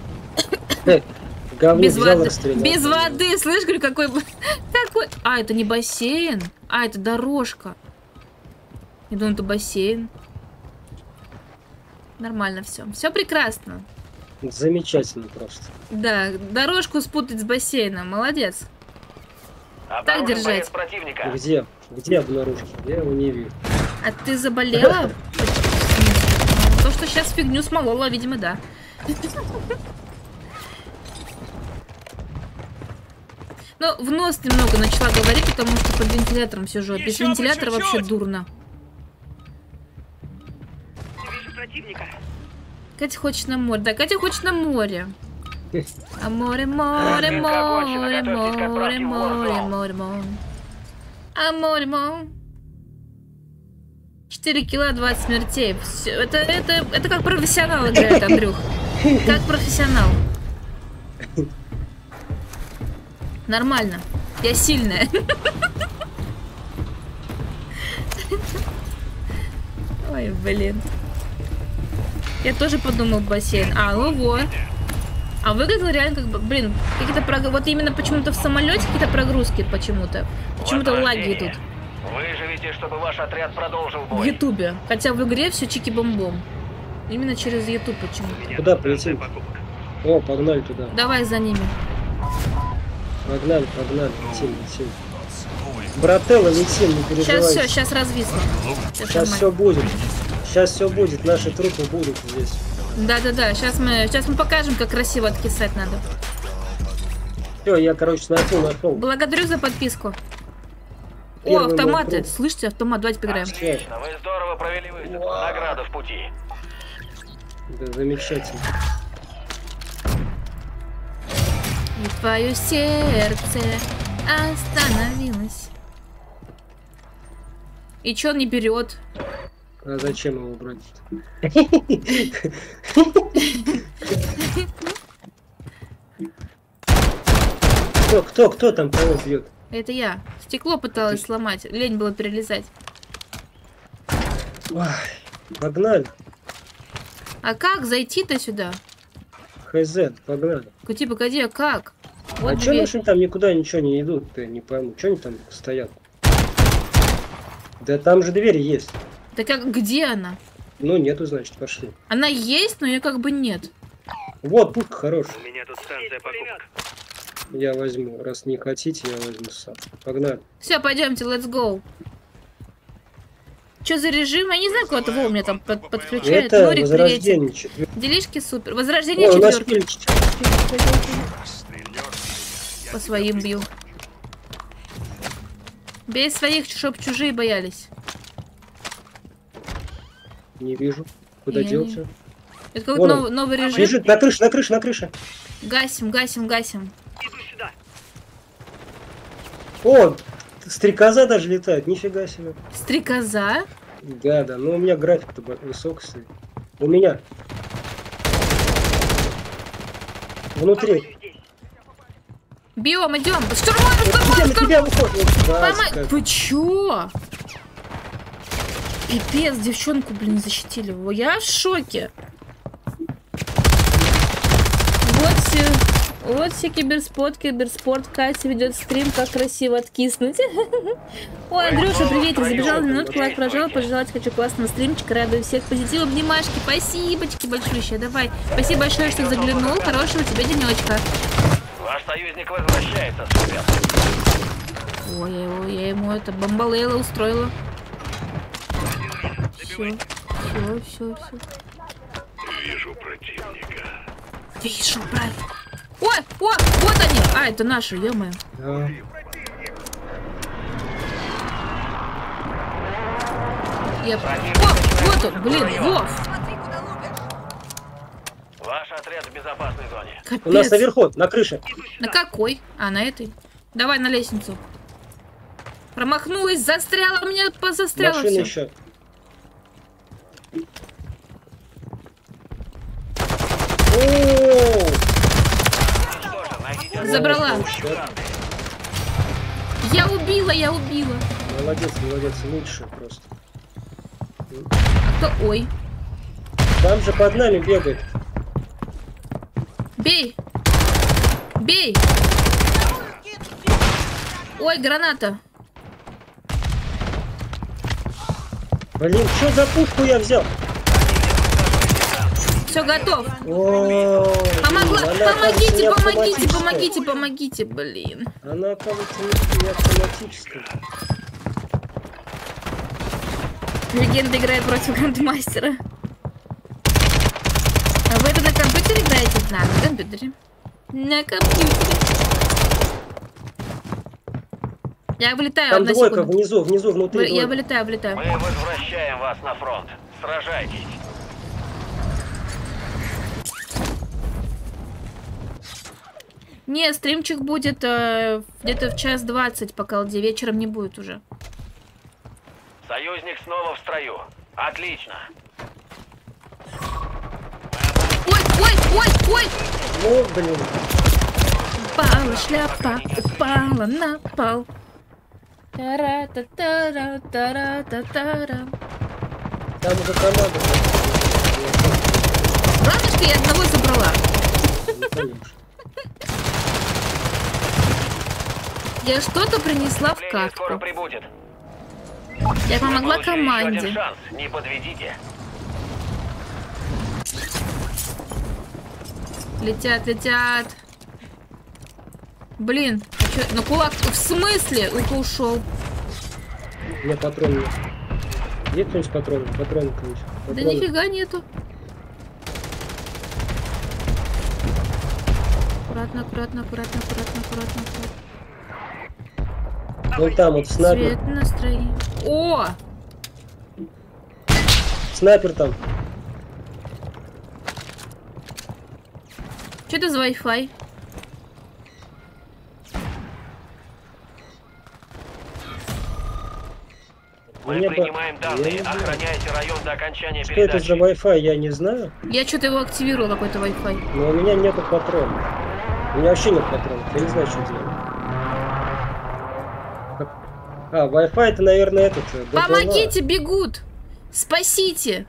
Без воды, без воды, слышь, говорю, какой, какой... А, это не бассейн, а, это дорожка. Я думаю, это бассейн. Нормально все. Все прекрасно. Замечательно просто. Да, дорожку спутать с бассейном. Молодец. Так держать. Где? Где обнаружил? Я его не вижу. А ты заболела? То, что сейчас фигню смолола, видимо, да. Но в нос немного начала говорить, потому что под вентилятором сижу. А без вентилятора вообще дурно. Катя хочет на море. Да, Катя хочет на море. А море, море, море, море, море, море, море. А море, море. четыре кило, двадцать смертей. Все, это, это, это как профессионал играет, Андрюх. Как профессионал. Нормально. Я сильная. Ой, блин. Я тоже подумал бассейн. А, ну вот. А выглядело реально как бы, блин, какие-то прогрузки. Вот именно почему-то в самолете какие-то прогрузки почему-то. Почему-то лаги идут. Выживите, чтобы ваш отряд продолжил В бой. Ютубе. Хотя в игре все чики-бомбом. Именно через Ютуб почему-то. Куда полетим? О, погнали туда. Давай за ними. Погнали, погнали, летим, летим. Брателло, летим, не переживайте. Сейчас все, сейчас развисло. Сейчас все будет. Сейчас все будет, наши трупы будут здесь. Да-да-да, сейчас мы, сейчас мы покажем, как красиво откисать надо. Все, я, короче, нашел, нашел. Благодарю за подписку. Первый О, автоматы. мой Слышите, автомат, давайте поиграем. Отлично, вы здорово провели высадку. Награда в пути. Да, замечательно. И твое сердце остановилось. И чё он не берет? А зачем его брать? Кто, кто, кто там кого бьет? Это я. Стекло пыталась сломать. Лень было перелезать. Ой, погнали. А как зайти-то сюда? Хз, погнали. Погоди, погоди, а как? Вот А чё дверь. наши там никуда ничего не идут? Ты не пойму. Чё они там стоят? Да там же двери есть. Да как, где она? Ну нету, значит, пошли. Она есть, но ее как бы нет. Вот, пушка хорошая. У меня тут станция покупок. Я возьму. Раз не хотите, я возьму сам. Погнали. Все, пойдемте, let's go. Что за режим? Я не знаю, куда-то Вова меня там под подключает. Это Норик, возрождение. приветик. Делишки супер. Возрождение О, у нас четверки. По своим бью. Бей своих, чтоб чужие боялись. Не вижу. Куда Я делся? не- Это какой-то новый, новый режим. Бежит на крыше, на крыше, на крыше. Гасим, гасим, гасим. О, стрекоза даже летает, нифига себе. Стрекоза? Да, да, ну у меня график-то высок стоит. У меня. Внутри. Биом, идем. Штурмуем, штурмуем, На тебя выходит. Помай- Вы чё? Пипец, девчонку, блин, защитили. Во, я в шоке. Вот все, вот все киберспорт, киберспорт. Катя ведет стрим, как красиво откиснуть. Ой, Андрюша, приветик, забежал на минутку, лайк прожал, пожелать хочу классного стримчика, радую всех позитива, обнимашки, спасибочки большущие, давай. Спасибо большое, что заглянул, хорошего тебе денечка. Ваш союзник возвращается, ребят. Ой, я его, я ему это бомбалейла устроила. Все, все, все, все. Вижу противника. Вижу, правильно. Ой, о, вот они. А, это наши, ё-моё. Да. Я... О, вот он, блин, Вов. Ваш отряд в безопасной зоне. Капец. У нас наверху, на крыше. На какой? А, на этой. Давай на лестницу. Промахнулась, застряла, у меня позастряла Машина все. еще. Забрала. Я убила, я убила. Молодец, молодец, лучше просто. Кто? Ой. Там же под нами бегает. Бей. Бей. Ой, граната. Блин, что за пушку я взял? Все, готов. О, Помогла. она, Помогите, оказывается, помогите, не помогите, помогите, блин. Она, оказывается, не автоматическая. Легенда играет против грандмастера. А вы это на компьютере играете? Да, на компьютере. На компьютере. Я вылетаю. Там одна двойка секунда. внизу, внизу, внутри. Я двойка. вылетаю, вылетаю. Мы возвращаем вас на фронт. Сражайтесь. Не, стримчик будет э, где-то в час двадцать по колде. Вечером не будет уже. Союзник снова в строю. Отлично. Ой, ой, ой, ой! Ну, блин. Упала шляпа, упала на пол. Тара-та-тара-тара-та-тара. Там уже команда. Главное, что я одного забрала. Ну, конечно. Я что-то принесла в Скоро катку. прибудет. Я помогла Вы получили еще команде. один шанс. Не подведите. Летят, летят. Блин, а чё? Ну кулак, в смысле? Ух, ушел. У меня патрон нет. Есть кто-нибудь патрон? Патрон кто-нибудь? Да нифига нету. Аккуратно, аккуратно, аккуратно, аккуратно, аккуратно, аккуратно. Вон там вот снайпер. Цвет настроения. О! Снайпер там. Что это за Wi-Fi? Мы Мне принимаем по- данные. я не знаю. Охраняйте район до окончания Что это передачи. за Wi-Fi, я не знаю. Я что-то его активировала, какой-то Wi-Fi. Но у меня нету патронов. У меня вообще нет патронов. Я не знаю, что делать. Как- А, Wi-Fi это, наверное, этот. э, БПЛА. Помогите, бегут! Спасите!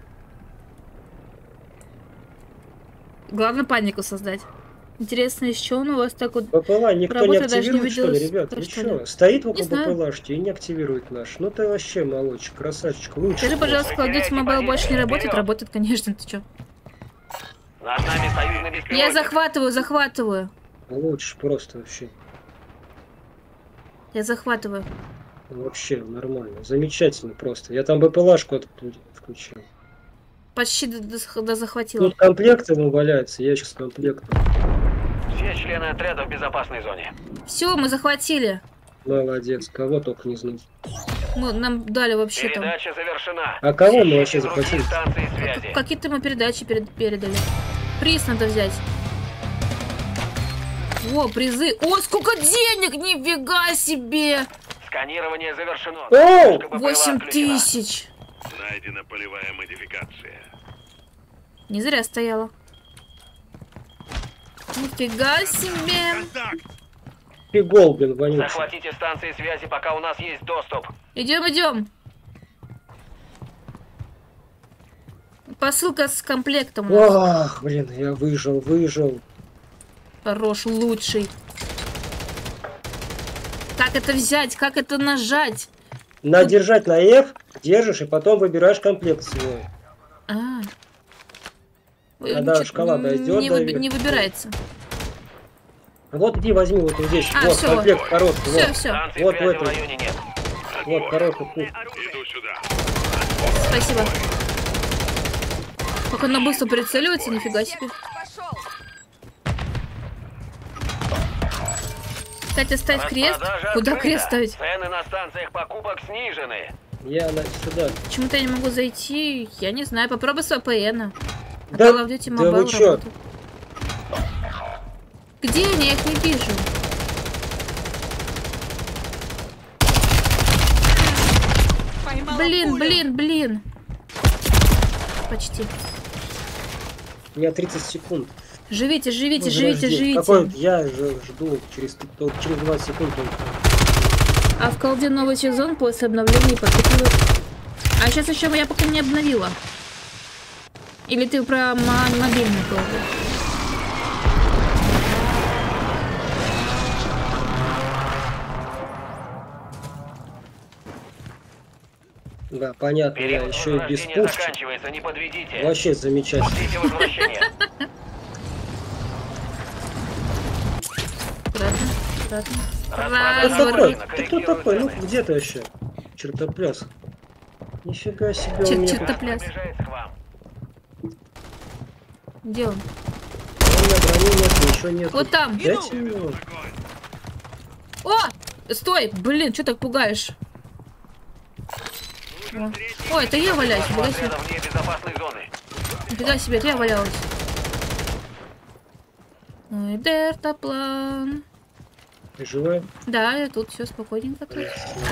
Главное панику создать. Интересно, из чего он у вас так вот... БПЛА никто не Работа даже не активирует, что ли, виделась. ребят? Вы Хорошо, что? да. Стоит Не около знаю. БПЛАшки и не активирует наш. Ну ты вообще молодчик, красавчик, лучше. Скажи, пожалуйста, Call of Duty Mobile больше не работает? Вперед! Работает, конечно, ты чё? Над нами союзный беспилотник. Я захватываю, захватываю. Лучше просто вообще. Я захватываю. Вообще нормально. Замечательно просто. Я там БПЛАшку отклю- включил. Почти до, до- до захватила. Тут комплект ему валяется, ящик с комплектом. Все члены отряда в безопасной зоне. Все, мы захватили. Молодец, кого только не знать. Мы, нам дали вообще там. Передача завершена. А кого мы Ищите вообще другие захватили? станции связи. Какие-то мы передачи перед, передали. Приз надо взять. О, призы. О, сколько денег! Нифига себе! Сканирование завершено. Оу! Пушка БПЛА Восемь отключена. тысяч. Найдена полевая модификация. Не зря стояла. Нифига себе! Фигол, блин, вонючий. Захватите станции связи, пока у нас есть доступ. Идем, идем. Посылка с комплектом. у нас. Ах, блин, я выжил, выжил. Хорош, лучший. Как это взять? Как это нажать? Надо держать на F, держишь и потом выбираешь комплект свой. А. Когда Чё-то шкала дойдет не, до выби- верха. не выбирается. Вот иди возьми вот здесь. А, вот всё. комплект короткий. Всё, вот. всё. Станции Вот в связи в этом. районе нет. Вот короткий путь. Иду сюда. Спасибо. Как она быстро прицеливается, нифига себе. Кстати, ставь крест. Распродажа Куда открыта. крест ставить? Цены на станциях покупок снижены. Я на сюда. Почему-то я не могу зайти. Я не знаю. Попробуй с ви пи эн. А Да- Call of Duty да Mobile вы чё? работает. Где они? Я их не вижу. Блин, блин, блин. Почти. У меня тридцать секунд. Живите, живите, Ну, живите, подожди. живите. Какой? Я же жду через, только через двадцать секунд только. А в колде новый сезон после обновления подкупила. А сейчас еще я пока не обновила. Или ты про мо- мобильный колду? Да, понятно, я Период еще и без возрождения пушки. заканчивается, не подведите. Вообще замечательно. Ждите возвращения. Аккуратно, аккуратно. Ты Разворот. такой? Ты кто такой? Ну где ты вообще? Чертопляс. Нифига себе Чер- у меня. чертопляс. Приближается к вам. Где он? У меня брони нет, ничего нет. Вот там. Дайте мне. О! Стой! Блин, что так пугаешь? О, О, это я валяюсь. Нифига себе. Отряда вне безопасной зоны. Нифига себе, это я валялась. Ой, дельтаплан. Ты живая? Да, я тут все спокойненько тут.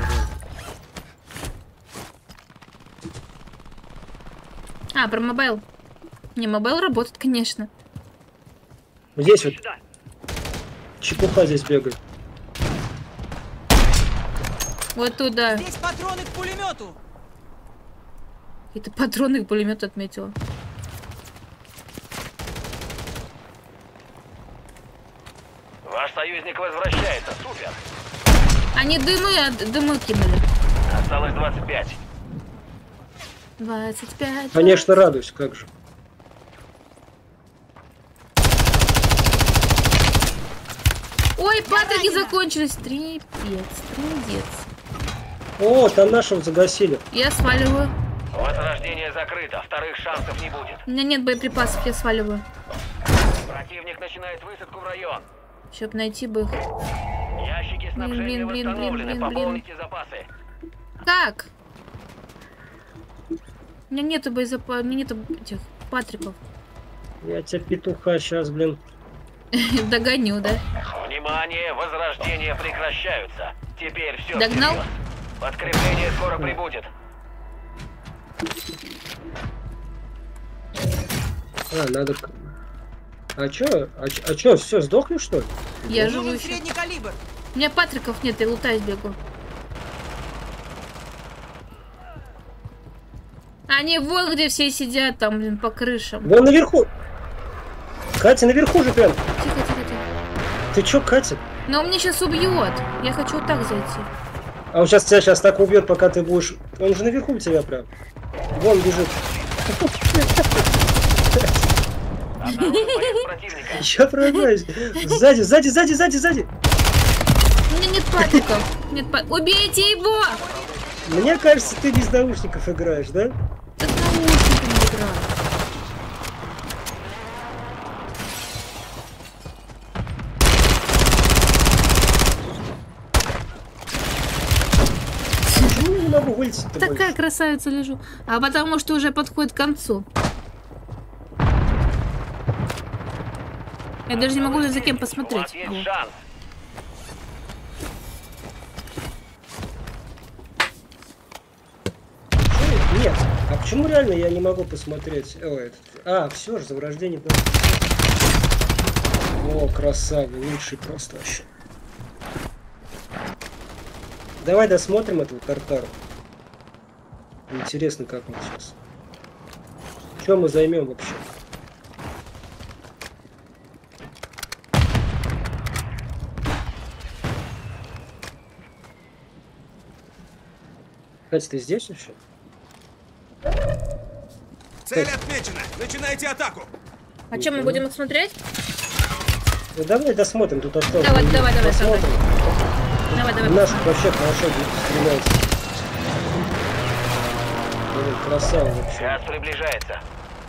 А, про мобайл. Не, мобайл работает, конечно. Здесь вот. Чепуха здесь бегает. Вот туда. Здесь патроны к пулемету. Какие-то патроны к пулемету отметила. Ваш союзник возвращается. Супер. Они дымы, а дымы кинули. Осталось двадцать пять. двадцать пять. Конечно, радуюсь, как же. Ой, патрики закончились. Трепец, трындец. О, там нашего загасили. Я сваливаю. Возрождение закрыто. Вторых шансов не будет. У меня нет боеприпасов, я сваливаю. Противник начинает высадку в район. Чтоб найти бы их. Ящики снабжения блин, блин, восстановлены. блин, блин, Пополните запасы. Как? У меня нету боезапасов, у меня нету этих патриков. Я тебя петуха сейчас, блин. Догоню, да? Внимание, возрождения прекращаются. Теперь все. Догнал? Вперед. Подкрепление скоро прибудет. А, надо... А чё? А, чё- а чё, все, сдохли, что ли? Я живу Нужен еще. средний калибр. У меня патриков нет, я лутаюсь бегу. Они вон где все сидят, там, блин, по крышам. Вон наверху. Катя, наверху же прям. Тихо, тихо, тихо. Ты чё, Катя? Но он меня сейчас убьет. Я хочу вот так зайти. А он сейчас тебя сейчас так убьет, пока ты будешь... Он же наверху у тебя прям. Вон бежит. Я прорываюсь. Сзади, сзади, сзади, сзади, сзади. У меня нет патриков. Нет па- Убейте его! Мне кажется, ты без наушников играешь, да? Так наушниками играю. Почему я не могу вылететь-то Такая больше? красавица лежу. А потому что уже подходит к концу. Я даже не могу за кем У вас посмотреть. есть Вот. шанс. Почему? Нет. А почему реально я не могу посмотреть? О, этот... А, все же, заграждение. Да. О, красава, лучший просто вообще. Давай досмотрим этого Тартара. Интересно, как он сейчас. Чем мы займем вообще? Катя, ты здесь еще? Цель отмечена. Начинайте атаку. А что, мы будем их смотреть? Ну, давай досмотрим, тут осталось. Давай, давай, давай, Посмотрим. Давай, давай. Наш вообще хорошо стреляется. Блин, красава вообще. Час приближается.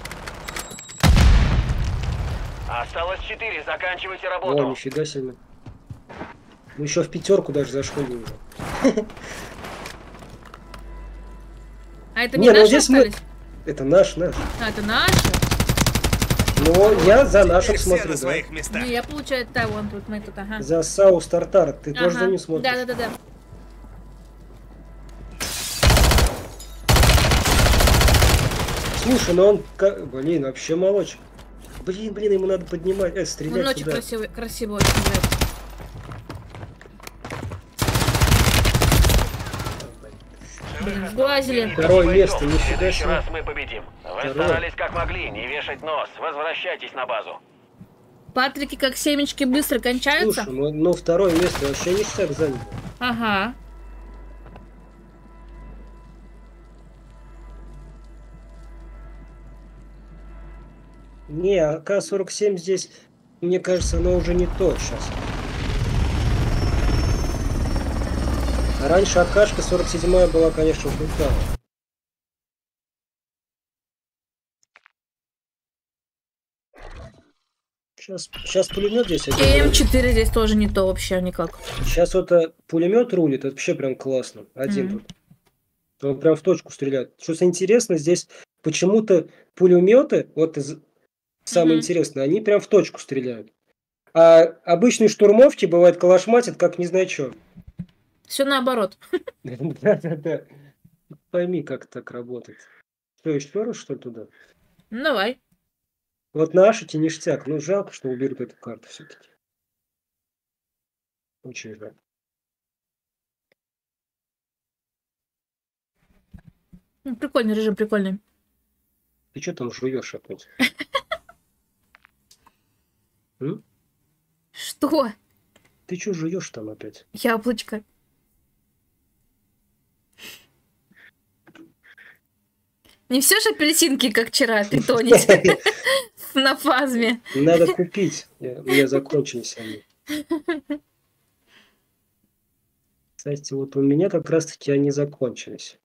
Осталось четыре. Заканчивайте О, работу. нифига себе. Мы еще в пятерку даже зашли уже. А это Не, не ну наши здесь мы- остались? Это наш, наш. А, это наши? Но я за Теперь наших все смотрю, на да. своих местах. Не, я получаю, да, вон тут, мы тут, ага. За Саус Тартар. Ты тоже Ага. за ним смотришь? Да, да, да, да. Слушай, ну он, ка- блин, вообще молочек. Блин, блин, ему надо поднимать, э, Он стрелять очень туда. красивый, красиво очень нравится. Блин, сглазили. Второе Не место, пойдем. В нифига следующий себе. раз мы победим. Вы Второе. старались как могли, не вешать нос. Возвращайтесь на базу. Патрики как семечки быстро кончаются? Слушай, ну, ну второе место вообще ништяк занял. Ага. Не, а К сорок семь здесь, мне кажется, оно уже не то сейчас. А раньше АКшка сорок семь была, конечно, крутая. Сейчас, сейчас пулемет здесь. М четыре здесь тоже не то вообще никак. Сейчас вот а, пулемет рулит, это вообще прям классно. Один mm-hmm. тут. Он прям в точку стреляет. Что интересно, здесь почему-то пулеметы, вот из... самое mm-hmm. интересное, они прям в точку стреляют. А обычные штурмовки бывает калашматят, как не знаю что. Все наоборот. Да-да-да. Пойми, как так работает. Что, еще раз, что ли, туда? Ну, давай. Вот на Ашите ништяк. Ну, жалко, что уберут эту карту все-таки. Очень жаль. Ну, прикольный режим, прикольный. Ты что там жуешь опять? Что? Ты что жуешь там опять? Яблочко. Не все же апельсинки, как вчера, питонить на фазме. Надо купить. У меня закончились они. Кстати, вот у меня как раз-таки они закончились.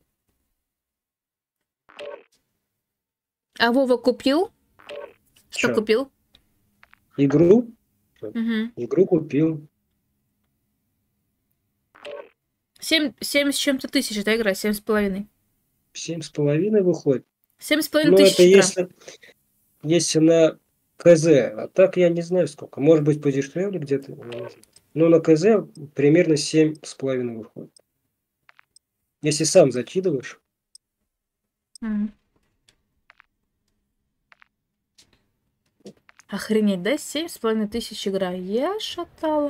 А Вова купил? Что Чё? купил? Игру? Угу. Игру купил. Семь, семь с чем-то тысяч эта игра, семь с половиной. Семь с половиной выходит. Семь с половиной Ну, тысяч. это если, если на КЗ. А так я не знаю сколько. Может быть, подешевле где-то. Но на КЗ примерно семь с половиной выходит. Если сам закидываешь. Mm. Охренеть, да? Семь с половиной тысяч игра. Я шатала.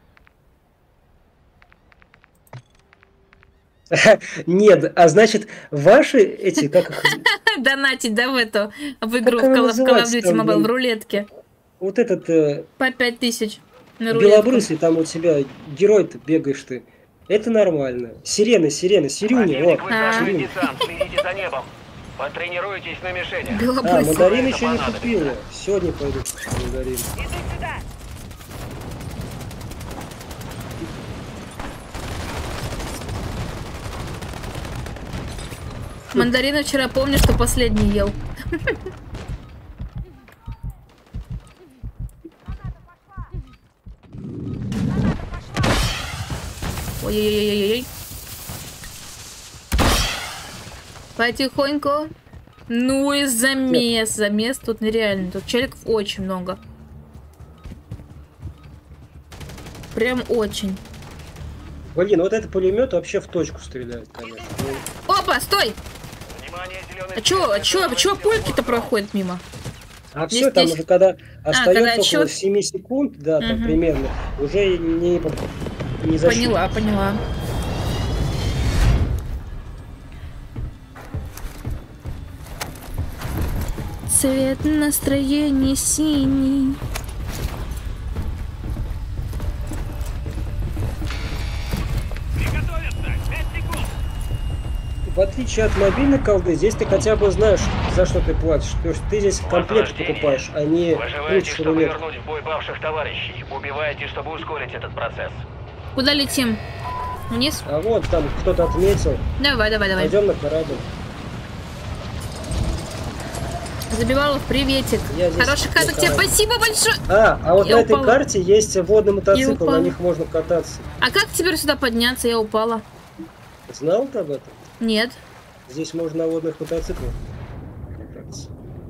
Нет, а значит, ваши эти, как их... Донатить, да, в эту, в игру, в Call of Duty Mobile, в рулетке. Вот этот... По пять тысяч на рулетку. Белобрысый, там у тебя герой-то бегаешь ты. Это нормально. Сирена, сирена, Сирюня. Противник высаживает десант, следите за небом. Потренируйтесь на мишенях. А, мандарин еще не купила. Сегодня пойду мандарин. Мандарины вчера помню, что последний ел. Ой-ой-ой-ой-ой. Потихоньку. Ну и замес. Замес тут нереально. Тут челиков очень много. Прям очень. Блин, вот этот пулемет вообще в точку стреляет, конечно. Опа, стой! А чё, а чё, а чё пульки-то проходят мимо? А все, там уже когда остается около чё... семи секунд, да, там угу. примерно, уже не, не защитит. Поняла, поняла. Цвет настроения синий. В отличие от мобильной колды, здесь ты хотя бы знаешь, за что ты платишь. То есть ты здесь комплект покупаешь, а не выживаете, чтобы вернуть в бой павших товарищей. Убиваете, чтобы ускорить этот процесс. Куда летим? Вниз? А вот там кто-то отметил. Давай, давай, давай. Пойдем на корабль. Забивалов, приветик. Хороших каток тебе, спасибо большое. А, а вот я на этой упала. карте есть водный мотоцикл, на них можно кататься. А как теперь сюда подняться? Я упала. Знал ты об этом? Нет. Здесь можно на водных мотоциклах кататься.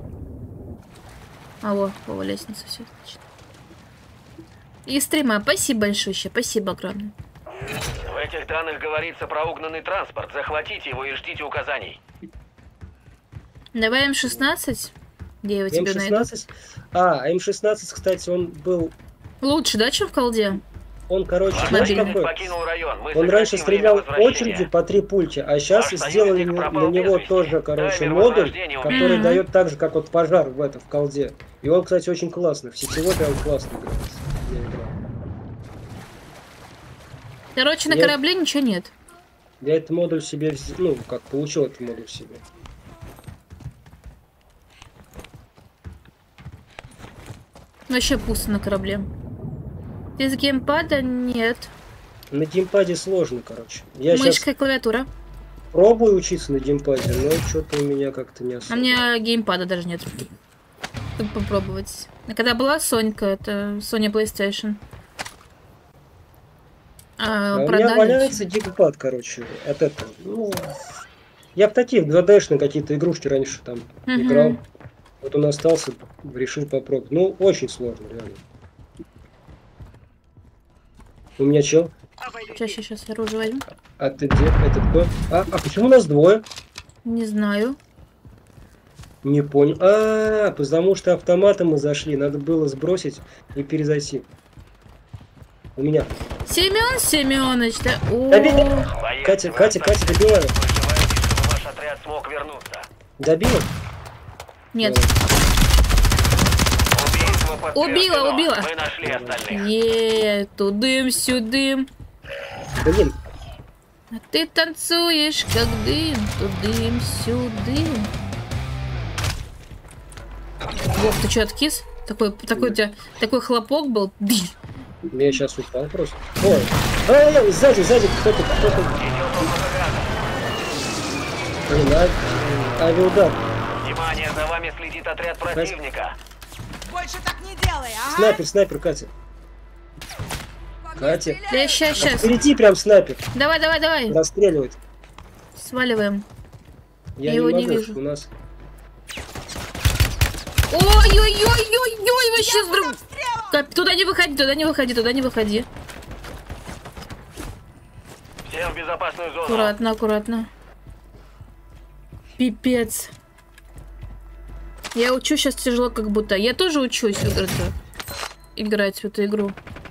А вот, Вова, лестница, все отлично. И стрима, спасибо большое, спасибо огромное. В этих данных говорится про угнанный транспорт. Захватите его и ждите указаний. Давай эм шестнадцать. Где я тебе найду? А, эм шестнадцать, кстати, он был... Лучше, да, чем в колде? Он, короче, знаешь, какой? Район. Он раньше стрелял очередью по три пульти, а сейчас Ваш сделали на, на него тоже, короче, модуль, который mm-hmm. дает так же, как вот пожар в этом, в колде. И он, кстати, очень классный. В сетевой прям классный играется. Короче, на я... корабле ничего нет. Я этот модуль себе, ну, как получил этот модуль себе. Вообще пусто на корабле. Без геймпада нет. На геймпаде сложно, короче. Я Мышка сейчас и клавиатура. пробую учиться на геймпаде, но что-то у меня как-то не особо. А мне геймпада даже нет. Чтобы попробовать. А когда была Сонька, это Sony PlayStation. А, А у продали меня валяется геймпад, короче, от этого. Ну, я в таких два дэ-шные какие-то игрушки раньше там Мгм. играл. Вот он остался, решил попробовать. Ну, очень сложно, реально. У меня чел. Сейчас, сейчас, сейчас, оружие возьму. А ты где? Это кто? А, а почему у нас двое? Не знаю. Не понял. А, потому что автоматом мы зашли. Надо было сбросить и перезайти. У меня. Семен Семенович, да? О, Доби- Катя, Катя, Катя, добиваю. Ваш отряд смог вернуться. Добила? нет. Убийство подтверждено. Убила, убила. Мы нашли остальных. Е, тудым-сюдым. Блин, А ты танцуешь, как дым, тудым-сюдым. Вов, ты что, откис? Такой, такой у тебя, такой хлопок был. Ды. я сейчас упал просто. Ой. Ай, сзади, сзади, кто-то, кто-то. Блин, а... авиаудар. Внимание, за вами следит отряд противника. Больше так не делай, а? Снайпер, снайпер, Катя. Катя. Да, сейчас, сейчас. Впереди прям снайпер. Давай, давай, давай. Расстреливает. Сваливаем. Я, Я его не не могу, вижу. у нас. Ой-ой-ой-ой-ой, вообще с друг... Кап- Туда не выходи, туда не выходи, туда не выходи. Всем в безопасную зону. Аккуратно, аккуратно. Пипец. Я учу сейчас тяжело, как будто. Я тоже учусь в игры играть в эту игру.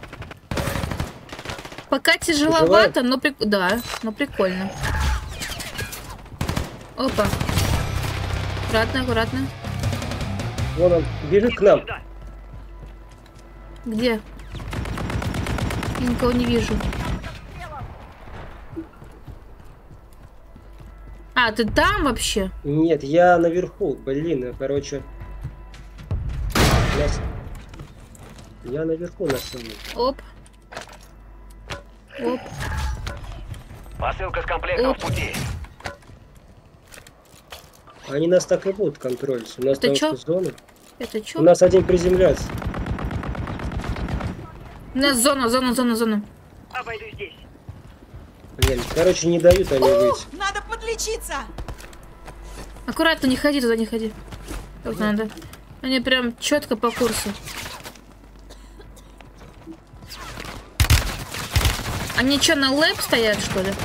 Пока тяжеловато, но прик... да, но прикольно. Опа. Аккуратно, аккуратно. Вон он, бежит к нам. Где? Я никого не вижу. А, ты там вообще? Нет, я наверху. Блин, короче. Нас... Я наверху на самом деле. Оп. Оп. Посылка с комплектом Оп. в пути. Они нас так и будут контролить. У нас Это там чё? что, зона. Это чё? У нас один приземляется. У нас зона, зона, зона, зона. Обойду здесь. Блин, короче, не дают они выйти. Надо подлечиться. Аккуратно, не ходи туда, не ходи. Как надо. Они прям четко по курсу. Они что, на лэп стоят, что ли?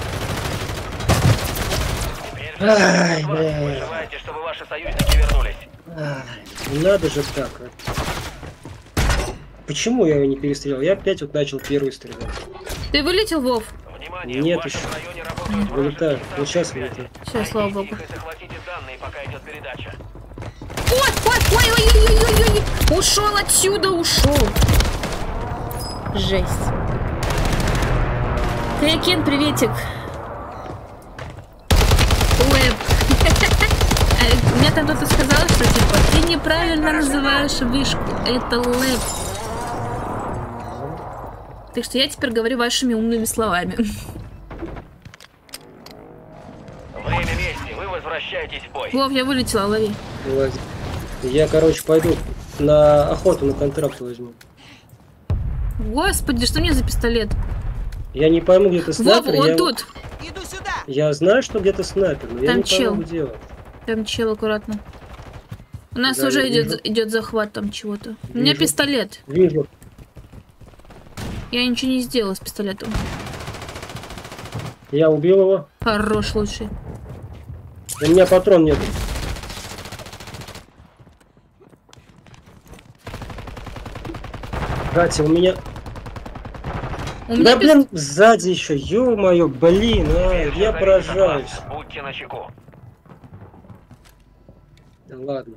Ай, Вы бля. желаете, чтобы ваши союзники вернулись? Ай, не надо же так. а. Почему я его не перестрелял? Я опять вот начал первый стрелять. Ты вылетел, Вов? Внимание, Нет в вашем еще. районе работают Вылетаю. вражеские Вот сейчас станции вылетаю. Все, слава богу. связи. Захватите данные, пока идет передача. Ой, ой, ой, ой, ой, ой, ой, ой. Ушел отсюда, ушел. Жесть. Крекен, приветик. Лэп. Мне там кто-то сказал, что типа ты неправильно называешь вышку. Это лэп. Так что я теперь говорю вашими умными словами. Время мести, вы возвращаетесь в бой. Вов, я вылетела, лови. Ладно. Я, короче, пойду на охоту на контракт возьму. Господи, что мне за пистолет? Я не пойму, где-то Вов, снайпер. он я... тут. Иду сюда. Я знаю, что где-то снайпер, но я Там не чел. пойму, где он. Там чел, аккуратно. У нас Да, уже я идет, вижу. идет захват там чего-то. У меня Вижу. пистолет. Вижу. Я ничего не сделала с пистолетом. Я убил его. Хорош, лучший. У меня патрон нет. Катя, у меня... У Да, меня пис- блин, сзади еще, ё-моё, блин, а, Первый я зависит от поражаюсь. вас. Будьте начеку. Да ладно.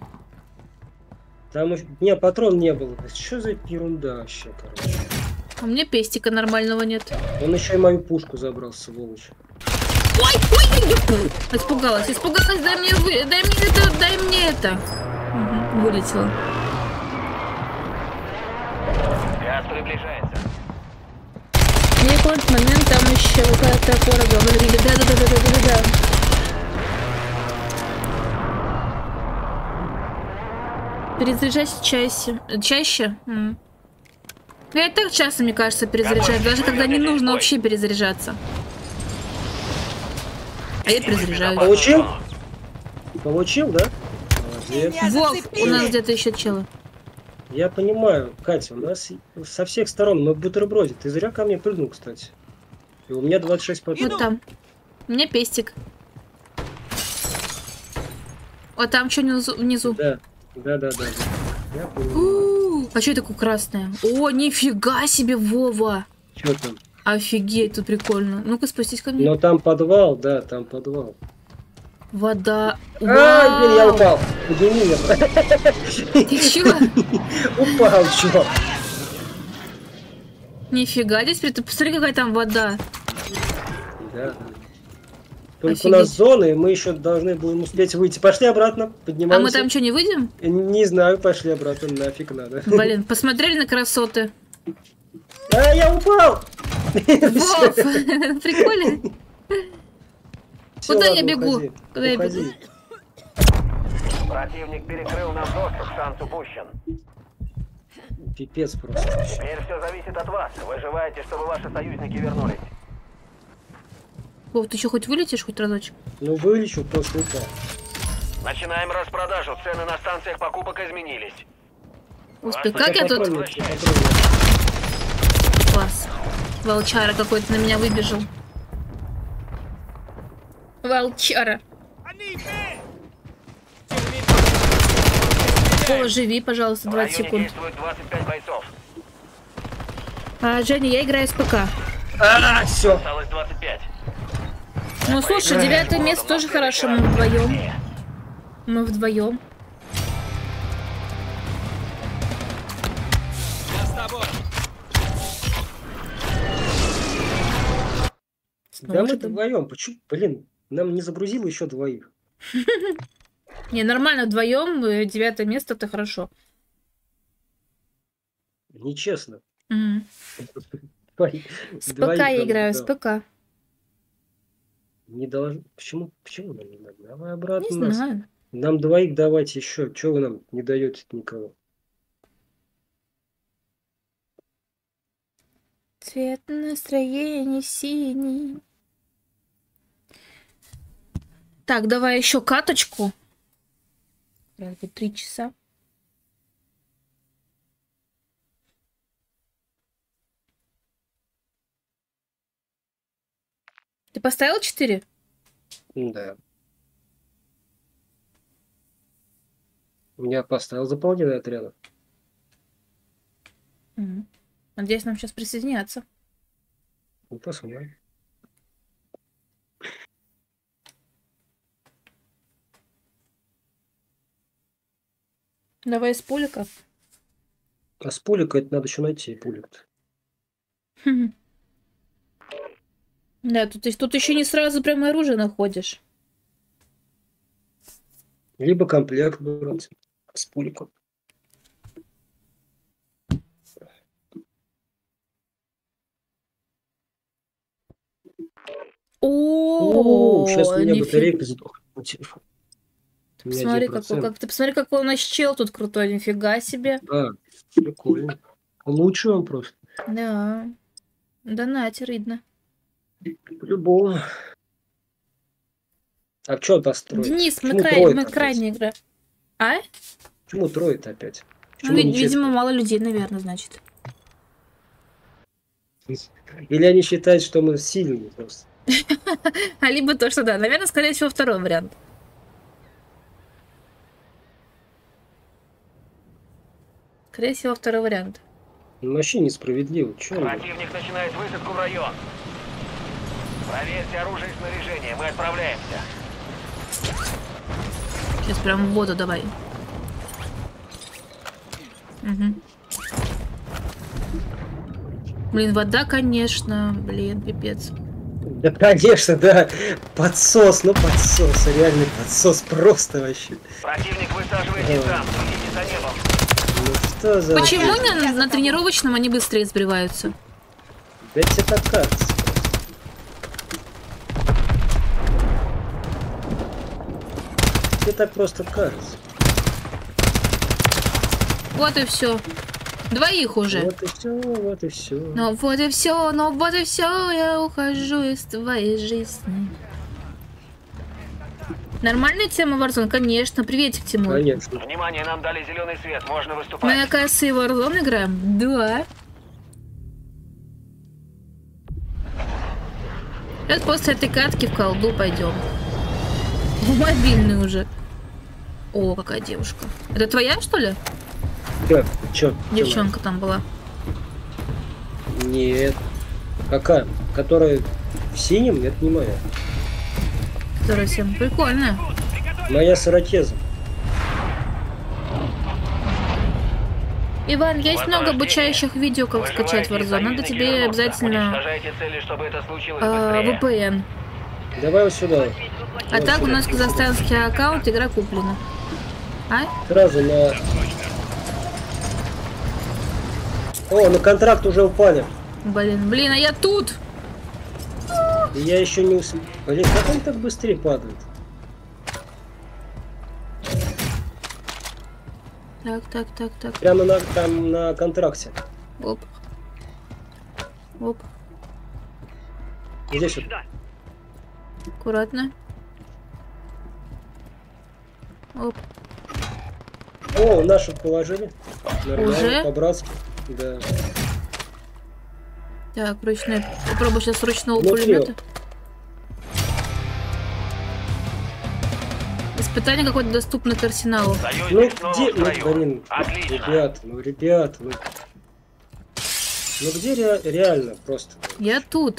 Там уж- не, патрон не было. Что за ерунда вообще, короче. У меня пестика нормального нет. Он еще и мою пушку забрал, сволочь. Ой, ой, ой, ой. Испугалась, испугалась, дай мне, вы... дай мне это, дай мне это. Угу, вылетела. приближается. В какой-то момент там еще какая-то опора говорили. Да-да-да-да-да-да-да. Перезаряжать чаще. Чаще? М. Я и так часто, мне кажется, перезаряжаю. Даже когда не нужно вообще перезаряжаться. А я перезаряжаюсь. Получил? Получил, да? Молодец. Вов, у нас где-то еще челы. Я понимаю, Катя, у нас со всех сторон мы в бутерброде. Ты зря ко мне прыгнул, кстати. И у меня двадцать шесть патронов. Вот там. У меня пестик. Вот там что внизу? внизу. Да, да, да, да. Я понимаю. У-у-у. А что это такое красное? О, нифига себе, Вова! Что там? Офигеть, тут прикольно. Ну-ка, спустись ко мне. Но там подвал, да, там подвал. Вода. А, блин, я упал. Подними меня. Ты чё? Упал, чё? Нифига, здесь, ты посмотри, какая там вода. Да. Только Офигеть. у нас зона, и мы еще должны будем успеть выйти. Пошли обратно, поднимаемся. А мы там что, не выйдем? Не знаю, пошли обратно, нафиг надо. Блин, посмотрели на красоты. А, я упал! Вов, прикольно. Всё, Куда ладно, я бегу? уходи. Куда я Уходи. бегу? Противник перекрыл нам доступ, шанс упущен. Пипец просто. Теперь все зависит от вас. Выживайте, чтобы ваши союзники вернулись. Вов, ты что, хоть вылетишь хоть разочек? Ну вылечу, просто упал. Начинаем распродажу. Цены на станциях покупок изменились. Господи, как я тут... Класс. Волчара какой-то на меня выбежал. Волчара. О, живи, пожалуйста, двадцать секунд. двадцать пять бойцов. А, Женя, я играю с ПК. А, все. Осталось двадцать пять. Ну, слушай, девятое место тоже хорошо, мы вдвоем. Мы вдвоем. Я с тобой. Да мы вдвоем. Почему, блин, нам не загрузило еще двоих. Не, нормально, вдвоем, девятое место, это хорошо. Нечестно. Мгм. Двоих, С ПК я играю, с да. ПК. Не должны. Почему? Почему нам не надо? Давай обратно Не нас. знаю. Нам двоих давайте еще. Чего вы нам не даете никого? Цвет настроения синий. Так, давай еще каточку. Разве три часа? Ты поставил четыре? Да. Я поставил заполнение отряда. Мгм. Надеюсь, нам сейчас присоединятся. Ну, посмотрим. Давай с пулика. А с пулика это надо еще найти, пулик. Хм. Да, тут, тут еще не сразу прямо оружие находишь. Либо комплект брать с пуликом. О, сейчас у меня нифига. батарейка сдохнет на телефон. У меня Посмотри, один какой, процент. как, ты посмотри, какой у нас чел тут крутой, нифига себе. Да, прикольно. Лучше он просто. Да. Донатер, видно. По-любому. А что построить? Денис, мы, Почему край, трое-то мы опять? крайне играем. А? Почему трое-то опять? Ну, Почему ви- не честно? видимо, мало людей, наверное, значит. Или они считают, что мы сильные просто. А либо то, что да. Наверное, скорее всего, второй вариант. Скорее всего, второй вариант. Ну, вообще несправедливо. Чё они? Противник начинает высадку в район. Проверьте оружие и снаряжение. Мы отправляемся. Сейчас прям в воду давай. Угу. Блин, вода, конечно. Блин, пипец. Да, конечно, да. Подсос, ну подсос. Реальный подсос просто вообще. Противник высаживает десант. Следите за небом. Ну что за... Почему на, на тренировочном они быстрее сбриваются? Да тебе так кажется. Тебе так просто кажется. Вот и все. Двоих уже. Вот и все, вот и все. Ну вот и все, ну вот и все, я ухожу из твоей жизни. Нормальная тема Warzone? Конечно. Приветик, Тимур. Конечно. Внимание, нам дали зеленый свет, можно выступать. Мы на КС и Warzone играем? Да. Сейчас после этой катки в колду пойдем. В мобильный уже. О, какая девушка. Это твоя, что ли? Да, чё? Девчонка там была. Нет. Какая? Которая в синем? Это не моя. Которая всем прикольная. Моя с ирокезом. Иван, есть много обучающих видео, как скачать Warzone. Надо тебе обязательно э, ви пи эн. Давай вот сюда. А так у нас казахстанский аккаунт, игра куплена. А? Сразу на... О, на контракт уже упали. Блин, блин, а я тут! И я еще не успел. Блин, как он так быстрее падает? Так, так, так, так. Прямо на, там на контракте. Оп. Оп. Здесь вот. Аккуратно. Оп. О, нашу положили. Нормально, Уже? по-братски. Да. Так, ручной. Попробуй сейчас ручного Ну, пулемета. Испытание какое-то доступно к арсеналу. Ну где, ну, блин, ребята, ну ребята, ну, ну где ре, реально просто? Я тут.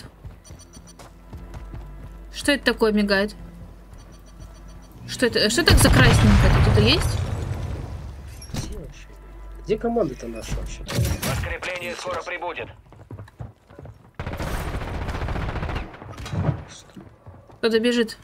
Что это такое мигает? Что это? Что так за красненькое? Тут это есть? Где вообще? Где команда-то наша вообще? Подкрепление скоро прибудет. Кто-то бежит.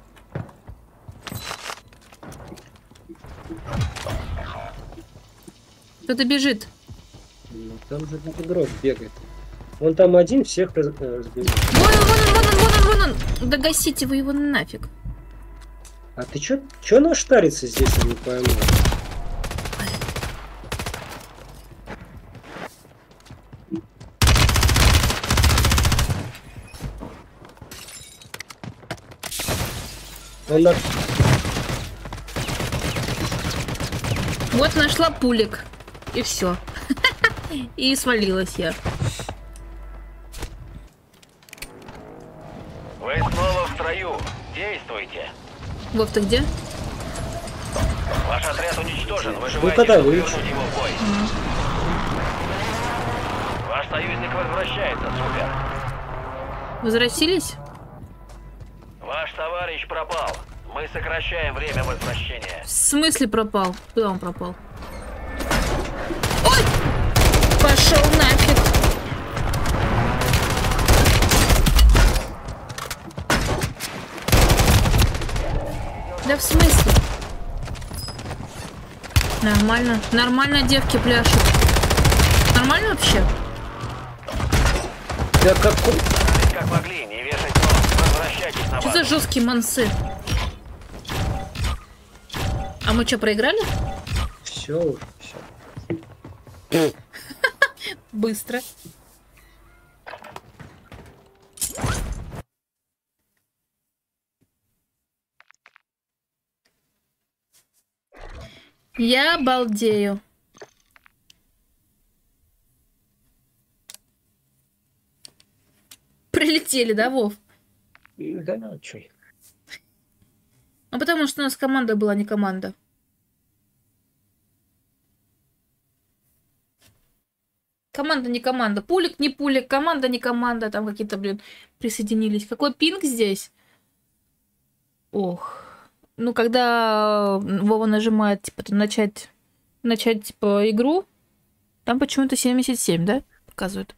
Кто-то бежит. Ну, там же игрок бегает. Он там один всех раз, разбил. Вон он, вон он, вон он, вон он, вон он. Да гасите вы его нафиг. А ты чё, чё наштарится здесь, я не пойму. Он на... Вот нашла пулик. И все. И свалилась я. Вы снова в строю. Действуйте. Вов, ты где? Ваш отряд уничтожен. Ну, Выживайте, когда чтобы вы? вернуть его в бой. Ваш союзник возвращается, супер. Возвратились? Ваш товарищ пропал. Мы сокращаем время возвращения. В смысле пропал? Куда он пропал? Ой! Пошел нафиг. Да в смысле? Нормально. Нормально девки пляшут. Нормально вообще? Да какой... Как могли, не вешать нос. Возвращайтесь на Что базу. за жесткие мансы? А мы что, проиграли? Все уже, все. Быстро. Я балдею. Прилетели, да, Вов? Да, ну чё. Ну, потому что у нас команда была, не команда. Команда не команда. Пулик не пулик, команда не команда. Там какие-то, блин, присоединились. Какой пинг здесь? Ох. Ну, когда Вова нажимает, типа, начать, начать, типа, игру, там почему-то семьдесят семь, да, показывает?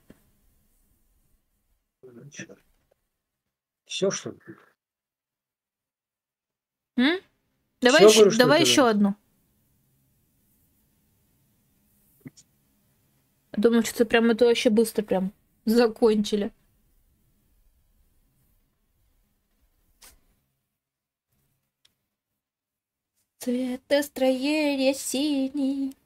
Все, что ли? М? Давай, Всё, еще, говорю, что давай ли, еще одну. Думаю, что-то прям это вообще быстро прям закончили. Цветостроение синий.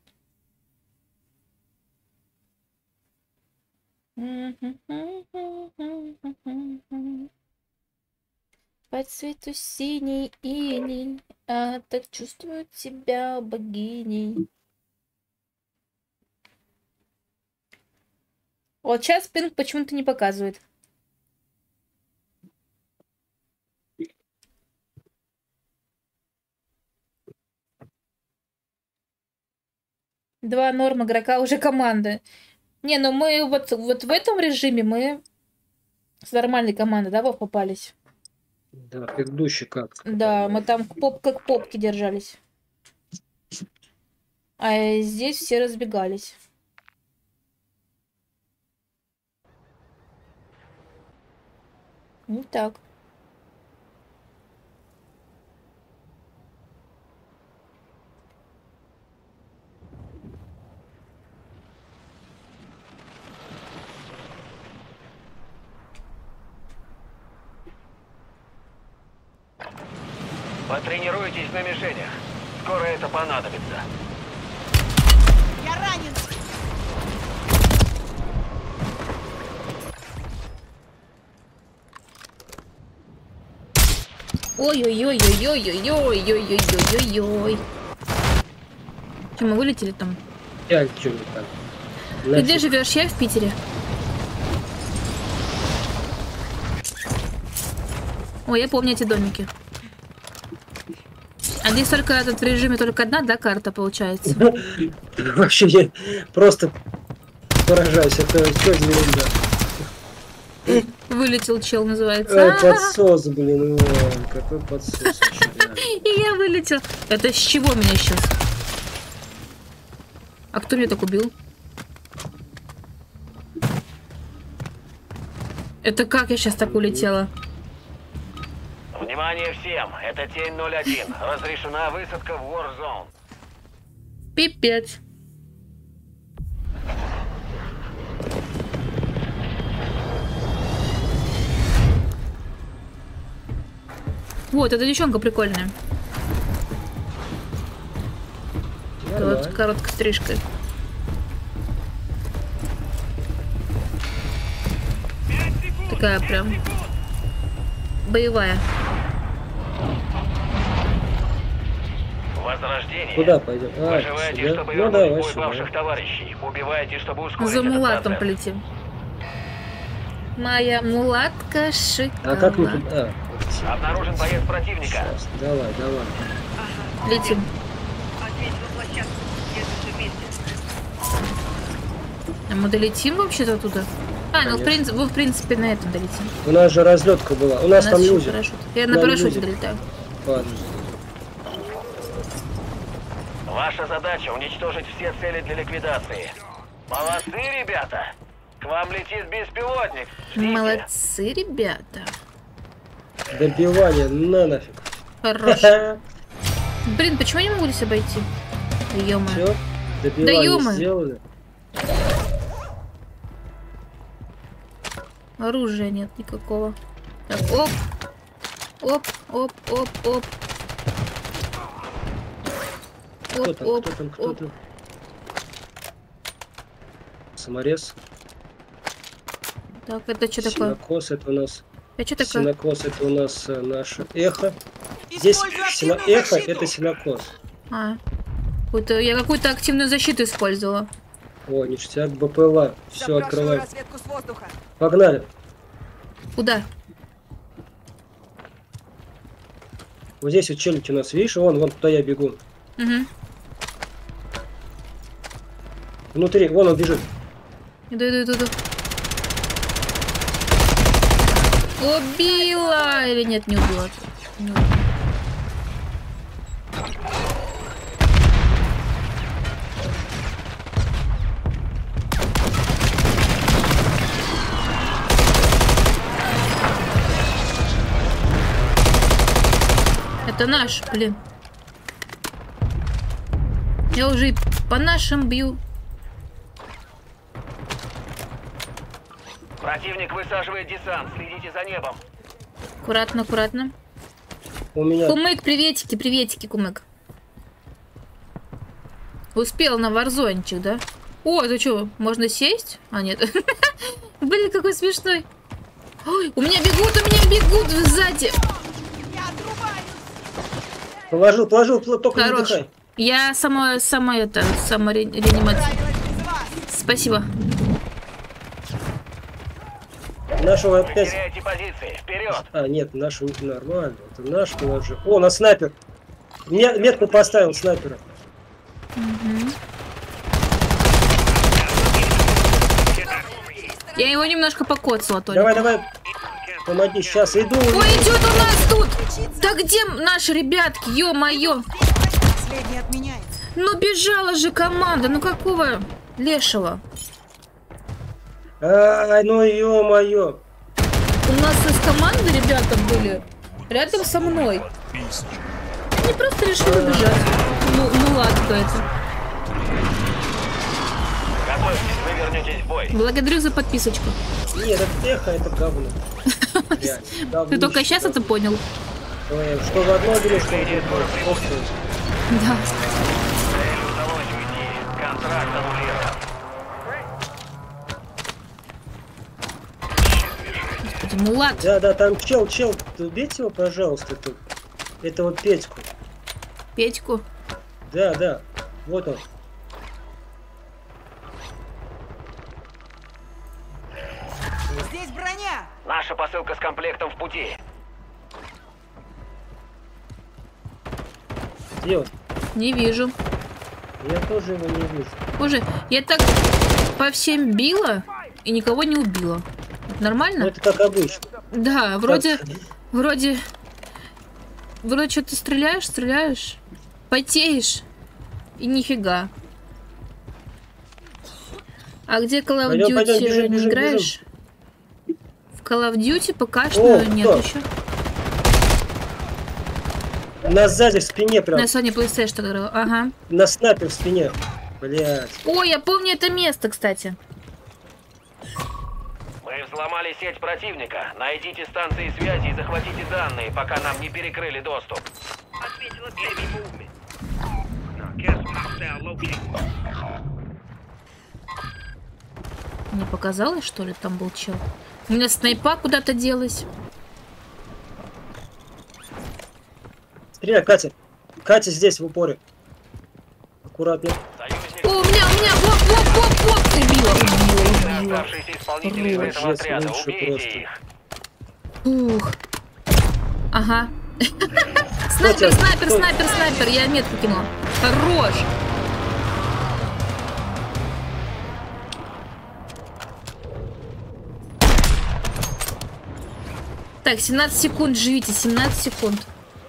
По цвету синий иней, а так чувствует себя богиней. Вот сейчас пинг почему-то не показывает. Два норм игрока уже команда. Не, ну мы вот, вот в этом режиме мы с нормальной командой, да, Вов, попались? Да, предыдущий как. Да, мы там поп, как попки держались. А здесь все разбегались. Ну так. Потренируйтесь на мишенях. Скоро это понадобится. Я ранен! Ой-ой-ой-ой-ой-ой-ой-ой-ой-ой-ой. Че, мы вылетели там? Я чё не так. Ты где живешь? Я в Питере. Ой, я помню эти домики. А здесь только этот в режиме только одна, да, карта получается? Вообще я просто поражаюсь. Это что за ерунда? Вылетел чел, называется. Ой, подсос, блин, ой, какой подсос. И я вылетел. Это с чего меня сейчас? А кто меня так убил? Это как я сейчас так улетела? Внимание всем, это Тень ноль один. Разрешена высадка в Warzone. Пипец. Вот, эта девчонка прикольная. Вот короткой стрижкой. Такая прям боевая. Возрождение. Куда пойдем? А, выживайте, сюда? чтобы Ну, вернуть давай, бой сюда. павших товарищей. Убивайте, чтобы ускорить За этот мулатком процесс. полетим. Моя мулатка шикарна. А как мы тут? А, Обнаружен боец противника. давай, давай. Летим. А мы долетим вообще-то туда? А, ну в принципе, вы в принципе на этом долетим. У нас же разлетка была. У нас, У там еще люди. парашют. Я на Там парашюте люди. долетаю. Ладно. Ваша задача уничтожить все цели для ликвидации. Молодцы, ребята! К вам летит беспилотник. Ждите. Молодцы, ребята. Добивание, на нафиг. Хорош. Блин, почему я не могу здесь обойти? Ё-моё. Все, Да добивание ё-моё. сделали. Оружия нет никакого. Так, оп. Оп, оп, оп, оп. Кто Оп, там, оп, кто там, кто оп. там? Саморез. Так, это что такое? Синокос, это у нас... А что такое? Синокос, это у нас э, наше эхо. Здесь Используй сино... активную эхо, защиту. это синокос. А. Какую-то- я какую-то активную защиту использовала. О, ништяк, БПЛА. Все, Запрашиваю открываем. разведку с воздуха. Погнали. Куда? Вот здесь вот челюсть у нас, видишь? Вон, вон туда я бегу. Угу. Внутри, вон он бежит. Иду, иду, иду, иду. Убила! Или нет, не убила? Не убила. Это наш, блин. Я уже и по нашим бью. Противник высаживает десант. Следите за небом. Аккуратно, аккуратно. У меня... Кумык, приветики, приветики, Кумык. Успел на варзончик, да? О, это что, можно сесть? А, нет. Блин, какой смешной. Ой, у меня бегут, у меня бегут сзади. Положил, положил, только не Хорош. дыхай. Я сама, сама это, сама ре реанимация. Спасибо. Нашего опять... Теряйте позиции. Вперед. А, нет, нашего нормально. Это наш положил. О, на снайпер. Мне метку поставил снайпера. Угу. Я его немножко покоцала только. Давай, давай. Помоги, сейчас иду. Ой, идет у нас тут! Да где наши ребятки? Ё-моё! Последний отменяется. Ну бежала же команда, ну какого лешего? Ай, ну ё-моё. У нас из команды ребята были рядом со мной. Они просто решили бежать. Ну, ну ладно, это. Готовьтесь, вы вернетесь в бой. Благодарю за подписочку. Нет, это эхо, это говно. Ты только сейчас это понял? Что в одно дело, что в другое. Да. Цель удалось уйти. Контракт аннулирован. Господи, ну ладно. Да, да, там чел, чел, убейте его, пожалуйста, это, это вот Петьку. Петьку? Да, да, вот он. Здесь броня. Наша посылка с комплектом в пути. Где он? Не вижу. Я тоже его не вижу. Боже, я так по всем била и никого не убила. Нормально? Ну, это как обычно. Да, вроде, Так. вроде, вроде что-то стреляешь, стреляешь, потеешь и нифига. А где Call of Пойдем, Duty пойдем, бежим, не бежим, играешь? В Call of Duty пока что О, нет кто? еще. На сзади в спине прям. На Sony PlayStation играла. Ага. На снайпер в спине. Блядь. Ой, я помню это место, кстати. Мы взломали сеть противника. Найдите станции связи и захватите данные, пока нам не перекрыли доступ. Мне показалось, что ли, там был чел? У меня снайпа куда-то делась. Стреляй, Катя. Катя здесь в упоре. Аккуратно. О, у меня, у меня, вот, вот, вот, вот, прибила. Убила, убила. Оставшиеся исполнители из этого Жесть, отряда. лучше Убейте просто. их. Ух. Ага. Снайпер, снайпер, снайпер, снайпер. Я метку кинула. Хорош. Так, семнадцать секунд живите, семнадцать секунд.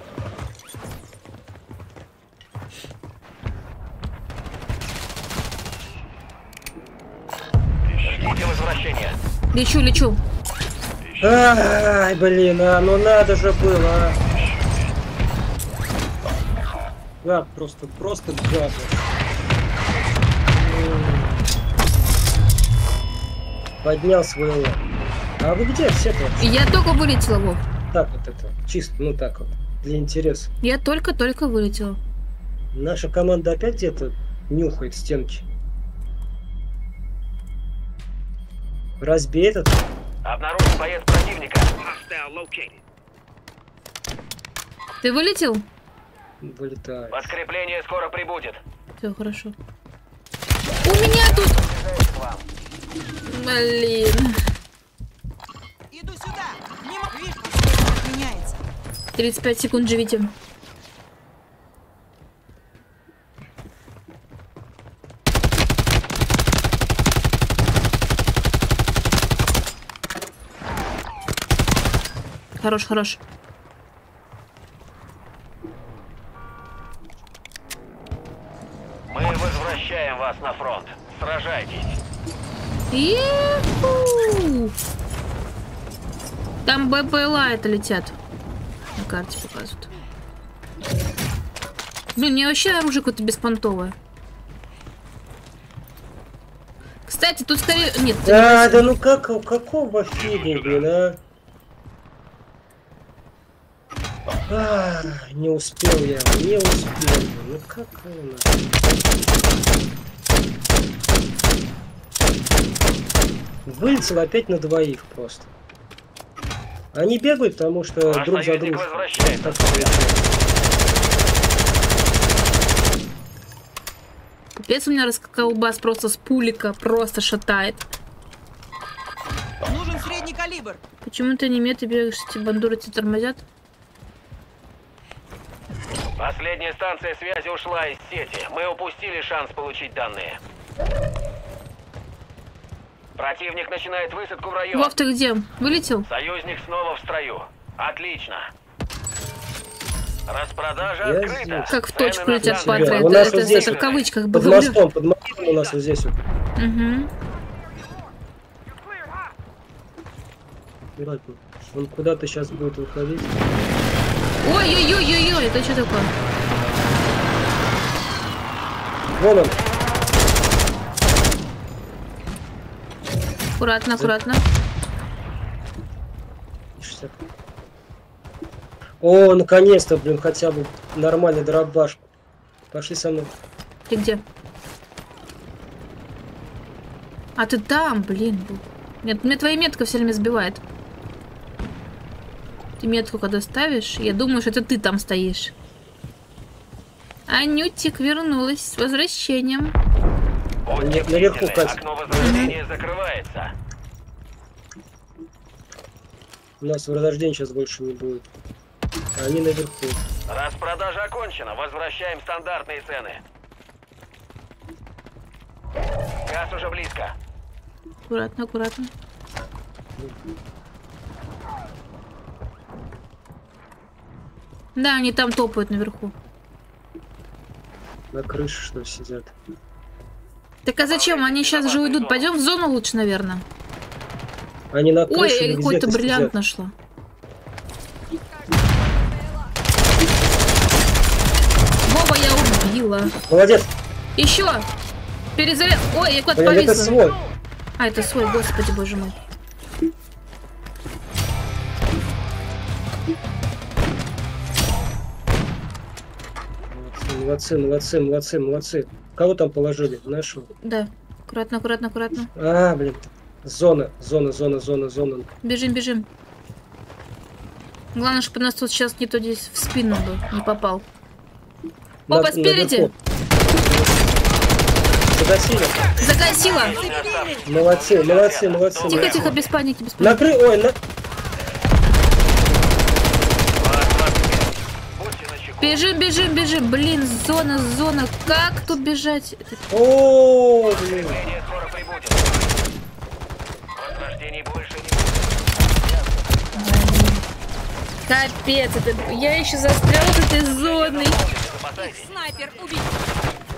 Ждите возвращения. Лечу, лечу. Ай, блин, а ну надо же было, а. Гад, просто, просто гад. Поднял своего. А вы где все-то? Я только вылетела, Вов. Так вот это, чисто, ну так вот, для интереса. Я только-только вылетела. Наша команда опять где-то нюхает стенки. Разбей этот. Обнаружен боец противника. Ты вылетел? Вылетает. Подкрепление скоро прибудет. Все хорошо. У меня тут... Блин. Иду сюда. Не могу. Видишь, последний отменяется. тридцать пять секунд живите. Хорош, хорош. Мы возвращаем вас на фронт. Сражайтесь. И-ху! Там БПЛА это летят. На карте показывают. Блин, мне вообще оружие какое-то беспонтовое. Кстати, тут скорее... Нет, Да, да ну как, какого фига, блин, а? А, не успел я, не успел. Ну какая она? Вылетел опять на двоих просто. Они бегают, потому что Ваш друг за союзник другом. возвращается. Капец, у меня расколбас просто с пулика просто шатает. Нужен средний калибр. Почему ты не меты бегаешь, эти бандуры тебя тормозят? Последняя станция связи ушла из сети. Мы упустили шанс получить данные. Противник начинает высадку в район. Вов, ты где? Вылетел? Союзник снова в строю. Отлично. Распродажа Я открыта. здесь. Как в Цены точку на летят данные. патры. У Это, нас это, вот здесь это в вот кавычках Под говорю. мостом, под мостом у нас вот здесь вот. Угу. Аккуратно. Он куда-то сейчас будет выходить. Ой-ой-ой-ой-ой, это что такое? Вон он. Аккуратно, аккуратно. шестьдесят. О, наконец-то, блин, хотя бы нормальный дробаш. Пошли со мной. Ты где? А ты там, блин. Нет, меня твоя метка все время сбивает. Ты метку когда ставишь, я думаю, что это ты там стоишь. Анютик вернулась с возвращением. Будьте Наверху, бдительны, Катя. окно возрождения закрывается. У нас возрождения сейчас больше не будет. Они наверху. Распродажа окончена. Возвращаем стандартные цены. Газ уже близко. Аккуратно, аккуратно. Да, они там топают наверху. На крыше что сидят. Так а зачем? Они сейчас же уйдут. Пойдем в зону лучше, наверное. Они на Ой, крыше я везде какой-то сидят. бриллиант нашла. Вова, я убила. Молодец. Еще. Перезаряд. Ой, я куда-то Блин, это повисла. свой. А, это свой, господи, боже мой. Молодцы, молодцы, молодцы, молодцы. Кого там положили? Нашего? Да. Аккуратно, аккуратно, аккуратно. А, блин. Зона, зона, зона, зона, зона. Бежим, бежим. Главное, чтобы нас тут сейчас никто здесь в спину бы не попал. Опа, На- спереди! наверху. Загасили. Загасила! Молодцы, молодцы, молодцы. Тихо, молодцы. тихо, без паники, без паники. Накры... Ой, на... Бежим, бежим, бежим. Блин, зона, зона. Как тут бежать? О, блин. Капец, это... я еще застряла с этой зоной. Снайпер убит.